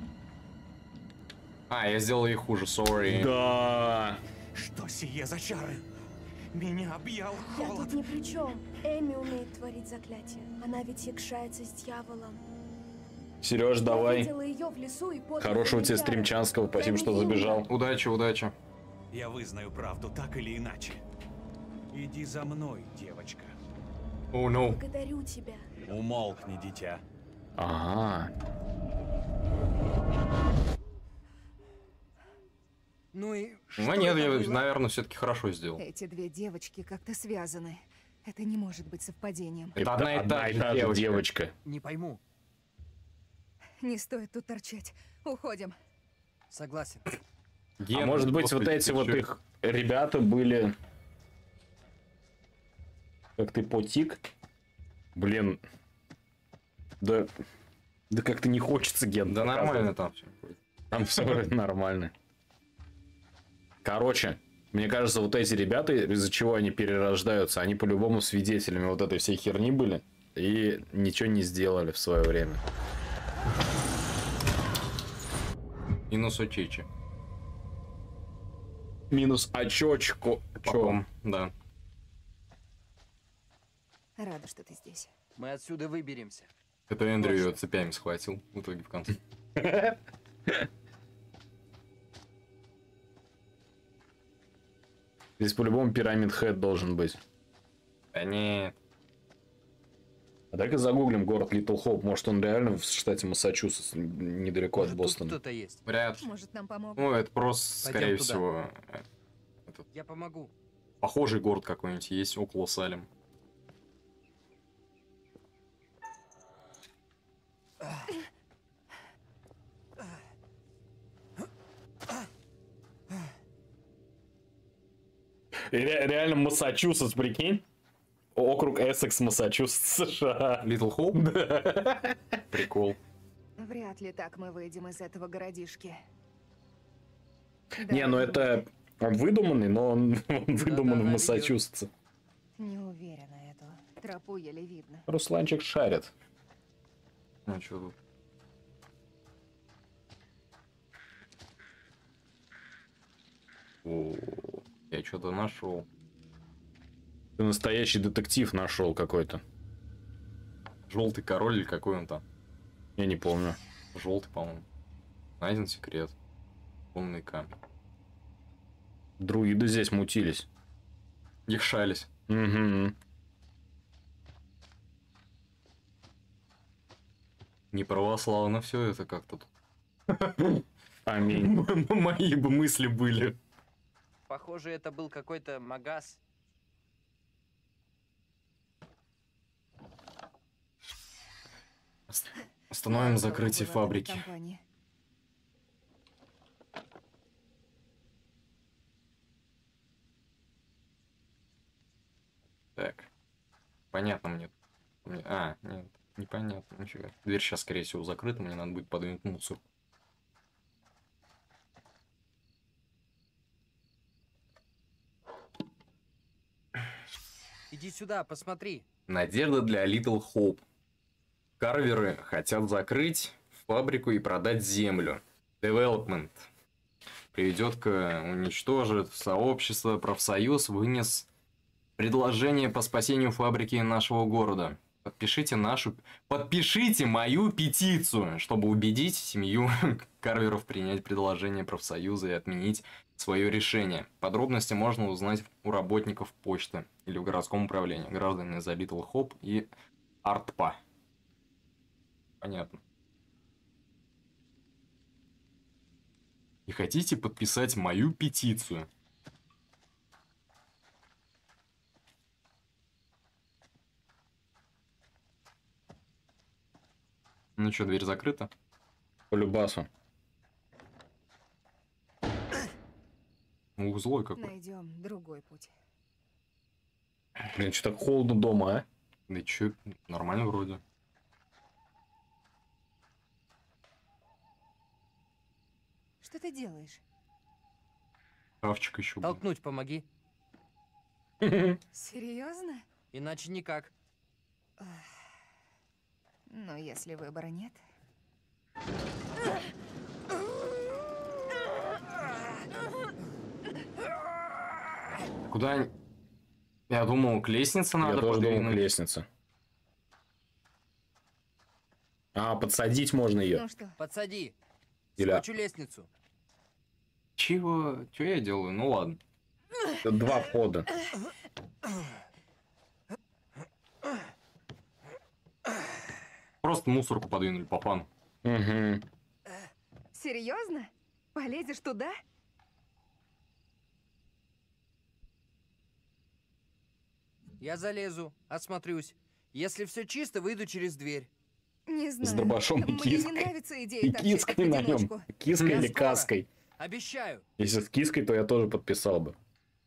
А, я сделал ей хуже, сори. Да. Что сие за чары? Меня объял Я холод. тут ни при чем. Эми умеет творить заклятие. Она ведь якшается с дьяволом. Сереж, Я давай. видела ее в лесу и подле Хорошего тебе Фамильяра. стримчанского, спасибо, Я что не забежал. Удачи, удачи. Я вызнаю правду так или иначе. Иди за мной, девочка. О, oh, no. Благодарю тебя. Умолкни, дитя. Ага. Ну и Ну нет, я, наверное, все-таки хорошо сделал. Эти две девочки как-то связаны. Это не может быть совпадением. Это одна и та же девочка. девочка. Не пойму. Не стоит тут торчать. Уходим. Согласен. Ген, А может быть, господи, вот эти ты вот чё? их ребята были... Как ты потик? Блин. Да... Да как-то не хочется ген. Да показывать. нормально там все. Там все нормально. Короче, мне кажется, вот эти ребята, из-за чего они перерождаются, они по-любому свидетелями вот этой всей херни были и ничего не сделали в свое время. Минус очечи. Минус очочку. Потом, да. Рада, что ты здесь. Мы отсюда выберемся. Это Эндрю ее цепями схватил в итоге в конце. Здесь по-любому пирамид Хэт должен быть. Да нет. А так и загуглим город Литл Хоуп. Может, он реально в штате Массачусетс, недалеко от Бостона. Кто-то есть. Вряд ли. Может, нам помогут? Ну, это просто, Пойдем скорее туда. всего, э, этот Я помогу. похожий город какой-нибудь есть около Салем. Ре- реально Массачусетс, прикинь? Округ Эссекс, Массачусетс, США. Литл Хоуп? Прикол. Вряд ли так мы выйдем из этого городишки. Не, ну это он выдуманный, но он, он выдуман в она Массачусетсе. Не уверена эту. Тропу еле видно. Русланчик шарит. Ну, что тут? О, я что-то нашел. Ты настоящий детектив нашел какой-то. Желтый король или какой он там? Я не помню. Желтый, по-моему. Найден секрет. Умный камень. Друиды здесь мутились. Их шались. Угу. Не православно все это как-то тут. Аминь. Мои бы мысли были. Похоже, это был какой-то магаз. Остановим Я закрытие была в этой фабрики. компании. Так. Понятно мне. Мне- А, нет, непонятно, нифига. Дверь сейчас, скорее всего, закрыта, мне надо будет подвинуть мусор. Иди сюда, посмотри. Надежда для Little Hope. Карверы хотят закрыть фабрику и продать землю. Development приведет к уничтожить сообщество. Профсоюз вынес предложение по спасению фабрики нашего города. Подпишите нашу... Подпишите мою петицию, чтобы убедить семью Карверов принять предложение профсоюза и отменить свое решение. Подробности можно узнать у работников почты или в городском управлении. Граждане за Little Hope и Артпа. Понятно. И хотите подписать мою петицию? Ну что, дверь закрыта? По любасу. Ух, злой какой. Найдем другой путь. Блин, что так холодно дома, а? Да чё, нормально вроде. Что ты делаешь? Шкафчик еще. Толкнуть помоги. Серьезно? Иначе никак. Но если выбора нет... Куда? Я думал, к лестнице надо Я тоже думал, к подвинуть. лестнице. А, подсадить можно ее. Ну что? Подсади. Или- Скочу лестницу. Чего? Чего я делаю? Ну ладно. Два входа. Просто мусорку подвинули по фану. Угу. Серьезно? Полезешь туда? Я залезу, осмотрюсь. Если все чисто, выйду через дверь. Не знаю. С дробашом и Мне киской. не нравится идея И торчать киской в на нем. одиночку. Киской Я или скоро. каской. Обещаю. Если с киской, то я тоже подписал бы.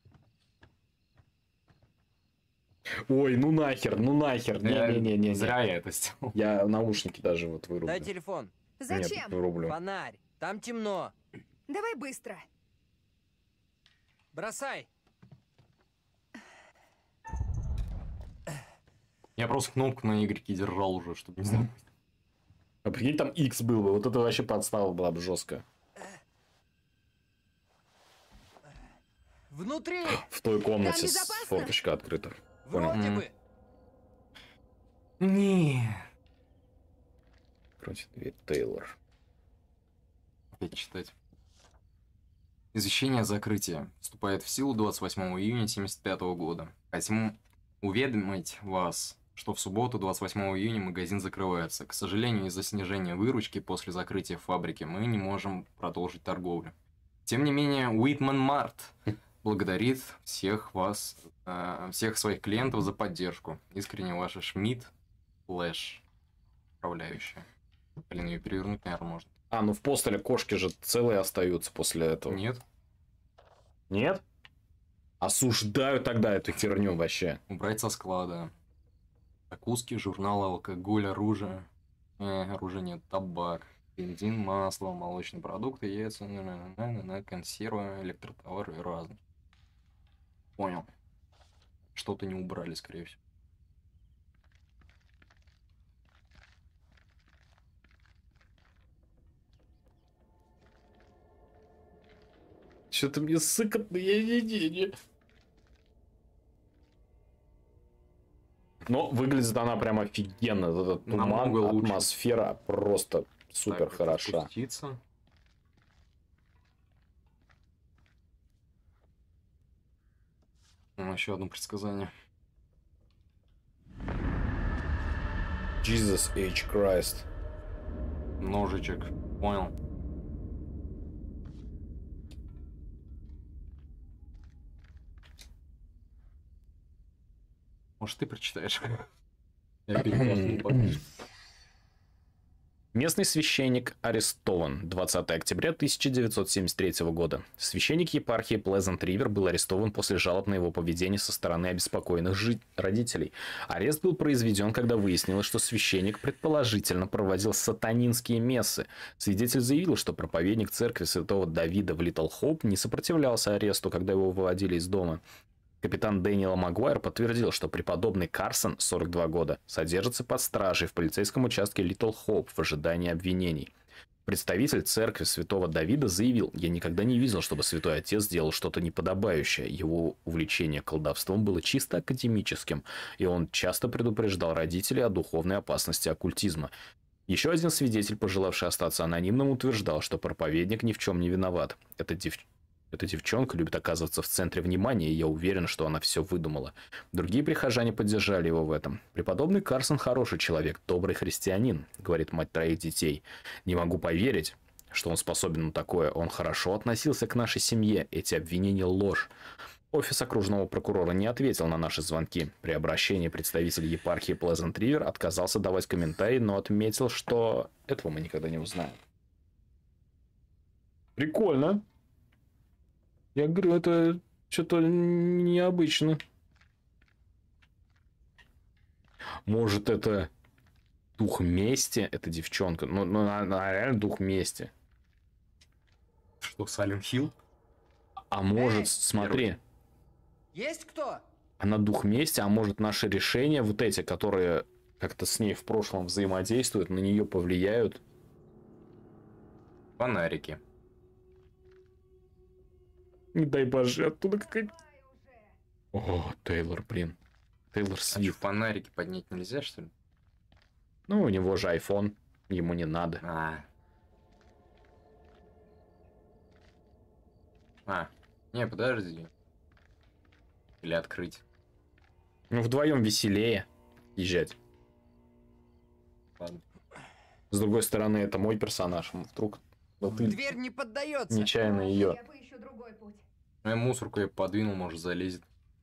Ой, ну нахер, ну нахер. Я- Не-не-не. Зря я это сделал. Я наушники даже вот вырублю. Дай телефон. Зачем? Нет, вырублю. Фонарь. Там темно. Давай быстро. Бросай. Я просто кнопку на Y держал уже, чтобы не забыть. А прикинь, там X был бы. Вот это вообще подстава была бы жесткая. Внутри. В той комнате Там с безопасно? форточка открыта. Понял. Вроде Мгм. бы. Не. Против дверь. Тейлор. Опять читать. Извещение о закрытии вступает в силу двадцать восьмого июня семьдесят пятого года. Хотим уведомить вас, что в субботу двадцать восьмого июня магазин закрывается. К сожалению, из-за снижения выручки после закрытия фабрики мы не можем продолжить торговлю. Тем не менее, Уитман Март благодарит всех вас, э, всех своих клиентов за поддержку. Искренне ваша Шмидт Флэш, управляющая. Блин, ее перевернуть, наверное, можно. А, ну в постеле кошки же целые остаются после этого. Нет. Нет? Осуждаю тогда эту херню вообще. Убрать со склада. Закуски, журналы, алкоголь, оружие. Э, оружия нет, табак, бензин, масло, молочные продукты, яйца, на, на, на, на, консервы, электротовары и разные. Понял. Что-то не убрали, скорее всего. Что-то мне сыкотно, я не, не, не. Но выглядит она прям офигенно. Этот туман, Намного лучше. атмосфера просто супер Так, хороша. спуститься. Ну, еще одно предсказание. Jesus H. Christ. Ножичек. Понял. Может, ты прочитаешь? Я переклассную подпись. Местный священник арестован двадцатого октября тысяча девятьсот семьдесят третьего года. Священник епархии Плезант-Ривер был арестован после жалоб на его поведение со стороны обеспокоенных жи- родителей. Арест был произведен, когда выяснилось, что священник предположительно проводил сатанинские мессы. Свидетель заявил, что проповедник церкви святого Давида в Литл Хоуп не сопротивлялся аресту, когда его выводили из дома. Капитан Дэниел Магуайр подтвердил, что преподобный Карсон, сорок два года, содержится под стражей в полицейском участке Литл Хоуп в ожидании обвинений. Представитель церкви святого Давида заявил: «Я никогда не видел, чтобы святой отец сделал что-то неподобающее. Его увлечение колдовством было чисто академическим, и он часто предупреждал родителей о духовной опасности оккультизма». Еще один свидетель, пожелавший остаться анонимным, утверждал, что проповедник ни в чем не виноват. Эта, дев... Эта девчонка любит оказываться в центре внимания, и я уверен, что она все выдумала. Другие прихожане поддержали его в этом. «Преподобный Карсон хороший человек, добрый христианин», — говорит мать троих детей. «Не могу поверить, что он способен на такое. Он хорошо относился к нашей семье. Эти обвинения — ложь». Офис окружного прокурора не ответил на наши звонки. При обращении представитель епархии Плезант-Ривер отказался давать комментарии, но отметил, что этого мы никогда не узнаем. Прикольно. Я говорю, это что-то необычно. Может, это дух мести, эта девчонка? Ну, ну она, она реально дух мести. Что, Сайлент Хилл? А может, Эй! смотри. Есть кто? Она дух мести, а может, наши решения, вот эти, которые как-то с ней в прошлом взаимодействуют, на нее повлияют? Фонарики. Не дай боже, оттуда какая-то... О, Тейлор, блин. Тейлор А Свифт. что, фонарики поднять нельзя, что ли? Ну, у него же iPhone, ему не надо. А. А. Не, подожди. Или открыть. Ну, вдвоем веселее езжать. Ладно. С другой стороны, это мой персонаж. Вдруг вот ты Дверь не поддается. нечаянно ее... Я поищу другой путь. Ну, я мусорку я подвинул, может, залезет.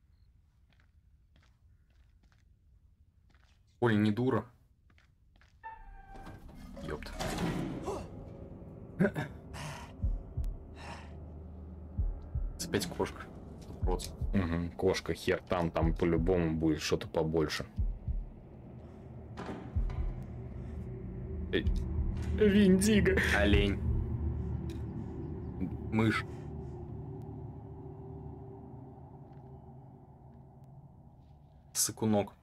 Оль, не дура. Ёпта. Опять кошка. Просто. Угу, кошка, хер там, там по-любому будет что-то побольше. Эй, Виндиго. Олень. Мышь. Сыкунок.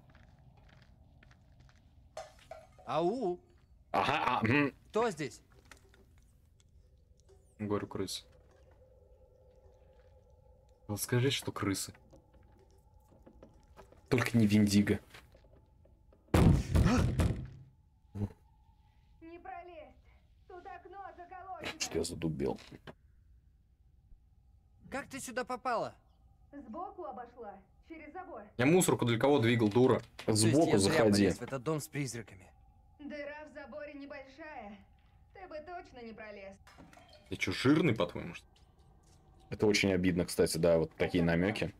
Ау! Ага, а, м. Кто здесь? Говорю, крысы. Вот скажи, что крысы. Только не Виндиго. Не пролезть. Тут окно заколочено. Что я задубел. Как ты сюда попала? Сбоку обошла. Через забор. Я мусорку для кого двигал, дура? То есть Сбоку я зря заходи. полез в этот дом с призраками. Дыра в заборе небольшая. Ты бы точно не пролез. Я что, жирный, по-твоему, что ли? Это очень обидно, кстати, да, вот такие намеки.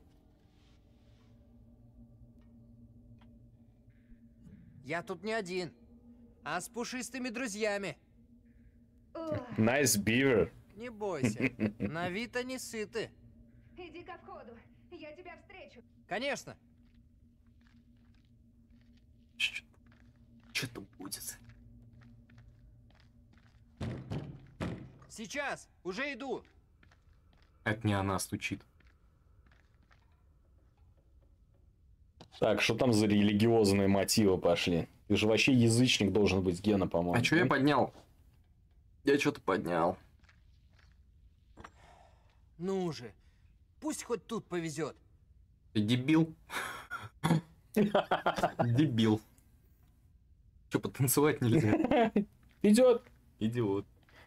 Я тут не один, а с пушистыми друзьями. Nice beaver. Не бойся, на вид они сыты. Иди ко входу. Я тебя встречу. Конечно. Что-то будет. Сейчас, уже иду. Это не она стучит. Так, что там за религиозные мотивы пошли? Ты же вообще язычник должен быть, Гена, по-моему. А что я поднял? Я что-то поднял. Ну же, пусть хоть тут повезет. Ты дебил? Дебил. Че, потанцевать нельзя? Идет. Идиот.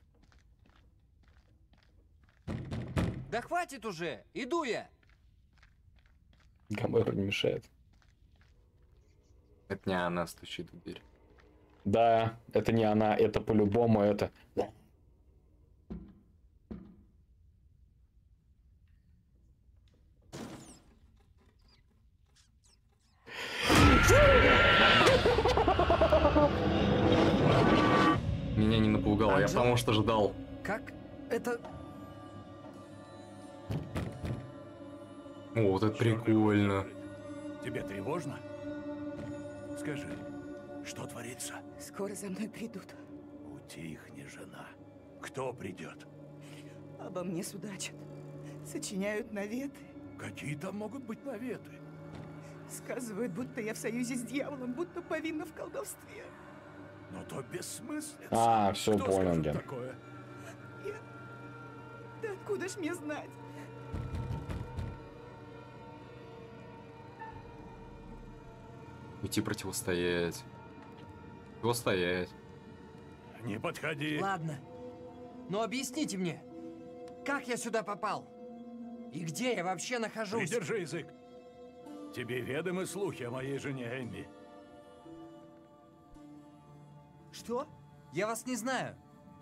Да хватит уже, иду я. Гомеру не мешает. Это не она стучит в дверь. Да, это не она, это по-любому это. Меня не напугало, я Анджел? потому что ждал. Как это... О, вот это прикольно. Тебе тревожно? Скажи, что творится? Скоро за мной придут. Утихни, жена. Кто придет? Обо мне судачат. Сочиняют наветы. Какие там могут быть наветы? Сказывают, будто я в союзе с дьяволом, будто повинна в колдовстве. Но то бессмыслица. А, все, Кто понял, скажет Ген. такое? Да откуда ж мне знать? Идти противостоять. Противостоять. Не подходи. Ладно. Но объясните мне, как я сюда попал? И где я вообще нахожусь? Придержи язык. Тебе ведомы слухи о моей жене Эмми. Что? Я вас не знаю.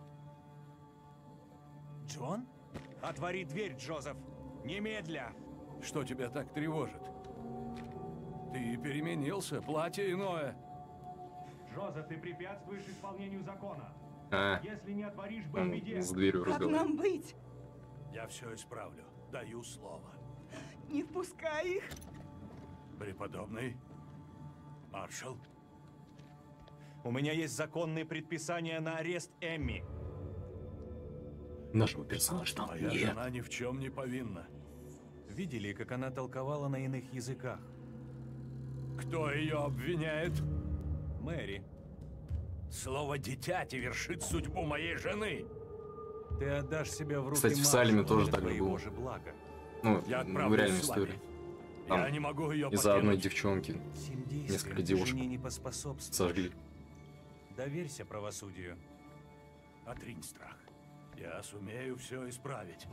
Джон? Отвори дверь, Джозеф. Немедля. Что тебя так тревожит? Ты переменился, платье иное. Джозеф, ты препятствуешь исполнению закона. А, Если не отворишь, бы он в беде. с дверью Как разговаривает. нам быть? Я все исправлю. Даю слово. Не впускай их. Преподобный. Маршал. У меня есть законные предписания на арест Эмми. Нашего персонажа там Моя нет. жена ни в чем не повинна. Видели, как она толковала на иных языках? Кто ее обвиняет? Мэри, Слово «дитяти» вершит судьбу моей жены. ты отдашь себя в руки Кстати, в Салеме маршалу тоже для так же твоего было. же блага. Ну, Я в отправлюсь реальной с вами. истории. Я Там не могу ее из-за одной покинуть. девчонки Сим действиям несколько ты девушек жене не поспособствуешь. сожгли. Доверься правосудию. Отринь страх. Я сумею все исправить.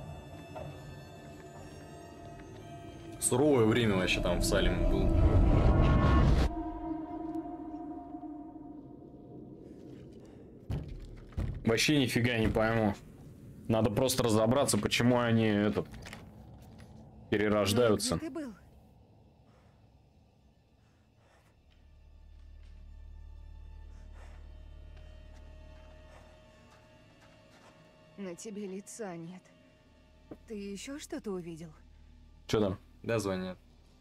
Суровое время вообще там в Салеме было. Вообще нифига не пойму. Надо просто разобраться, почему они этот перерождаются. Где ты был? На тебе лица нет. Ты еще что-то увидел? Что там? Да, звонят.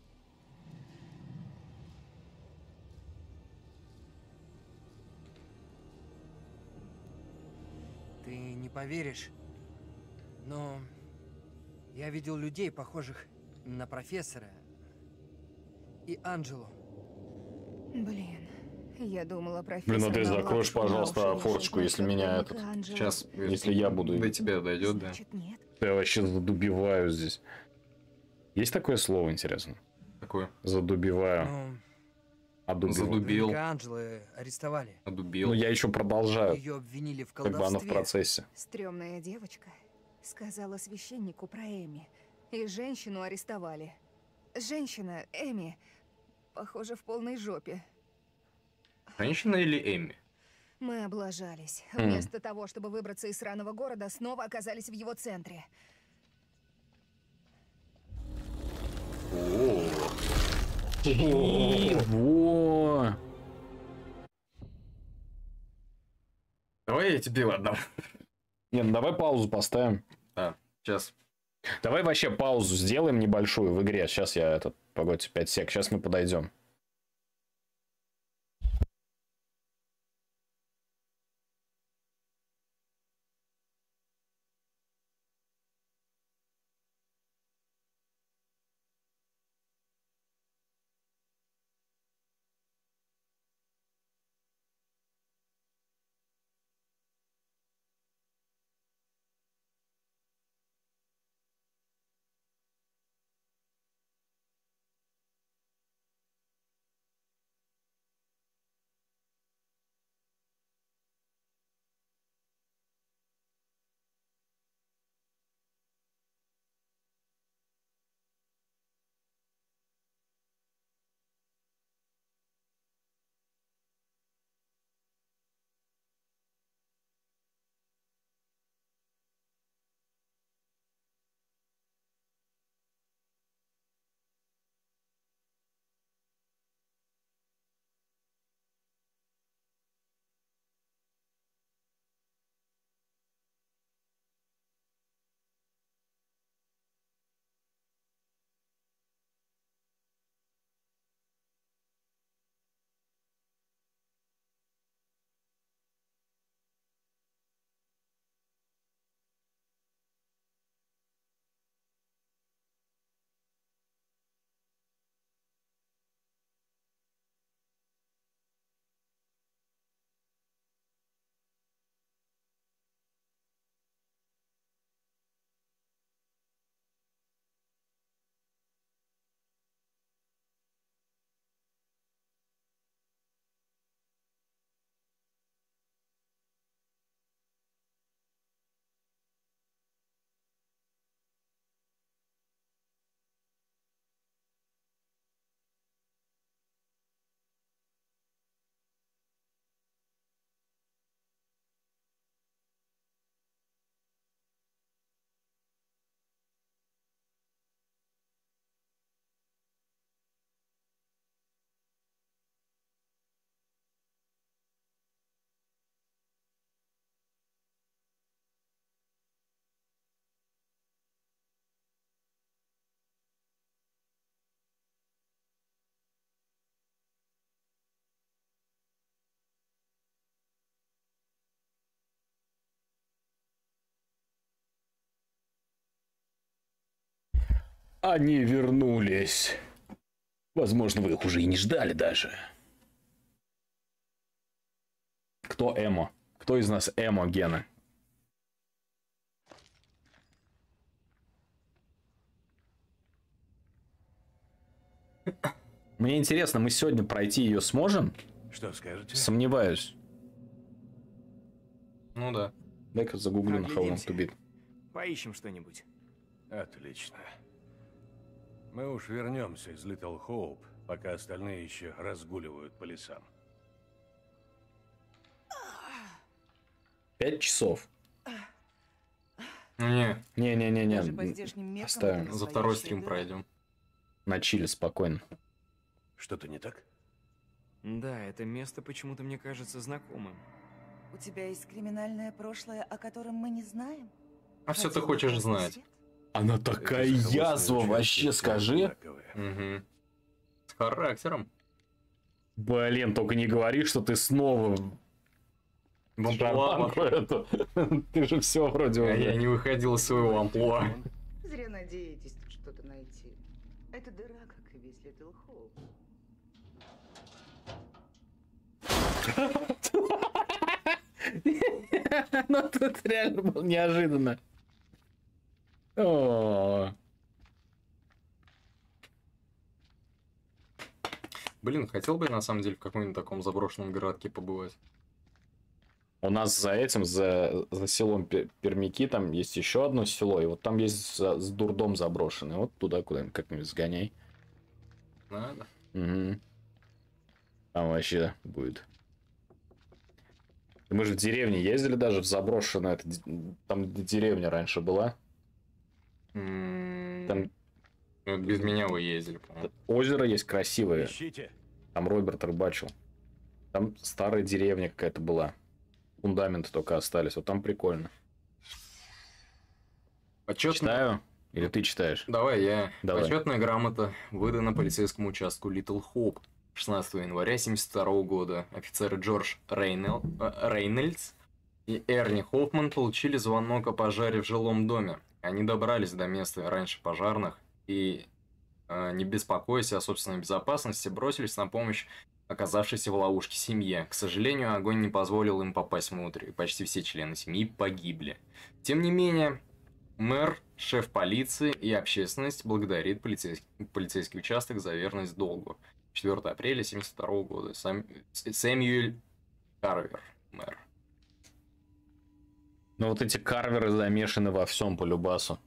Ты не поверишь, но я видел людей, похожих на профессора и Анджелу. Блин, я думала, профессор... Блин, ну ты на закроешь, лапушку на пожалуйста, уши форточку, вешает, если как меня домик этот... Анджело. Сейчас, Если я буду... до тебя дойдет, да. Значит, нет. Я вообще задубиваю здесь. Есть такое слово, интересно? Такое. Задубиваю. Ну, Одубил. Задубил. наверняка Анджелы арестовали. Одубил. Ну я еще продолжаю. Ее обвинили в Как бы она в колдовстве. процессе. Стрёмная девочка сказала священнику про Эми, и женщину арестовали. Женщина, Эми, похоже, в полной жопе. Женщина или Эмми? Мы облажались. Хм. Вместо того, чтобы выбраться из сраного города, снова оказались в его центре. Во! Давай я тебе отдам. Не, ну давай паузу поставим. А, сейчас. Давай вообще паузу сделаем небольшую в игре. Сейчас я этот, погодьте, пять сек. Сейчас мы подойдем. Они вернулись. Возможно, вы их уже и не ждали даже. Кто эмо? Кто из нас эмо, Гена? Мне интересно, мы сегодня пройти ее сможем? Что скажете? Сомневаюсь. Ну да. Дай-ка загуглю на How Long to Beat. Поищем что-нибудь. Отлично. Мы уж вернемся из Литл Хоуп, пока остальные еще разгуливают по лесам. Пять часов. Не. Не-не-не-не. Даже по здешним меркам Оставим. это За второй настоящая стрим дыра. пройдем. На чиле спокойно. Что-то не так? Да, это место почему-то мне кажется знакомым. У тебя есть криминальное прошлое, о котором мы не знаем? А все ты Хотел бы хочешь красный знать. свет? Она такая язва, вообще скажи. Угу. С характером. Блин, только не говори, что ты снова... Шарманку эту. Ты же все вроде А уже. я не выходил из своего амплуа. Зря надеетесь тут что-то найти. Это дыра, как и весь Литл Хоуп. Ну тут реально было неожиданно. О. Блин, хотел бы я на самом деле в каком-нибудь таком заброшенном городке побывать. У нас за этим, за, за селом Пер- Пермяки, там есть еще одно село, и вот там есть за- с дурдом заброшенный. Вот туда куда-нибудь как-нибудь сгоняй. Надо. Угу. Там вообще будет. Мы же в деревне ездили даже в заброшенную. Это, д- там деревня раньше была. Там Ну, без меня вы ездили, по-моему. озеро есть красивое. Ищите. Там Роберт рыбачил. Там старая деревня какая-то была. Фундаменты только остались. Вот там прикольно. Почетно... Читаю? Или ты читаешь? Давай я. Давай. Почетная грамота выдана полицейскому участку Литл Хоуп шестнадцатого января семьдесят второго года. Офицеры Джордж Рейнел... э, Рейнольдс и Эрни Хоффман получили звонок о пожаре в жилом доме. Они добрались до места раньше пожарных и, э, не беспокоясь о собственной безопасности, бросились на помощь оказавшейся в ловушке семье. К сожалению, огонь не позволил им попасть внутрь, и почти все члены семьи погибли. Тем не менее, мэр, шеф полиции и общественность благодарит полицейский, полицейский участок за верность долгу. четвёртого апреля семьдесят второго года. Сам, Сэмюэль Карвер, мэр. Ну вот эти карверы замешаны во всем по любасу.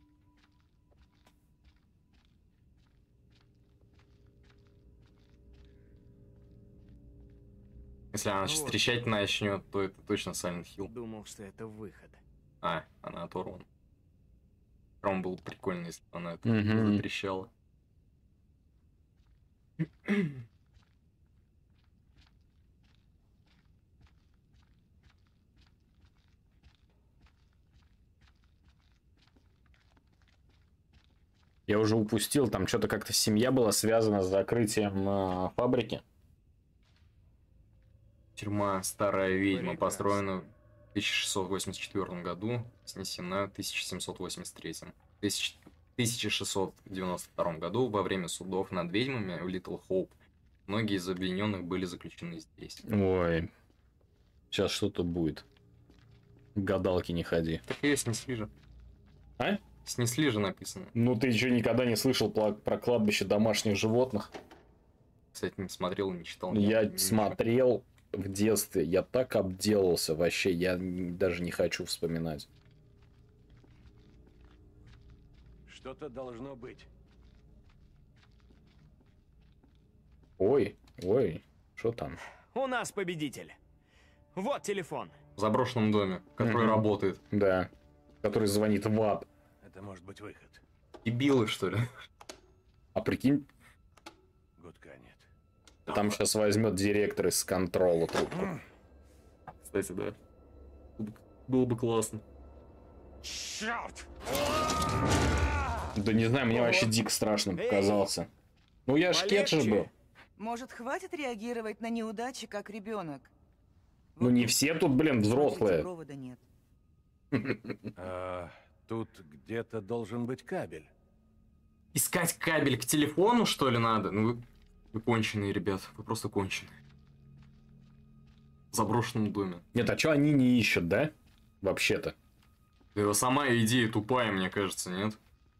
Если она сейчас Вот. трещать начнет, то это точно Silent Hill. Думал, что это выход. А, она оторвана. Ром был прикольно, если бы она это Мгм. затрещала. Я уже упустил, там что-то как-то семья была связана с закрытием э, фабрики. Тюрьма Старая Ведьма Прекрасно. построена в тысяча шестьсот восемьдесят четвёртом году, снесена в тысяча семьсот восемьдесят третьем. В тысяча шестьсот девяносто втором году во время судов над ведьмами в Литл Хоуп многие из обвиненных были заключены здесь. Ой, сейчас что-то будет. К гадалке не ходи. Так ее снесли же. А? Снесли же написано. Ну ты еще никогда не слышал про, про кладбище домашних животных? Кстати, не смотрел, не читал. Я ничего. смотрел в детстве, я так обделался вообще, я н- даже не хочу вспоминать. Что-то должно быть. Ой, ой, что там? У нас победитель. Вот телефон. В заброшенном доме, который Мгм. работает. Да, который звонит в ад. Это может быть выход. И билы, что ли? А прикинь, Гудка нет. там сейчас возьмет директор из контрола трубку. Кстати, да. Было бы- Было бы классно. Черт! Да не знаю, мне вообще дико страшным показался. Ну я ж кет же был. Может, хватит реагировать на неудачи, как ребенок? Ну не все тут, блин, взрослые. Провода нет. А, тут где-то должен быть кабель. Искать кабель к телефону, что ли, надо? Ну вы, вы конченые, ребят. Вы просто конченые. В заброшенном доме. Нет, а что они не ищут, да? Вообще-то. Да сама идея тупая, мне кажется, нет?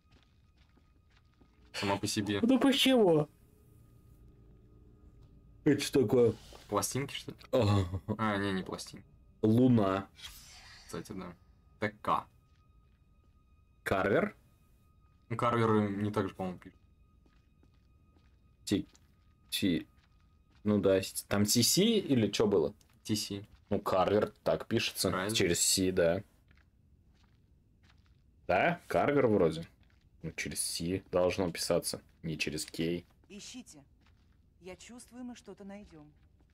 Сама по себе. Ну почему? Это что такое? Пластинки, что ли? Ага. А, не, не пластинки. Луна. Кстати, да. ТК. Карвер? Ну, Карвер не так же, по-моему, пишет. Ти... Ти... Ну да, там ти си или что было? ти си. Ну, Карвер так пишется. Правильно. Через си, да. Да? Карвер вроде. Ну, через си должно писаться. Не через кей. Ищите. Я чувствую, мы что-то найдем.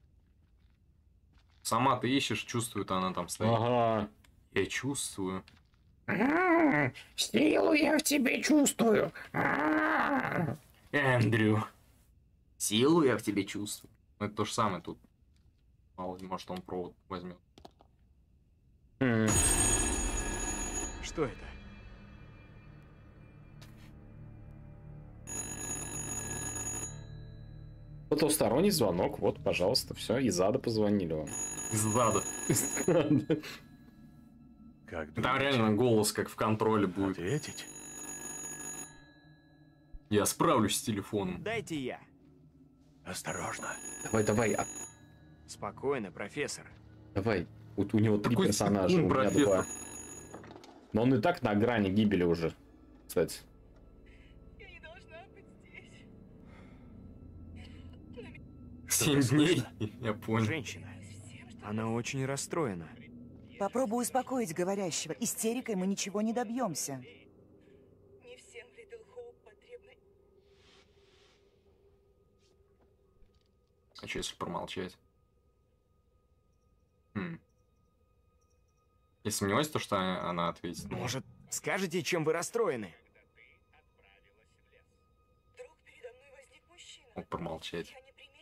Сама ты ищешь, чувствует, она там стоит. Ага. Я чувствую. Силу я в тебе чувствую. Эндрю. Силу я в тебе чувствую. Ну, это то же самое тут. Мало ли, может, он провод возьмет. Что это? Потусторонний звонок. Вот, пожалуйста, все. Из ада позвонили вам. Из ада. Как Там реально голос, как в контроле будет. Ответить? Я справлюсь с телефоном. Дайте я. Осторожно. Давай, давай. а- Спокойно, профессор. Давай. У, у него три Какой персонажа, секунд, у меня профессор. два. Но он и так на грани гибели уже. Кстати. Семь дней. Я понял. Женщина. Она очень расстроена. Попробуй успокоить говорящего. Истерикой мы ничего не добьемся. А что, если промолчать? Хм. Я сомневаюсь, то, что она ответит. Может, скажете, чем вы расстроены? Мог промолчать.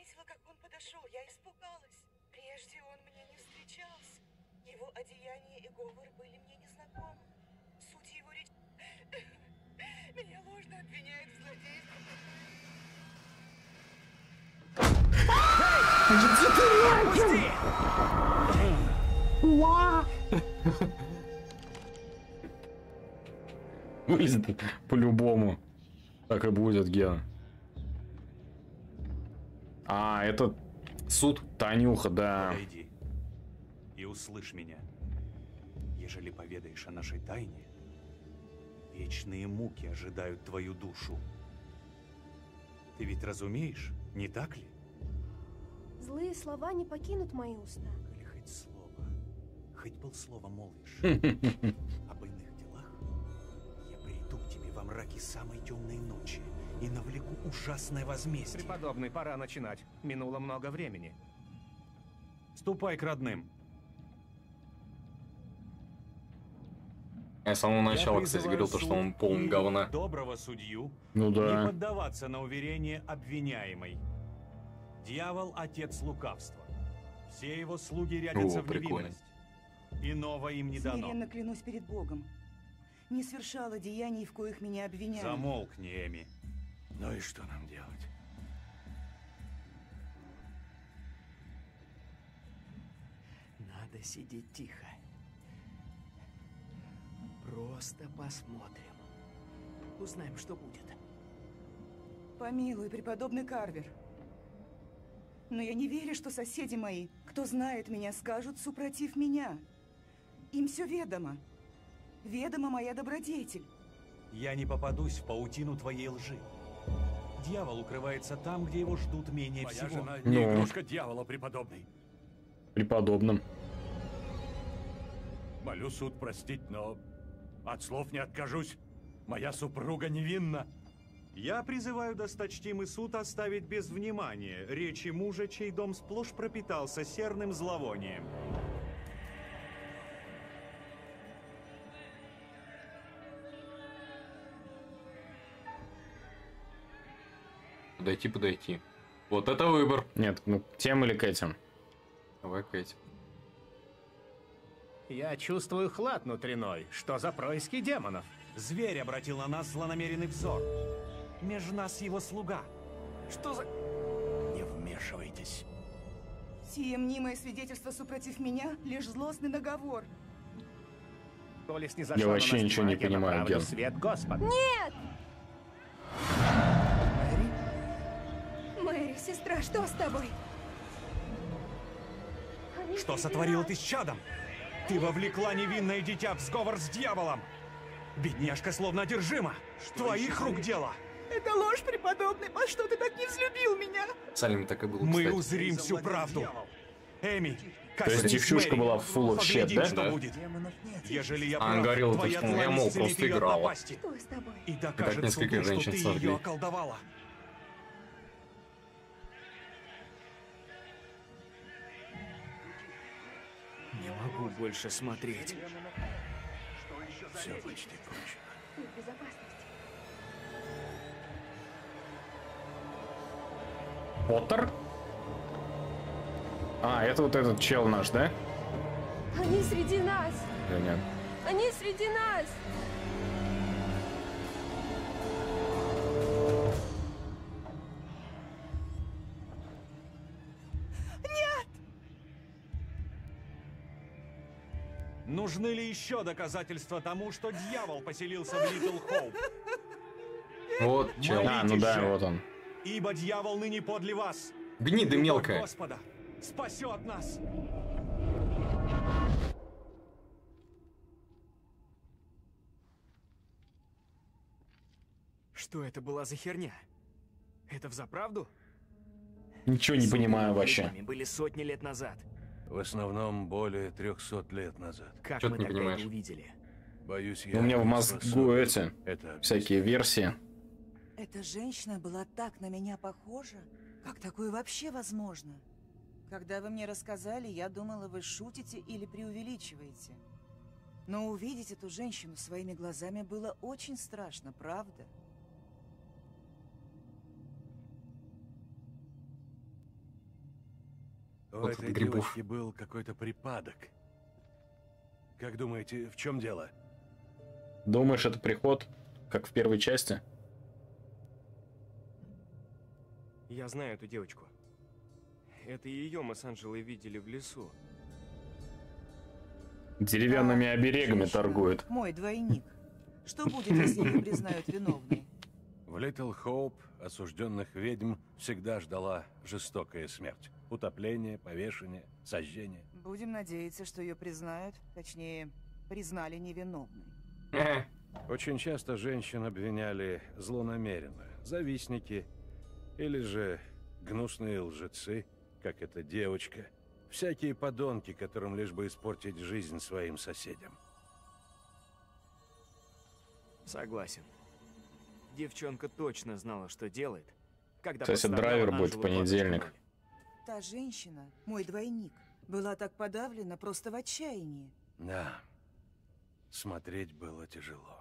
Вылезет по-любому. Так и будет, Гена. А, это суд Танюха, да. Подойди и услышь меня. Ежели поведаешь о нашей тайне, вечные муки ожидают твою душу. Ты ведь разумеешь, не так ли? Злые слова не покинут мои уста. Или хоть слово, хоть полслова молвишь об иных делах, я приду к тебе во мраке самой темной ночи и навлеку ужасное возмездие. Преподобный, пора начинать. Минуло много времени. Ступай к родным. Я с самого Я начала, кстати, призываю говорил, то, что он суд полный и говна. доброго судью Ну да. не поддаваться на уверение обвиняемой. Дьявол — отец лукавства. Все его слуги рядятся О, в прикольно. невинность. Иного им не дано. Смиренно клянусь перед Богом. Не совершала деяний, в коих меня обвиняют. Замолкни, Эми. Ну и что нам делать? Надо сидеть тихо. Просто посмотрим. Узнаем, что будет. Помилуй, преподобный Карвер. Но я не верю, что соседи мои, кто знает меня, скажут супротив меня. Им все ведомо. Ведома моя добродетель. Я не попадусь в паутину твоей лжи. Дьявол укрывается там, где его ждут менее Моя всего. жена не Ну. игрушка дьявола, преподобный. Преподобным. Молю суд простить, но от слов не откажусь. Моя супруга невинна. Я призываю досточтимый суд оставить без внимания речи мужа, чей дом сплошь пропитался серным зловонием. Подойти, подойти. Вот это выбор. Нет, ну к тем или к этим? Давай к этим. Я чувствую хлад внутренной. Что за происки демонов? Зверь обратил на нас злонамеренный взор. Между нас его слуга. Что за... Не вмешивайтесь. Сие мнимое свидетельство супротив меня — лишь злостный наговор. То ли снизошло Я на вообще нас ничего не внимание, понимаю, направлю Ген. свет Господа. Нет! Мэри, сестра, что с тобой? Что сотворила ты с чадом? Ты вовлекла невинное дитя в сговор с дьяволом. Бедняжка словно одержима. Твоих рук дело. Это ложь, преподобный. По что ты так не взлюбил меня? Салем так и было, Мы кстати. узрим всю правду. Эми, То есть девчушка была full of shit, поглядим, да? что Да. будет. Ежели я А прав, он говорил, твоя что я, длань мол, исцелит просто её от играла. напасти. Что с тобой? И докажет несколько суду, что женщин ты сожгли. ее околдовала. Не могу больше смотреть. Все почти кончено. Ты в безопасности. Поттер? А, это вот этот чел наш, да? Они среди нас! Или нет? Они среди нас! Нужны ли еще доказательства тому, что дьявол поселился в Литл Хоуп? Вот, чел. А, ну да, вот он. Ибо дьявол ныне подле вас. Гнида Любовь мелкая. Господа спасет нас. Что это была за херня? Это взаправду? Ничего не понимаю вообще. Ведьмами были сотни лет назад. В основном более трехсот лет назад. Как Чё мы ты не тогда понимаешь? не увидели? Боюсь, У я... меня в не мозгу способен эти это всякие версии. Эта женщина была так на меня похожа. Как такое вообще возможно? Когда вы мне рассказали, я думала, вы шутите или преувеличиваете. Но увидеть эту женщину своими глазами было очень страшно, правда? У Вот этой грибов. девочки был какой-то припадок. Как думаете, в чем дело? Думаешь, это приход, как в первой части? Я знаю эту девочку. Это ее мы с Анжелой видели в лесу. Деревянными оберегами Женщина, торгует. Мой двойник. Что будет, если ее признают виновной? В Литл Хоуп осужденных ведьм всегда ждала жестокая смерть. Утопление, повешение, сожжение. Будем надеяться, что ее признают, точнее, признали невиновной. Очень часто женщин обвиняли злонамеренно. Завистники или же гнусные лжецы, как эта девочка. Всякие подонки, которым лишь бы испортить жизнь своим соседям. Согласен. Девчонка точно знала, что делает, когда То есть подставляла драйвер будет в Анжелу в понедельник. туннеле. Та женщина, мой двойник, была так подавлена просто в отчаянии. Да, смотреть было тяжело.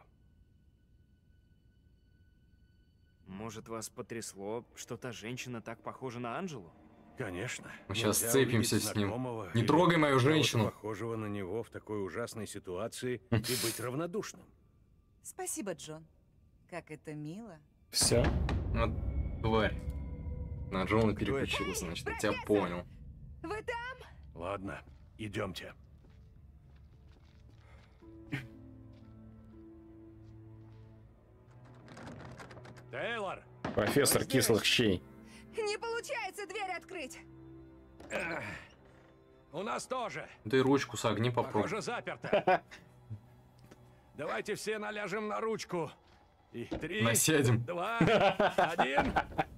Может, вас потрясло, что та женщина так похожа на Анжелу? Конечно. Мы сейчас Нельзя сцепимся увидеть с ним. знакомого Не или трогай мою кого-то женщину. похожего на него в такой ужасной ситуации и быть равнодушным. Спасибо, Джон. Как это мило. Все. Вот тварь. На Джона переключилась, значит, я тебя понял. Вы там? Ладно, идемте. Тейлор! Профессор кислых щей. Не получается дверь открыть. У нас тоже. Ты ручку согни, попробуй. Похоже, заперто. Давайте все наляжем на ручку. И три, Насядем. два, один.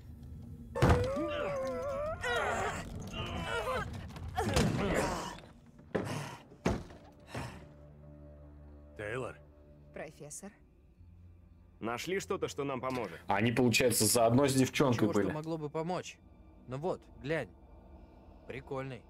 Тейлор. Профессор. Нашли что-то, что нам поможет? Они, получается, заодно с девчонкой Ничего, были. что могло бы помочь. Ну вот, глянь. Прикольный.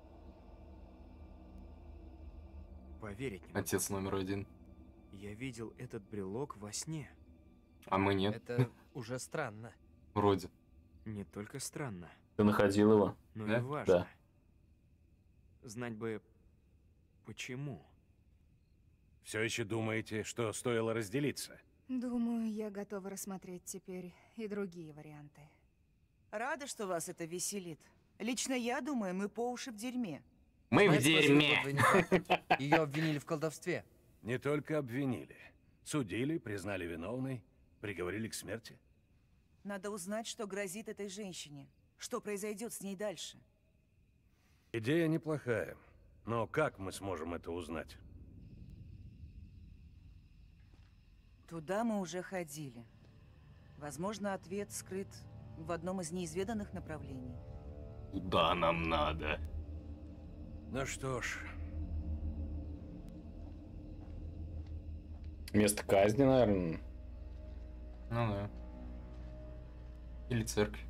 Поверить не могу. Отец номер один. Я видел этот брелок во сне. А мы нет. Это уже странно. Вроде. Не только странно, Ты находил его? но Да? и важно. Да. Знать бы, почему. Все еще думаете, что стоило разделиться? Думаю, я готова рассмотреть теперь и другие варианты. Рада, что вас это веселит. Лично я думаю, мы по уши в дерьме. Мы в дерьме. Ее обвинили в колдовстве. Не только обвинили. Судили, признали виновной, приговорили к смерти. Надо узнать, что грозит этой женщине. Что произойдет с ней дальше. Идея неплохая. Но как мы сможем это узнать? Туда мы уже ходили. Возможно, ответ скрыт в одном из неизведанных направлений. Куда нам надо? Ну что ж. Место казни, наверное. Ну да. Или церковь.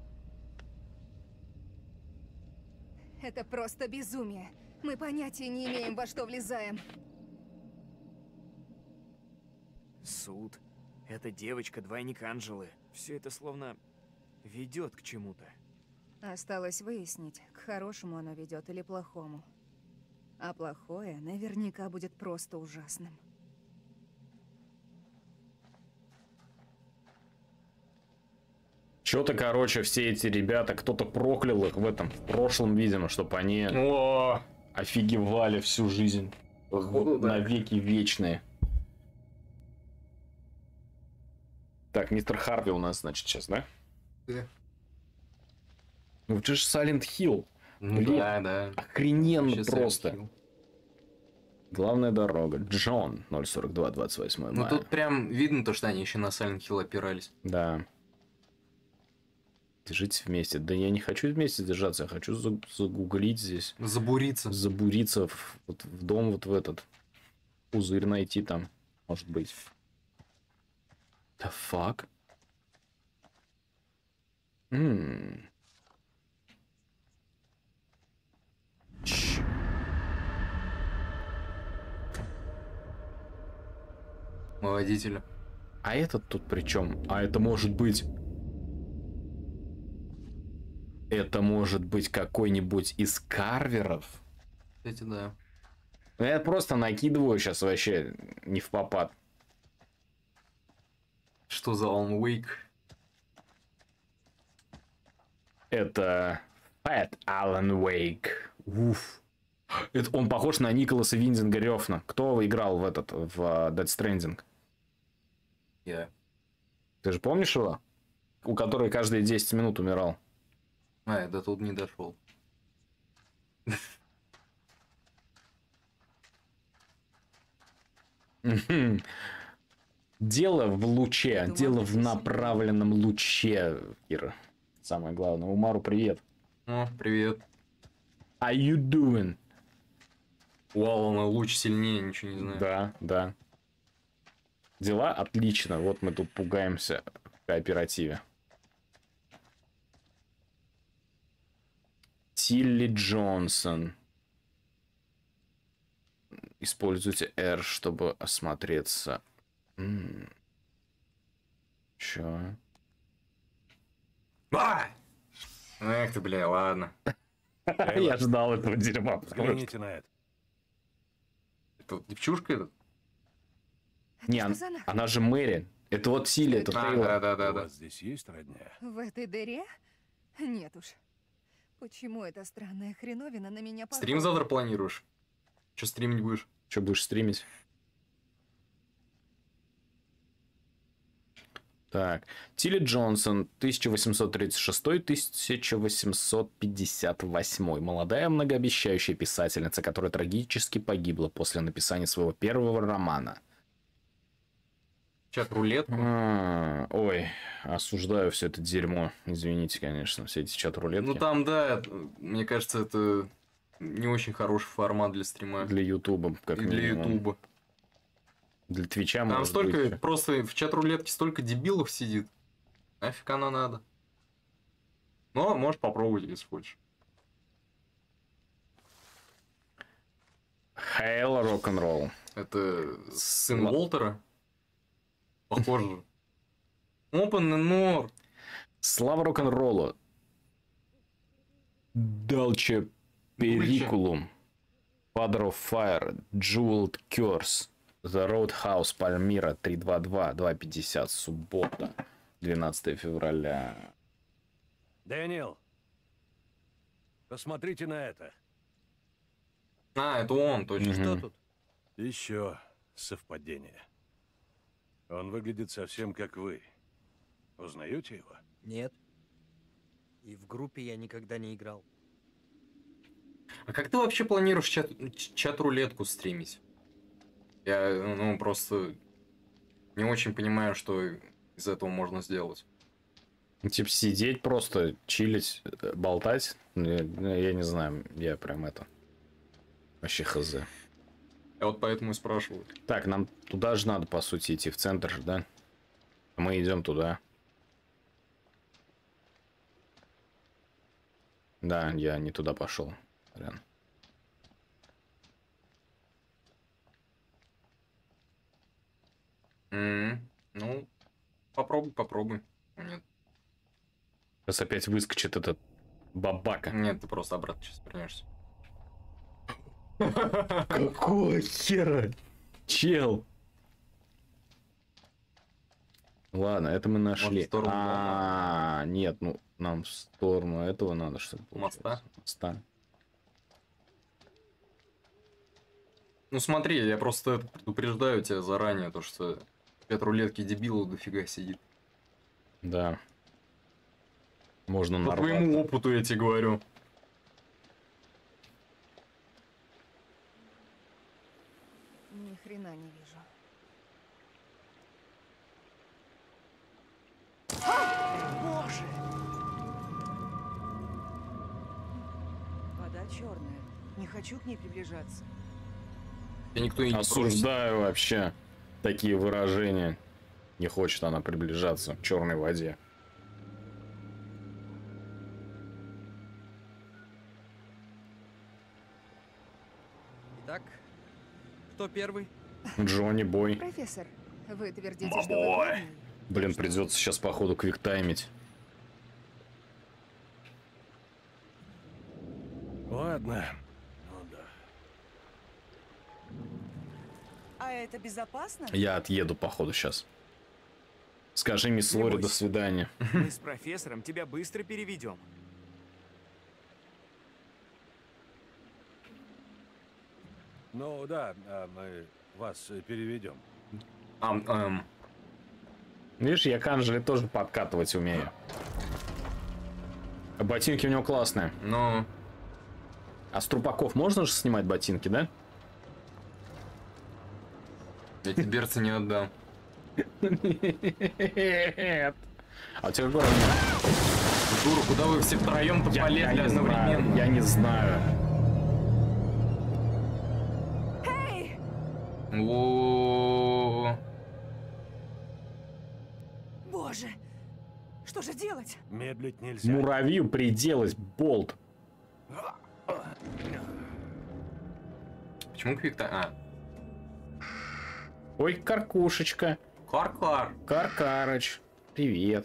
Это просто безумие. Мы понятия не имеем, во что влезаем. Суд. Эта девочка, двойник Анжелы. Все это словно ведет к чему-то. Осталось выяснить, к хорошему оно ведет или плохому. А плохое наверняка будет просто ужасным. Что-то, короче, все эти ребята, кто-то проклял их в этом, в прошлом, видимо, чтобы они О! офигевали всю жизнь. Походу, да. Навеки вечные. Так, мистер Харви у нас, значит, сейчас, да? Да. Ну, это же Silent Hill. Ну, Блин, да, да. охрененно Вообще просто. Silent Hill. Главная дорога. Джон, ноль сорок два, двадцать восьмое Ну мая. тут прям видно то, что они еще на Silent Hill опирались. Да. Держитесь вместе. Да я не хочу вместе держаться, я хочу загуглить здесь. Забуриться. Забуриться в, вот, в дом, вот в этот. Пузырь найти там, может быть. The fuck? Ммм. Мы водителя. А этот тут при чем? А это может быть... Это может быть какой-нибудь из карверов? Кстати, да. Я просто накидываю сейчас вообще не в попад. Что за Alan Wake? Это Fat Alan Wake. Уф. Это он похож на Николаса Виндинга Рёфна. Кто играл в этот, в uh, Dead Stranding? Я. Yeah. Ты же помнишь его? У которой каждые десять минут умирал. А, я до тут не дошел. Дело в луче, дело в направленном луче, Кира. Самое главное. Умару привет. О, привет. How you doing? У Алана луч сильнее, ничего не знаю. Да, да. Дела отлично. Вот мы тут пугаемся в кооперативе. Тилли Джонсон. Используйте R, чтобы осмотреться. М-м. Чё? А! Эх ты, бля, ладно. Я ждал этого дерьма. Взгляните на это. Это вот девчушка этот? Не, она же Мэри. Это вот Тилли, это Тейлор. Да, да, да, У да. вас здесь есть родня? В этой дыре? Нет уж. Почему эта странная хреновина на меня похожа? Стрим завтра планируешь? Че стримить будешь? Че будешь стримить? Так, Тилли Джонсон, тысяча восемьсот тридцать шестой — тысяча восемьсот пятьдесят восьмой. Молодая многообещающая писательница, которая трагически погибла после написания своего первого романа. Чат-рулетку? А, ой, осуждаю все это дерьмо. Извините, конечно, все эти чат-рулетки. Ну там, да, мне кажется, это не очень хороший формат для стрима. Для Ютуба, как И для минимум. Ютуба. Для Твича, Там может столько, быть. просто в чат-рулетке столько дебилов сидит. Нафиг оно надо. Но можешь попробовать, если хочешь. Хейл рок-н-ролл. Это сын Уолтера? Похоже. Open and more. Слава рок-н-роллу. Далче Перикулум. Father of Fire. Jeweled Curse. The Roadhouse, Пальмира, три два два, два пятьдесят, суббота, двенадцатое февраля. Дэниел, посмотрите на это. А, это он, точно. Что тут? Еще совпадение. Он выглядит совсем как вы. Узнаете его? Нет. И в группе я никогда не играл. А как ты вообще планируешь чат, чат-рулетку стримить? Я, ну, просто не очень понимаю, что из этого можно сделать. Типа сидеть просто, чилить, болтать. Я, я не знаю, я прям это... Вообще хз. Я вот поэтому и спрашиваю. Так, нам туда же надо, по сути, идти, в центр же, да? Мы идем туда. Да, я не туда пошел. Реально. Mm-hmm. Ну, попробуй, попробуй. Нет. Сейчас опять выскочит этот бабака. Нет, ты просто обратно сейчас вернешься. Какого хера? Чел. Ладно, это мы нашли. А, нет, ну нам в сторону этого надо, что ли? Моста? Моста. Ну смотри, я просто предупреждаю тебя заранее, то что от рулетки дебилов дофига сидит. Да. Можно по нарваться. твоему опыту я тебе говорю. Ни хрена не вижу. Боже! Вода черная. Не хочу к ней приближаться. Я никто и не осуждаю просит. Вообще такие выражения. Не хочет она приближаться к черной воде. Итак, кто первый? Джонни Бой. Профессор, вы твердите, что вы главный. Блин, придется сейчас походу квиктаймить. Ладно. Ну да. А это безопасно? Я отъеду походу сейчас. Скажи мисс Лори до свидания. Мы с профессором тебя быстро переведем. Ну да, а мы вас переведем. Um, um. Видишь, я к Анжеле тоже подкатывать умею. А ботинки у него классные. Ну. А с трупаков можно же снимать ботинки, да? Я тебе берца не отдам. Нет. А у тебя какой? Дура, куда вы все втроем-то полезли одновременно? Я не знаю. Эй! О-о-о-о. Боже! Что же делать? Медлить нельзя. Муравью приделать болт. Почему квикта? А. Ой, каркушечка. Кар-кар. Кар-карыч. Привет.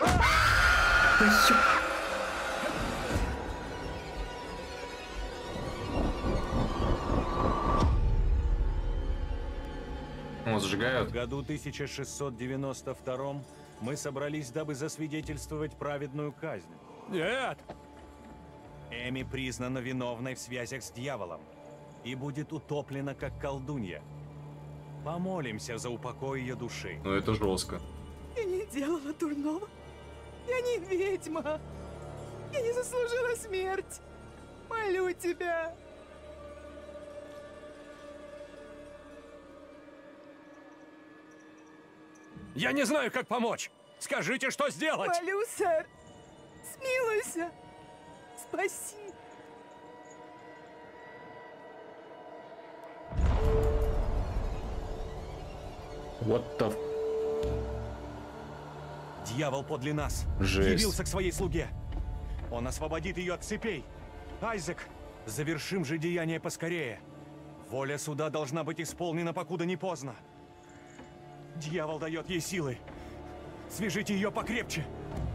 Вот, сжигают. В году тысяча шестьсот девяносто втором мы собрались, дабы засвидетельствовать праведную казнь. Нет! Эми признана виновной в связях с дьяволом и будет утоплена как колдунья. Помолимся за упокой ее души. Ну это жестко. Я не делала дурного. Я не ведьма. Я не заслужила смерть. Молю тебя. Я не знаю, как помочь. Скажите, что сделать? Молю, сэр. Смилуйся. Спаси. Вот то. Дьявол подле нас. Жесть. Явился к своей слуге. Он освободит ее от цепей. Айзек, завершим же деяние поскорее. Воля суда должна быть исполнена, покуда не поздно. Дьявол дает ей силы. Свяжите ее покрепче.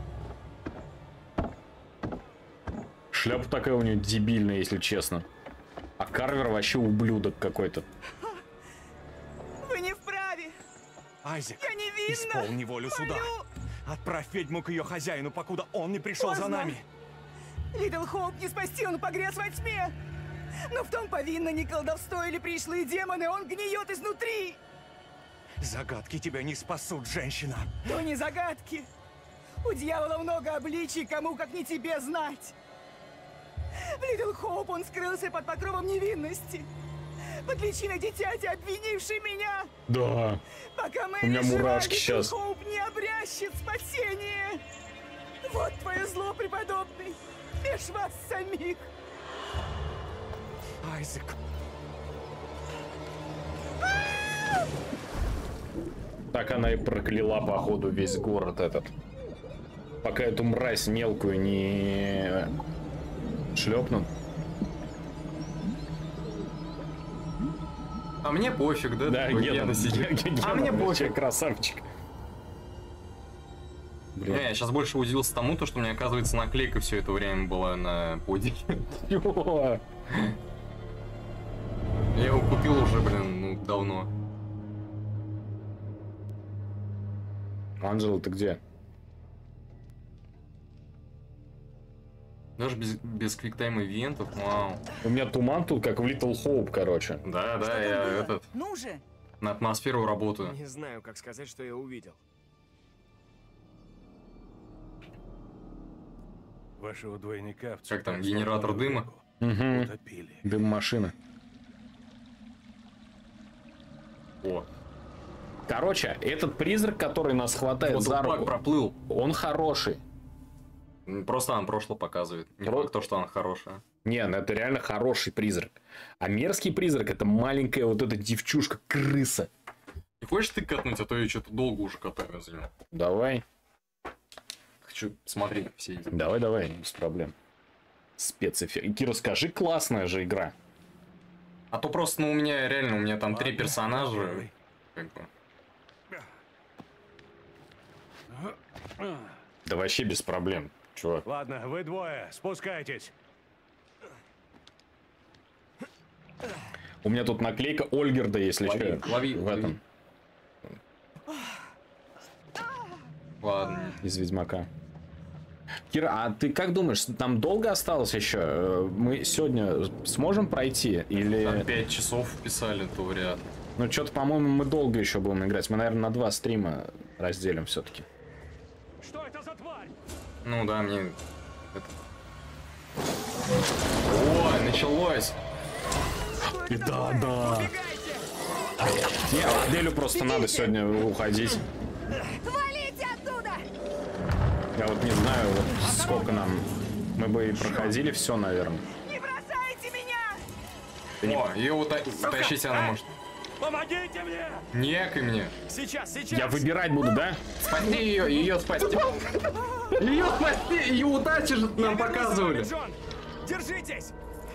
Шляпа такая у нее дебильная, если честно. А Карвер вообще ублюдок какой-то. Вы Айзек, Я невинна! исполни волю суда. Отправь ведьму к ее хозяину, покуда он не пришел за Поздно. нами. Литл Хоуп не спасти, он погряз во тьме. Но в том повинно не колдовство или пришлые демоны, он гниет изнутри. Загадки тебя не спасут, женщина. То не загадки. У дьявола много обличий, кому как не тебе знать. В Литл Хоуп он скрылся под покровом невинности. Под личиной дитяти, обвинившей меня. Да. Пока мы У меня мурашки сейчас. Хоуп не обрящет спасение. Вот твое зло, преподобный. Меж вас самих. Айзек. Так она и прокляла, походу, весь город этот. Пока эту мразь мелкую не шлепнут. А мне пофиг, да? Да, Такой Гена, Гена сидит. Гена, А мне вообще пофиг. красавчик. Блин. Не, я сейчас больше удивился тому, то, что у меня, оказывается, наклейка все это время была на подике. Чего? Я его купил уже, блин, ну, давно. Анджела, ты где? Даже без, без квиктайм ивентов, вау. У меня туман тут, как в Little Hope, короче. Да, да, Что я там было? этот, Ну же. на атмосферу работаю. Не знаю, как сказать, что я увидел. Вашего двойника в Как там, цепях генератор сломали дыма? руку. Угу. Утопили. Дым машины. О, Короче, этот призрак, который нас хватает вот за Тупак руку, проплыл. он хороший. Просто она прошлое показывает. Не Про- факт то, что она хорошая. Не, ну это реально хороший призрак. А мерзкий призрак — это маленькая вот эта девчушка, крыса. Не хочешь ты катнуть, а то я что-то долго уже катаю за ним. Давай. Хочу смотреть все эти. Давай, давай, без проблем. Спецэффект. Кира, скажи, классная же игра. А то просто, ну, у меня реально, у меня там три Ладно, персонажа. давай. Как бы. Да вообще без проблем, чувак. Ладно, вы двое, спускайтесь. У меня тут наклейка Ольгерда, если Лови, что. лови, в лови. этом, Ладно. из Ведьмака. Кира, а ты как думаешь, там долго осталось еще? Мы сегодня сможем пройти? Или... Там пять часов вписали, то вряд ли. Ну, что-то, по-моему, мы долго еще будем играть. Мы, наверное, на два стрима разделим все-таки. Что это за тварь? Ну да, мне... это- Ой, началось! И да, да. Не, Аделю просто надо сегодня уходить. Валите оттуда! Я вот не знаю, вот сколько нам... Мы бы и проходили все, наверное. Не бросайте меня! О, ее ута- утащить она может. Помогите мне! Не ко мне. Сейчас, сейчас! Я выбирать буду, да? Спасти ее, ее спасти. Ее спасти, ее утащишь, нам показывали. Джон, держитесь!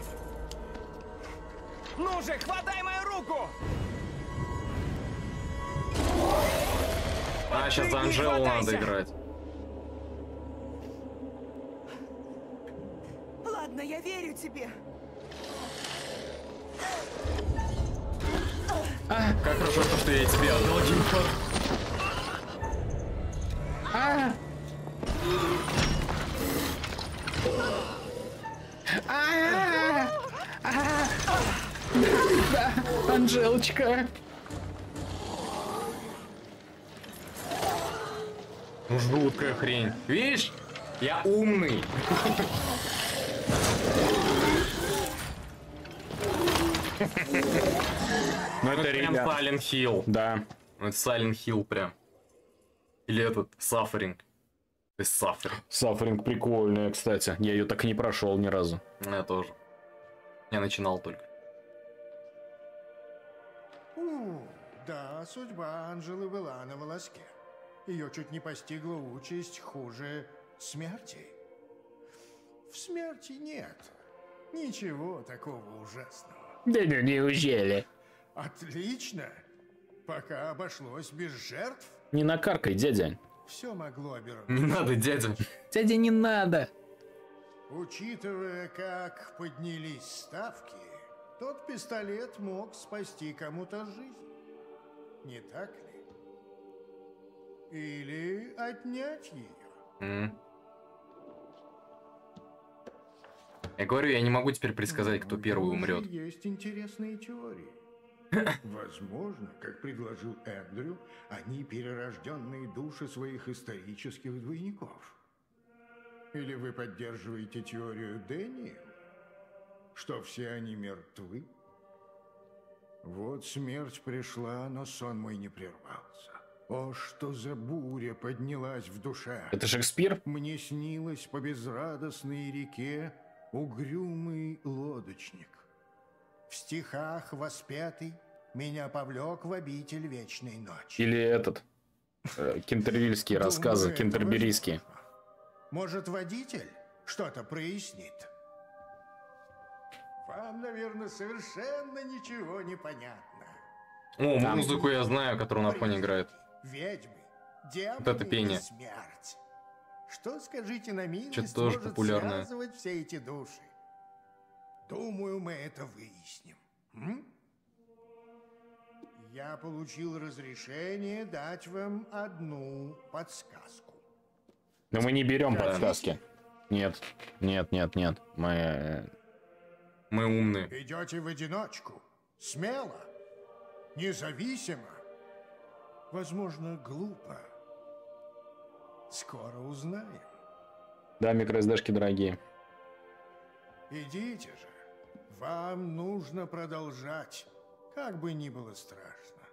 Ну же, хватай мою руку! А, сейчас за Подпрыгни, Анжелу хватайся. надо играть. Ладно, я верю тебе. Как хорошо, то, что я и тебе отдал геймпад. А! А! А! Да, Анжелочка. Ну жуткая хрень. Видишь? Я умный. Ну это Прям реально. Silent Hill. Да. Ну, это Silent Hill прям. Или этот Suffering. То есть Suffering. Саффринг прикольная, кстати. Я ее так и не прошел ни разу. Я тоже. Я начинал только. У, да, судьба Анжелы была на волоске. Ее чуть не постигла участь хуже смерти. В смерти нет ничего такого ужасного. Да ну неужели? Отлично. Пока обошлось без жертв, Не накаркай, дядя. все могло обернуться. Не надо, дядя. Дядя, не надо. Учитывая, как поднялись ставки, тот пистолет мог спасти кому-то жизнь. Не так ли? или отнять ее. М. Я говорю, я не могу теперь предсказать, кто первый умрет. Есть интересные теории. Возможно, как предложил Эндрю, они перерожденные души своих исторических двойников. Или вы поддерживаете теорию Дэниел, что все они мертвы? Вот смерть пришла, но сон мой не прервался. О, что за буря поднялась в душе! Это Шекспир? Мне снилось по безрадостной реке угрюмый лодочник. В стихах воспетый меня повлек в обитель вечной ночи. Или этот, э, кентервильские рассказы, Думаю, кентерберийские. Может, водитель что-то прояснит? Вам, наверное, совершенно ничего не понятно. О, Там. музыку я знаю, которую на фоне играет. Ведьмы, демоны Вот это пение. и смерть. Что, скажите на милость, Что-то тоже может популярное. связывать все эти души? Думаю, мы это выясним. М? Я получил разрешение дать вам одну подсказку. Но мы не берем Хотите? подсказки. Нет, нет, нет, нет. Мы... э, Мы умные. Идете в одиночку, смело, независимо, возможно, глупо. Скоро узнаем. Да, микроэсдэшки дорогие. Идите же. Вам нужно продолжать, как бы ни было страшно.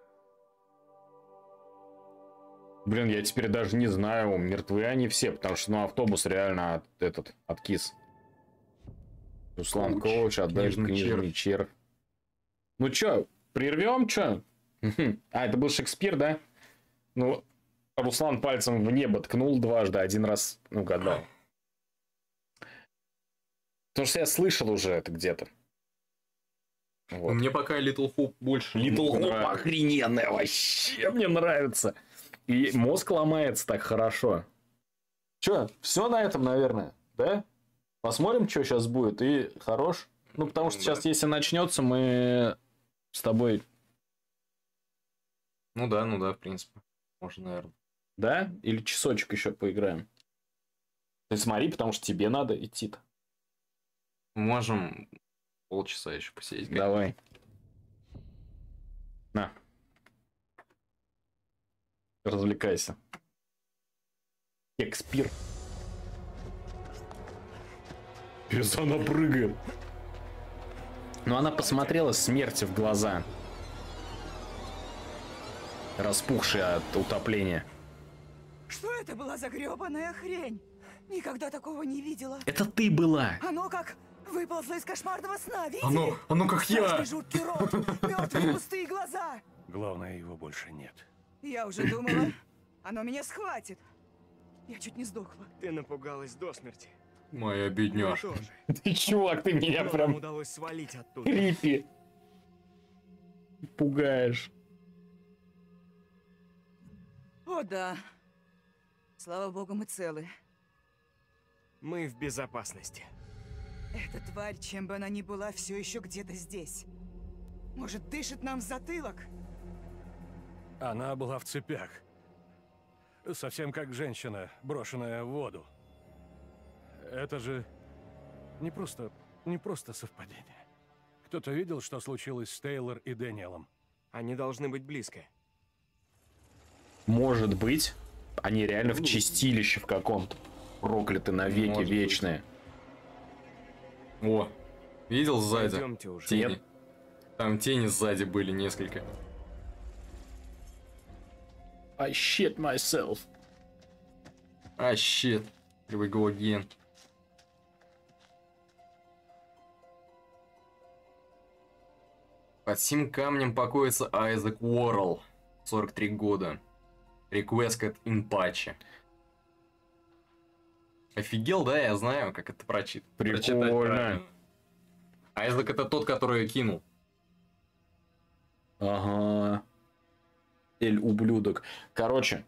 Блин, я теперь даже не знаю, мертвы они все, потому что ну, автобус реально от, этот, откис. Руслан Коуч, Коуч, отдать книжный книжный червь. Ну чё, прервем, чё? А, это был Шекспир, да? Ну, Руслан пальцем в небо ткнул дважды, один раз угадал. Потому что я слышал уже это где-то. Вот. Мне пока Little Hope больше. Little Hope нравится. охрененная, вообще мне нравится. И мозг ломается так хорошо. Чё, все на этом, наверное, да? Посмотрим, что сейчас будет, и хорош. Ну, потому что сейчас, если начнется, мы с тобой... Ну да, ну да, в принципе. Можно, наверное. Да? Или часочек еще поиграем? Ты смотри, потому что тебе надо идти-то. Можем полчаса еще посидеть. Давай. На. Развлекайся. Шекспир. Пес, она прыгает. Но она посмотрела смерти в глаза. Распухшие от утопления. Что это была за гребаная хрень? Никогда такого не видела. Это ты была. Оно как выползло из кошмарного сна, видели? Оно, оно как я. Страшный жуткий рот, мертвые пустые глаза. Главное, его больше нет. Я уже думала, оно меня схватит. Я чуть не сдохла. Ты напугалась до смерти. Моя бедняжка. Я тоже. Ты, чувак, ты меня Но нам прям удалось свалить оттуда. крипи. Пугаешь. О да. Слава богу, мы целы. Мы в безопасности. Эта тварь, чем бы она ни была, все еще где-то здесь. Может, дышит нам в затылок? Она была в цепях. Совсем как женщина, брошенная в воду. Это же не просто, не просто совпадение. Кто-то видел, что случилось с Тейлор и Дэниелом? Они должны быть близко. Может быть, они реально в чистилище в каком-то. Прокляты навеки Может быть. вечные. О, видел сзади? Пойдемте уже. Тени. Нет. Там тени сзади были несколько. I shit myself. А, щит. Here we go again. Под сим камнем покоится Айзек Уоррелл, сорок три года. Requested in Patch. Офигел, да? Я знаю, как это прочит. прочитать Прикольно. правильно. Айзек это тот, который кинул. Ага. Эль ублюдок. Короче,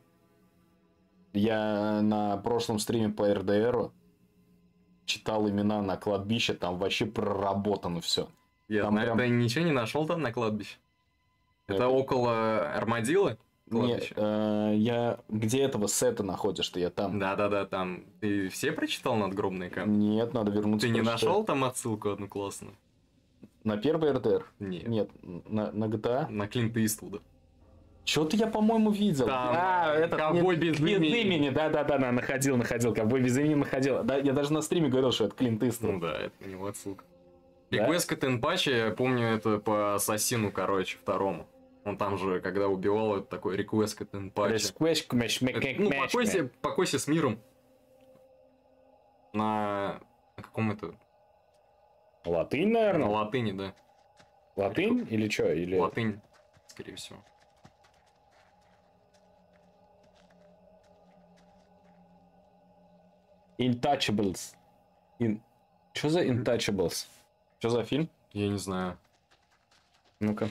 я на прошлом стриме по эр дэ эру читал имена на кладбище, там вообще проработано все. Я Там на прям- это ничего не нашел там на кладбище. Это, Это- около Армадилла? кладбище. э, я где этого сета находишь-то? Я там. Да-да-да, там. Ты все прочитал надгробные камни? Нет, надо вернуться. Ты не прочитать. нашел там отсылку одну классную? На первый эр дэ эр? Нет. Нет, на, на джи ти эй? На Клинта Иствуда. Что-то я, по-моему, видел. Там а, это ковбой нет, без без имени. имени. Да-да-да, находил, находил. Ковбой без имени находил. Да, я даже на стриме говорил, что это Клинт Иствуд. Ну да, это у него отсылка. Да? Реквестка Тенпачи, я помню, это по Ассасину, короче, второму. Он там же, когда убивал, это такой реквестка Тенпачи. Ну, покойся, покойся с миром. На... на каком это... Латынь, наверное? На латыни, да. Латынь или что? Или... Латынь, скорее всего. Intouchables. In... Что за Intouchables? Что за фильм? Я не знаю. Ну-ка.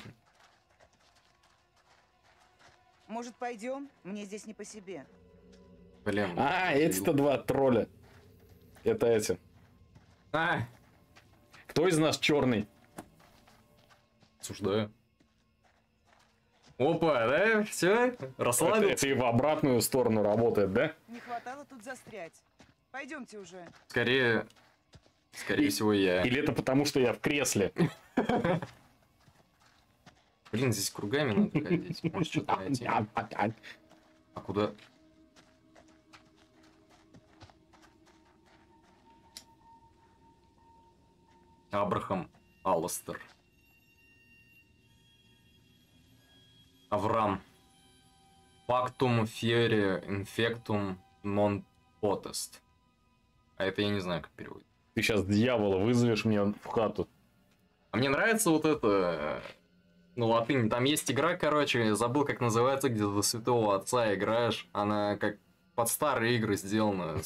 Может, пойдем? Мне здесь не по себе. Блин. А, эти-то два тролля. Это эти. А! Кто из нас черный? Осуждаю. Опа, да? Все? Расслабился? Это, это и в обратную сторону работает, да? Не хватало тут застрять. Пойдемте уже. Скорее... Скорее И- всего, я. Или это потому, что я в кресле? Блин, здесь кругами надо ходить. Может, что-то найти. А куда? Абрахам Алластер. Авраам. Пактум фиери инфектум нон потест. А это я не знаю, как переводить. Ты сейчас дьявола вызовешь мне в хату. А мне нравится вот это... Ну, латынь. Там есть игра, короче, я забыл, как называется, где ты Святого Отца играешь. Она как под старые игры сделана.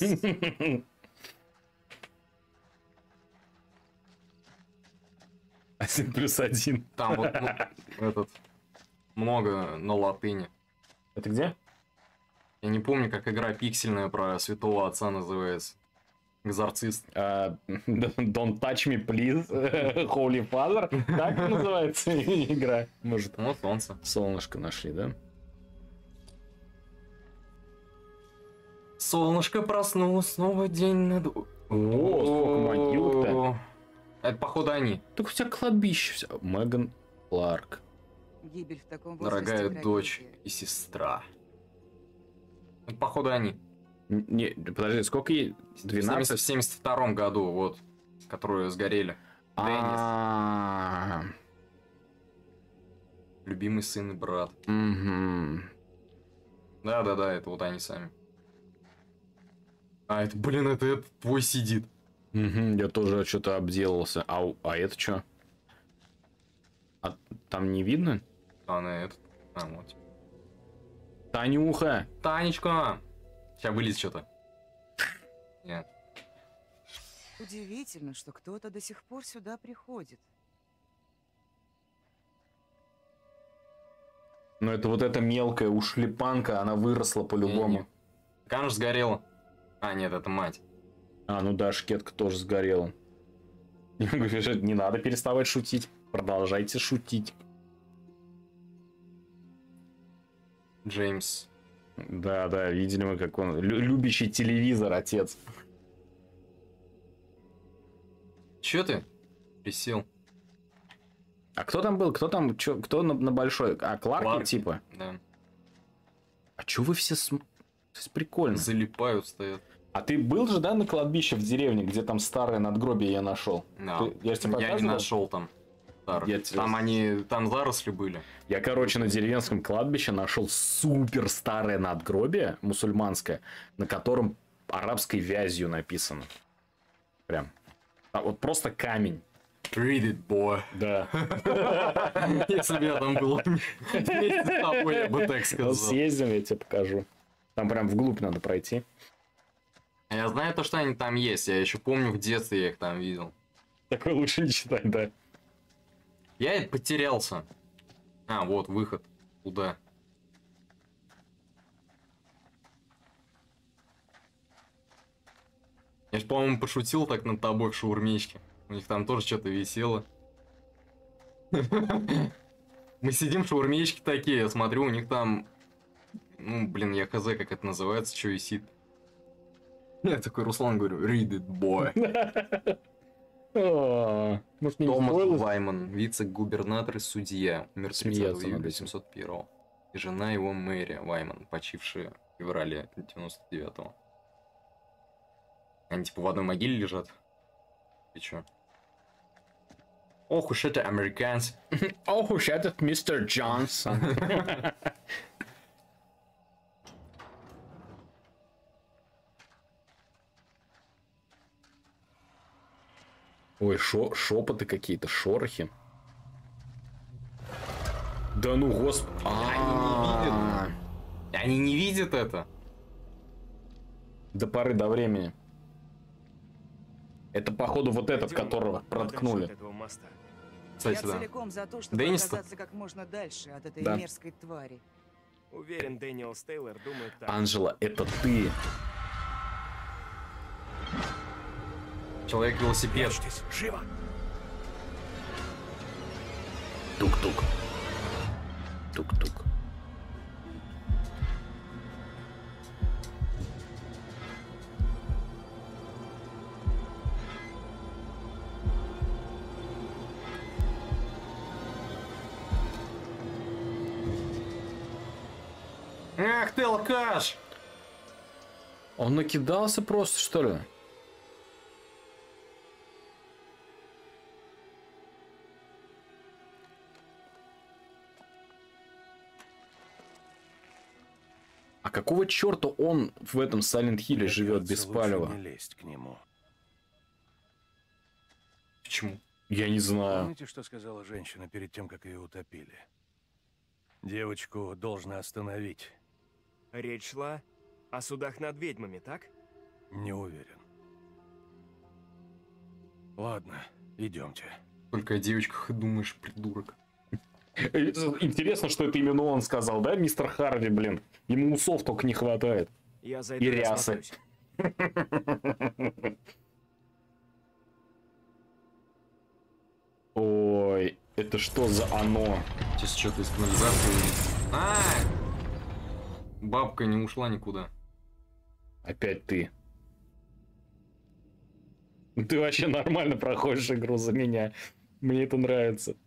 Один плюс один. Там вот ну, этот... Много на латыни. Это где? Я не помню, как игра пиксельная про Святого Отца называется. Экзорцист. Uh, don't touch me, please, Holy Father. Так называется игра. Может, вот солнце. Солнышко нашли, да? Солнышко проснулось, снова день над... О, сколько могил-то. Это, походу, они. Так у тебя кладбище все. Меган Кларк. Гибель в таком возрасте. Дорогая трагедия. дочь и сестра. Это, походу, они. Не, подожди, сколько ей? двенадцать? В семьдесят втором году, вот. Которые сгорели. А. Деннис. Любимый сын и брат. Мгм. Да-да-да, это вот они сами. А, это, блин, это, это твой сидит. Мгм, я тоже что-то обделался. А, у- а это что? А там не видно? А, на этот. А, вот. Танюха! Танечка! Сейчас вылезет что-то. Нет. Удивительно, что кто-то до сих пор сюда приходит. Ну это вот эта мелкая ушлепанка, она выросла по-любому. Так она же сгорела. А, нет, это мать. А, ну да, шкетка тоже сгорела. Я говорю, что не надо переставать шутить. Продолжайте шутить. Джеймс. Да, да, видели мы, как он... лю- любящий телевизор отец. Чё ты? Присел. А кто там был? Кто там? Чё, кто на, на большой? А, Кларки, Кларки, типа? Да. А чё вы все... См... То есть прикольно. Залипают, стоят. А ты был же, да, на кладбище в деревне, где там старое надгробие я нашел? Да. Ты- я ж тебе Я не показывал? нашел там. старых. Я тебе- Там они, там заросли были. Я, короче, на деревенском кладбище нашел супер старое надгробие мусульманское, на котором арабской вязью написано. Прям. А вот просто камень. Read it, boy. Да. Если бы я там был вместе с тобой, я бы так сказал. Съездим, я тебе покажу. Там прям вглубь надо пройти. Я знаю то, что они там есть. Я еще помню, в детстве я их там видел. Такое лучше не читать, да. Я потерялся. А, вот выход. Куда? Я же, по-моему, пошутил так над тобой в шаурмечке. У них там тоже что-то висело. Мы сидим в шаурмечке такие, я смотрю, у них там Ну, блин, я хз, как это называется, что висит. Я такой, Руслан, говорю, read it, boy. Томас Вайман, вице-губернатор и судья, умер тридцатого июля семьсот первого. И жена его Мэри Вайман, почившая в феврале девяносто девятого. Они типа в одной могиле лежат. И чё? Ох уж это американцы. Ох уж этот мистер Джонсон. Ой, шо шепоты какие-то, шорохи. Да ну, господи. Они не видят. Они не видят это. До поры до времени. Это, походу, вот этот, которого проткнули. Кстати, я целиком за то, чтобы Деннис-то? оказаться как можно дальше от этой Да. мерзкой твари. Уверен, Дэниел Стейлор думает так. Анжела, это ты. Человек-велосипед. Живо! Тук-тук. Тук-тук. Эх ты, алкаш! Он накидался просто, что ли? А какого черта он в этом Silent Hill'е живет без палева? Не лезть к нему. Почему? Я не знаю. Помните, что сказала женщина перед тем, как ее утопили? Девочку должны остановить. Речь шла о судах над ведьмами, так? Не уверен. Ладно, идемте. Только о девочках и думаешь, придурок. Интересно, что это именно он сказал, да, мистер Харви, блин? Ему усов только не хватает. Я зайду И и рясы. осмотрюсь. Ой, это что за оно? Сейчас что-то из канализации. А! Бабка не ушла никуда. Опять ты. Ты вообще нормально проходишь игру за меня. Мне это нравится.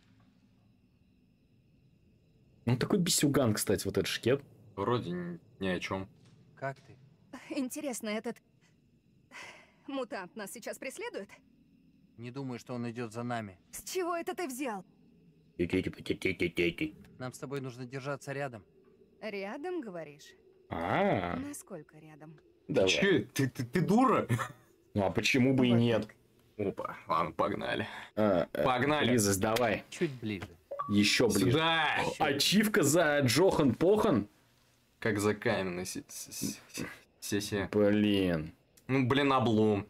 Он такой бисюган, кстати, вот этот шкет. Вроде ни, ни о чем. Как ты? Интересно, этот мутант нас сейчас преследует? Не думаю, что он идет за нами. С чего это ты взял? Нам с тобой нужно держаться рядом. Рядом, говоришь? А, Насколько рядом? давай. Че, ты, ты, ты дура? Ну а почему бы и нет? Опа, ладно, погнали. А, э, Погнали. Близость, давай. Чуть ближе. Еще ближе. Сюда! Ачивка за Джохан Похан? Как за каменной се- се- се- сессия. Блин. Ну, блин, облом.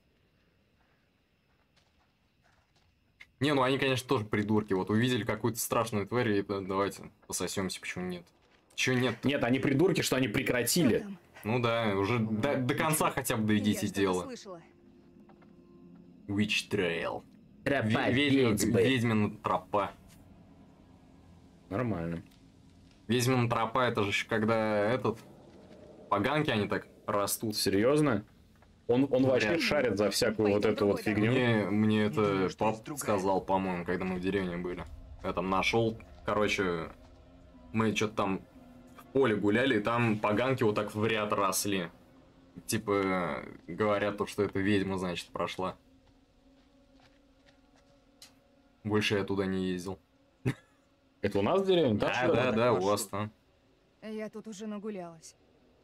Не, ну они, конечно, тоже придурки. Вот увидели какую-то страшную тварь, и да, давайте пососемся, почему нет? Чего нет? Нет, они придурки, что они прекратили. Ну да, уже до, до конца хотя бы доведите Я что-то дело. слышала. Witch Trail. Тропа Ве- ведьмин- ведьмы. Ведьмина тропа. Нормально. Ведьмина тропа, это же ещё когда этот... Поганки они так растут. Серьезно? Он, он вообще Вряд ли. шарит за всякую вот эту вот фигню. Мне, мне это думаю, что есть пап другая. сказал, по-моему, когда мы в деревне были. Я там нашел, короче, мы что-то там в поле гуляли, и там поганки вот так в ряд росли. Типа, говорят то, что это ведьма, значит, прошла. Больше я туда не ездил. Это у нас в деревне? Да, что ли? да, да, у вас там. Я тут уже нагулялась.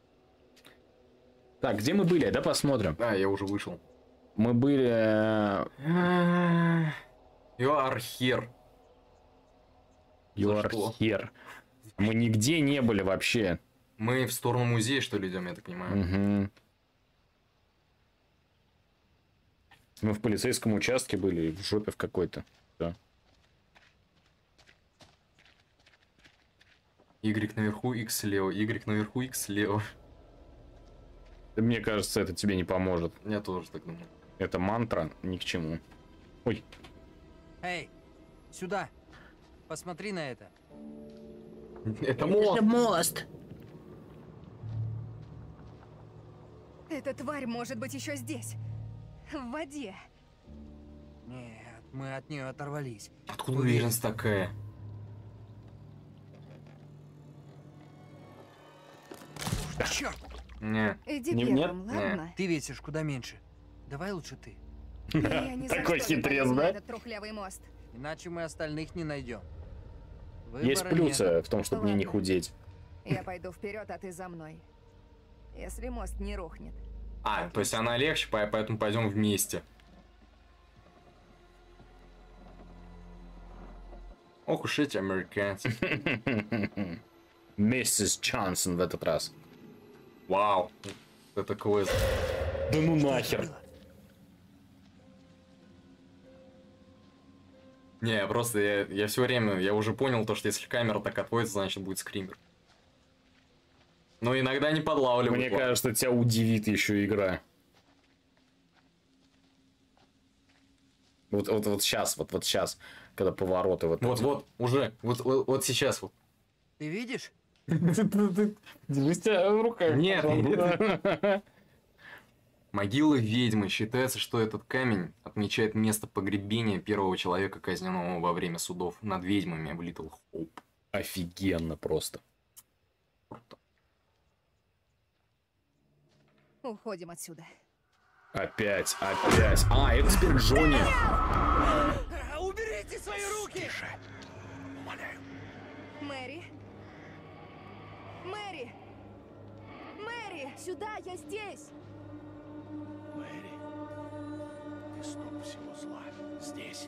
Так, где мы были? Да, посмотрим. Да, я уже вышел. Мы были... You are here. You За are что? here. Мы нигде не были вообще. Мы в сторону музея, что ли, идем, я так понимаю. Угу. Мы в полицейском участке были, в жопе в какой-то. Да. Y наверху, X слева. Y наверху, X слева. Мне кажется, это тебе не поможет. Я тоже так думаю. Это мантра ни к чему. Ой. Эй, сюда. Посмотри на это. Это мост. мост. Эта тварь может быть еще здесь. В воде. Нет, мы от нее оторвались. Откуда уверенность такая? Черт! Не. Иди Не- первым, нет? ладно? Ты весишь куда меньше. Давай лучше ты. Я ни за Такой что не хитрец, полезу на да? этот трухлявый мост. Иначе мы остальных не найдем. Есть Выбора плюсы нет. в том, чтобы мне не Ладно. худеть. Я пойду вперед, а ты за мной. Если мост не рухнет. А, то есть она легче, по- поэтому пойдем вместе. Ох уж эти американцы. Миссис Джонсон в этот раз. Вау. Это квест. Да ну нахер. Не, я просто, я, я все время, я уже понял то, что если камера так отводится, значит будет скример. Но иногда не подлавливают. Мне кажется, тебя удивит еще игра. Вот, вот, вот сейчас, вот, вот сейчас, когда повороты вот. Вот, вот, уже, вот, вот, вот сейчас вот. Ты видишь? Держи себя руками. Нет, пожалуйста. Могила ведьмы. Считается, что этот камень отмечает место погребения первого человека, казненного во время судов над ведьмами в Литл Хоуп. Офигенно просто. Уходим отсюда. Опять, опять. А, это теперь Джонни. Уберите свои руки! Мэри? Мэри! Мэри! Сюда, я здесь! Мэри, ты снова всего зла. Здесь.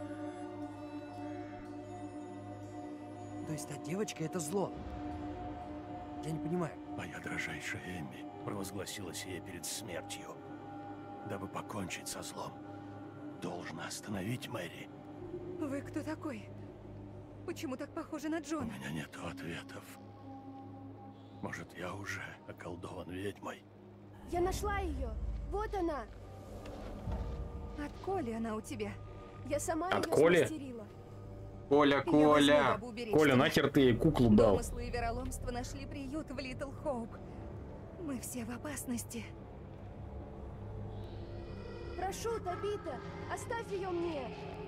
То есть та девочка — это зло? Я не понимаю. Моя дрожайшая Эмми провозгласила сие перед смертью, дабы покончить со злом. Должна остановить Мэри. Вы кто такой? Почему так похожи на У Джона? меня нет ответов. Может, я уже околдован ведьмой? Я нашла ее! Вот она! От Коли она у тебя. Я сама От ее Коли? смастерила. Коля, Я Коля! возьму, дабы уберечь Коля, тебя. нахер ты ей куклу дал? Домыслы и вероломство нашли приют в Литл Хоуп. Мы все в опасности. Прошу, Табита, оставь ее мне!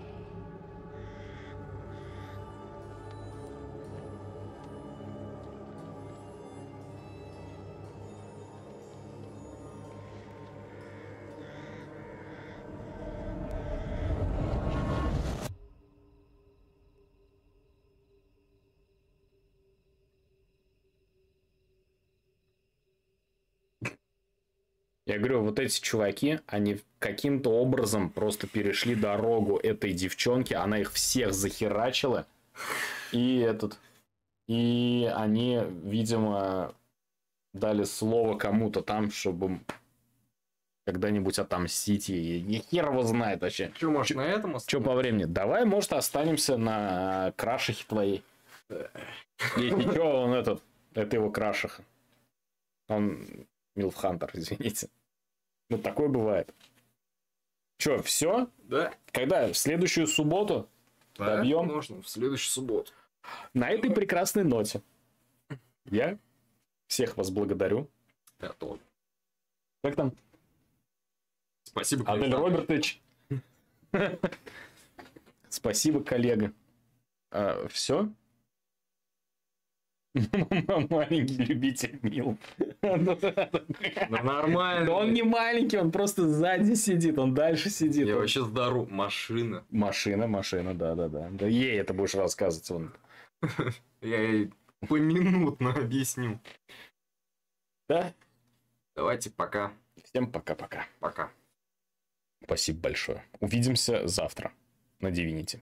Я говорю, вот эти чуваки, они каким-то образом просто перешли дорогу этой девчонки, она их всех захерачила, и этот, и они, видимо, дали слово кому-то там, чтобы когда-нибудь отомстить ей. Ни хер его знает вообще. Че, может, на этом Что по времени? Давай, может, останемся на крашихе твоей. Если что, он этот, это его крашиха. Он Милфхантер, извините. Ну, такое бывает. Че, все? Да. Когда? В следующую субботу? Да, Добьем? можно, в следующую субботу. На этой прекрасной ноте я всех вас благодарю. Я тоже. Как там? Спасибо, Адель коллега. Робертович. Спасибо, коллега. А, все? Маленький любитель Мил. Да нормально. Да он не маленький, он просто сзади сидит, он дальше сидит. Я Он- вообще здоров. Машина. Машина, машина, да-да-да. Да ей это будешь рассказывать. Он... Я ей поминутно объясню. Да? Давайте, пока. Всем пока-пока. Пока. Спасибо большое. Увидимся завтра на Divinity.